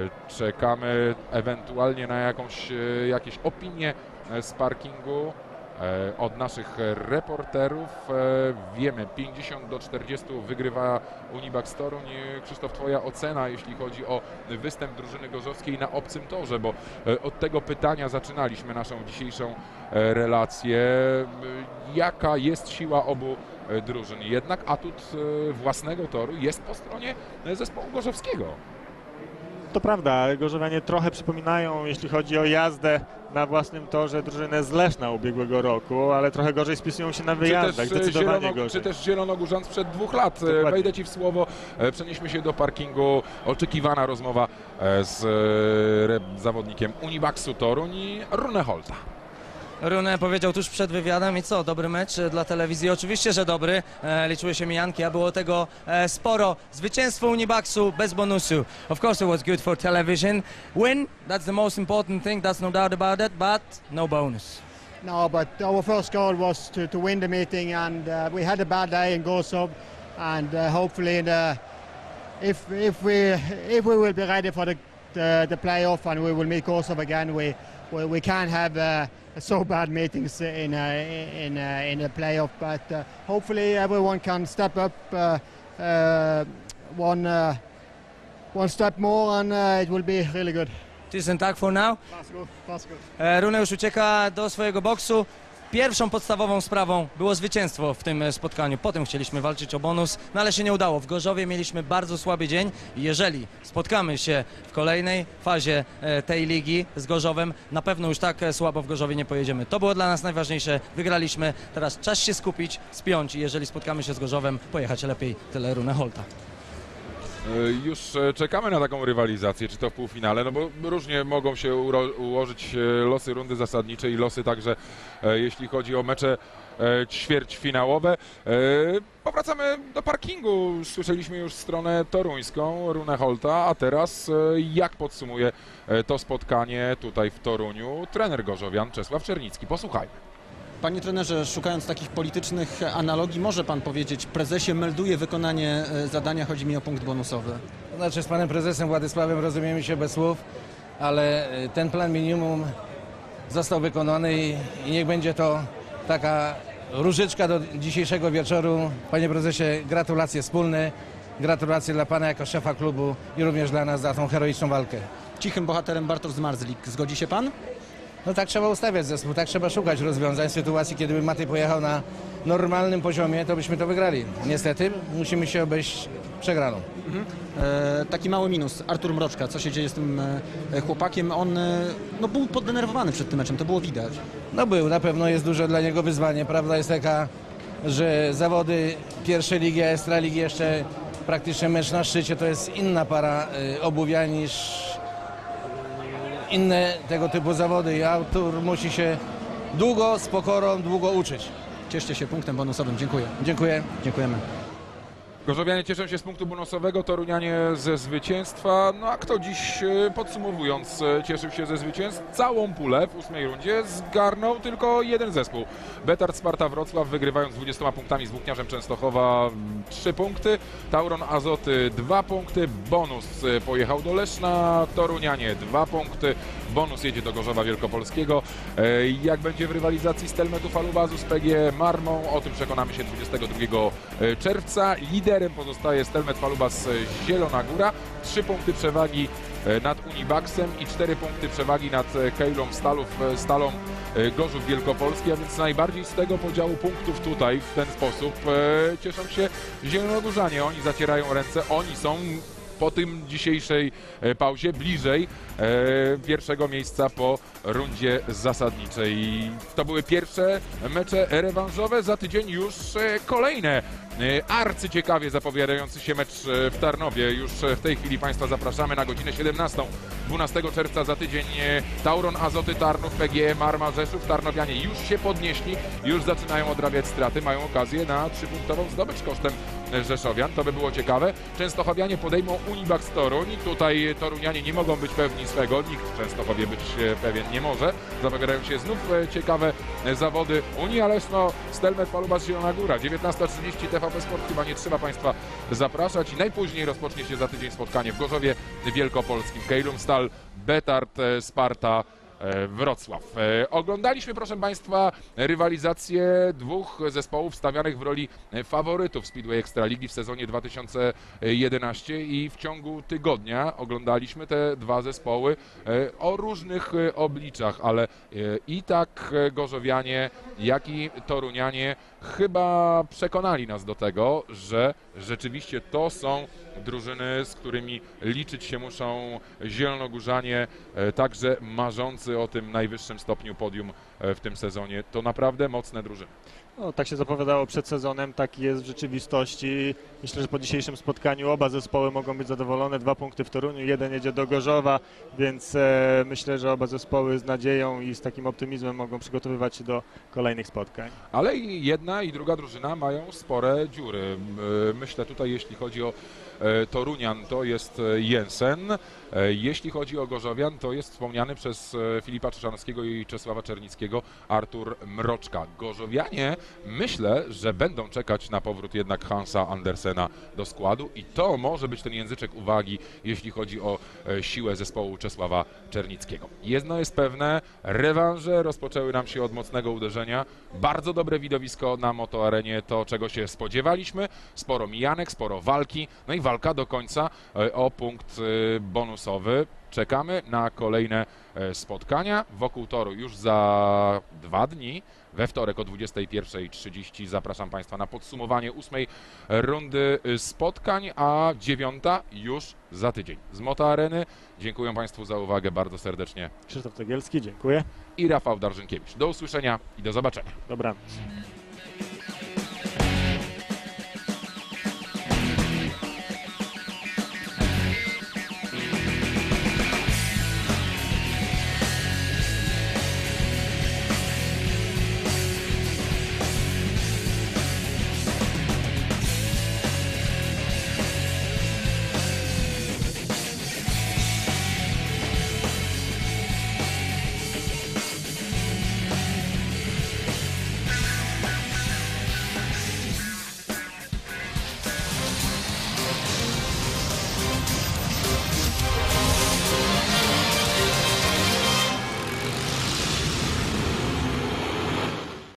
Czekamy ewentualnie na jakieś opinie z parkingu. od naszych reporterów. Wiemy, 50-40 wygrywa Unibax Toruń. Krzysztof, twoja ocena, jeśli chodzi o występ drużyny gorzowskiej na obcym torze, bo od tego pytania zaczynaliśmy naszą dzisiejszą relację. Jaka jest siła obu drużyn? Jednak atut własnego toru jest po stronie zespołu gorzowskiego.
To prawda, gorzowianie trochę przypominają, jeśli chodzi o jazdę na własnym torze, drużynę z Leszna ubiegłego roku, ale trochę gorzej spisują się na wyjazdach, zdecydowanie gorzej.
Czy też Zielonogórzan sprzed 2 lat.
Dokładnie.
Wejdę ci w słowo, przenieśmy się do parkingu. Oczekiwana rozmowa z zawodnikiem Unibaxu Toruń i Rune Holta.
Rune powiedział tuż przed wywiadem i co, dobry mecz dla telewizji? Oczywiście, że dobry. Liczyły się mijanki, a było tego sporo. Zwycięstwo Unibaxu bez bonusu. Of course it was good for television. Win, that's the most important thing, that's no doubt about it, but no bonus.
No, but our first goal was to win the meeting, and we had a bad day in Gorsov, and hopefully if we will be ready for the playoff and we will meet Gorsov again, we can't have so bad meetings in a playoff, but hopefully everyone can step up one step more, and it will be really good.
Tisn't tak for now.
That's good.
Rune już ucieka do swojego boksu. Pierwszą podstawową sprawą było zwycięstwo w tym spotkaniu. Potem chcieliśmy walczyć o bonus, no ale się nie udało. W Gorzowie mieliśmy bardzo słaby dzień. Jeżeli spotkamy się w kolejnej fazie tej ligi z Gorzowem, na pewno już tak słabo w Gorzowie nie pojedziemy. To było dla nas najważniejsze. Wygraliśmy. Teraz czas się skupić, spiąć i jeżeli spotkamy się z Gorzowem, pojechać lepiej. Tyle Rune Holta.
Już czekamy na taką rywalizację, czy to w półfinale, no bo różnie mogą się ułożyć losy rundy zasadniczej i losy także jeśli chodzi o mecze ćwierćfinałowe. Powracamy do parkingu, słyszeliśmy już stronę toruńską, Rune Holta, a teraz jak podsumuje to spotkanie tutaj w Toruniu trener gorzowian Czesław Czernicki. Posłuchajmy.
Panie trenerze, szukając takich politycznych analogii, może pan powiedzieć, prezesie melduje wykonanie zadania, chodzi mi o punkt bonusowy.
To znaczy z panem prezesem Władysławem rozumiemy się bez słów, ale ten plan minimum został wykonany i niech będzie to taka różyczka do dzisiejszego wieczoru. Panie prezesie, gratulacje wspólne, gratulacje dla pana jako szefa klubu i również dla nas za tą heroiczną walkę.
Cichym bohaterem Bartosz Zmarzlik, zgodzi się pan?
No tak trzeba ustawiać zespół, tak trzeba szukać rozwiązań w sytuacji, kiedy by Matej pojechał na normalnym poziomie, to byśmy to wygrali. Niestety musimy się obejść przegraną.
Taki mały minus, Artur Mroczka, co się dzieje z tym chłopakiem? On no, był poddenerwowany przed tym meczem, to było widać.
No był, na pewno jest duże dla niego wyzwanie. Prawda jest taka, że zawody pierwszej ligi, a Ekstraligi jeszcze praktycznie mecz na szczycie to jest inna para obuwia niż inne tego typu zawody i Artur musi się długo, z pokorą, długo uczyć.
Cieszcie się punktem bonusowym, dziękuję.
Dziękuję.
Dziękujemy.
Gorzowianie cieszą się z punktu bonusowego, torunianie ze zwycięstwa. No a kto dziś, podsumowując, cieszył się ze zwycięstw? Całą pulę w 8. rundzie zgarnął tylko jeden zespół. Betard Sparta Wrocław, wygrywając 20 punktami z Włókniarzem Częstochowa 3 punkty. Tauron Azoty 2 punkty. Bonus pojechał do Leszna. Torunianie 2 punkty. Bonus jedzie do Gorzowa Wielkopolskiego. Jak będzie w rywalizacji Stelmetu Falubazu z PGE Marmą? O tym przekonamy się 22 czerwca. Liderem pozostaje Stelmet Falubas Zielona Góra. 3 punkty przewagi nad Unibaxem i 4 punkty przewagi nad Kejlą Stalą Gorzów Wielkopolski, a więc najbardziej z tego podziału punktów tutaj w ten sposób cieszą się zielonogórzanie. Oni zacierają ręce, oni są po tym dzisiejszej pauzie bliżej pierwszego miejsca po rundzie zasadniczej. To były pierwsze mecze rewanżowe, za tydzień już kolejne. Arcyciekawie zapowiadający się mecz w Tarnowie. Już w tej chwili Państwa zapraszamy na godzinę 17. 12 czerwca za tydzień Tauron Azoty Tarnów, PGE Marma Rzeszów. Tarnowianie już się podnieśli, już zaczynają odrabiać straty, mają okazję na 3-punktową zdobycz kosztem rzeszowian. To by było ciekawe. Częstochowianie podejmą Unibax Toruń. Tutaj torunianie nie mogą być pewni swego. Nikt w Częstochowie być pewien nie może. Zapowiadają się znów ciekawe zawody Unii, ale no Stelmet Falubas Zielona Góra. 19:30 TVP Sport. Chyba nie trzeba Państwa zapraszać. I najpóźniej rozpocznie się za tydzień spotkanie w Gorzowie Wielkopolskim. Kejlum Stal, Betard Sparta Wrocław. Oglądaliśmy, proszę Państwa, rywalizację dwóch zespołów stawianych w roli faworytów Speedway Ekstraligi w sezonie 2011 i w ciągu tygodnia oglądaliśmy te dwa zespoły o różnych obliczach, ale i tak gorzowianie, jak i torunianie chyba przekonali nas do tego, że rzeczywiście to są drużyny, z którymi liczyć się muszą zielonogórzanie, także marzący o tym najwyższym stopniu podium w tym sezonie. To naprawdę mocne drużyny.
No, tak się zapowiadało przed sezonem, tak jest w rzeczywistości. Myślę, że po dzisiejszym spotkaniu oba zespoły mogą być zadowolone. 2 punkty w Toruniu, 1 jedzie do Gorzowa, więc myślę, że oba zespoły z nadzieją i z takim optymizmem mogą przygotowywać się do kolejnych spotkań.
Ale i jedna i druga drużyna mają spore dziury. Myślę tutaj, jeśli chodzi o Torunian, to jest Jensen. Jeśli chodzi o Gorzowian, to jest wspomniany przez Filipa Czeszanowskiego i Czesława Czernickiego Artur Mroczka. Gorzowianie myślę, że będą czekać na powrót jednak Hansa Andersena do składu i to może być ten języczek uwagi, jeśli chodzi o siłę zespołu Czesława Czernickiego. Jedno jest pewne, rewanże rozpoczęły nam się od mocnego uderzenia. Bardzo dobre widowisko na motoarenie, to czego się spodziewaliśmy. Sporo mijanek, sporo walki, no i walka do końca o punkt bonusowy. Czekamy na kolejne spotkania wokół toru już za 2 dni. We wtorek o 21:30 zapraszam Państwa na podsumowanie 8. rundy spotkań, a 9. już za tydzień. Z Moto Areny dziękuję Państwu za uwagę bardzo serdecznie.
Krzysztof Cegielski, dziękuję.
I Rafał Darżynkiewicz. Do usłyszenia i do zobaczenia.
Dobranoc.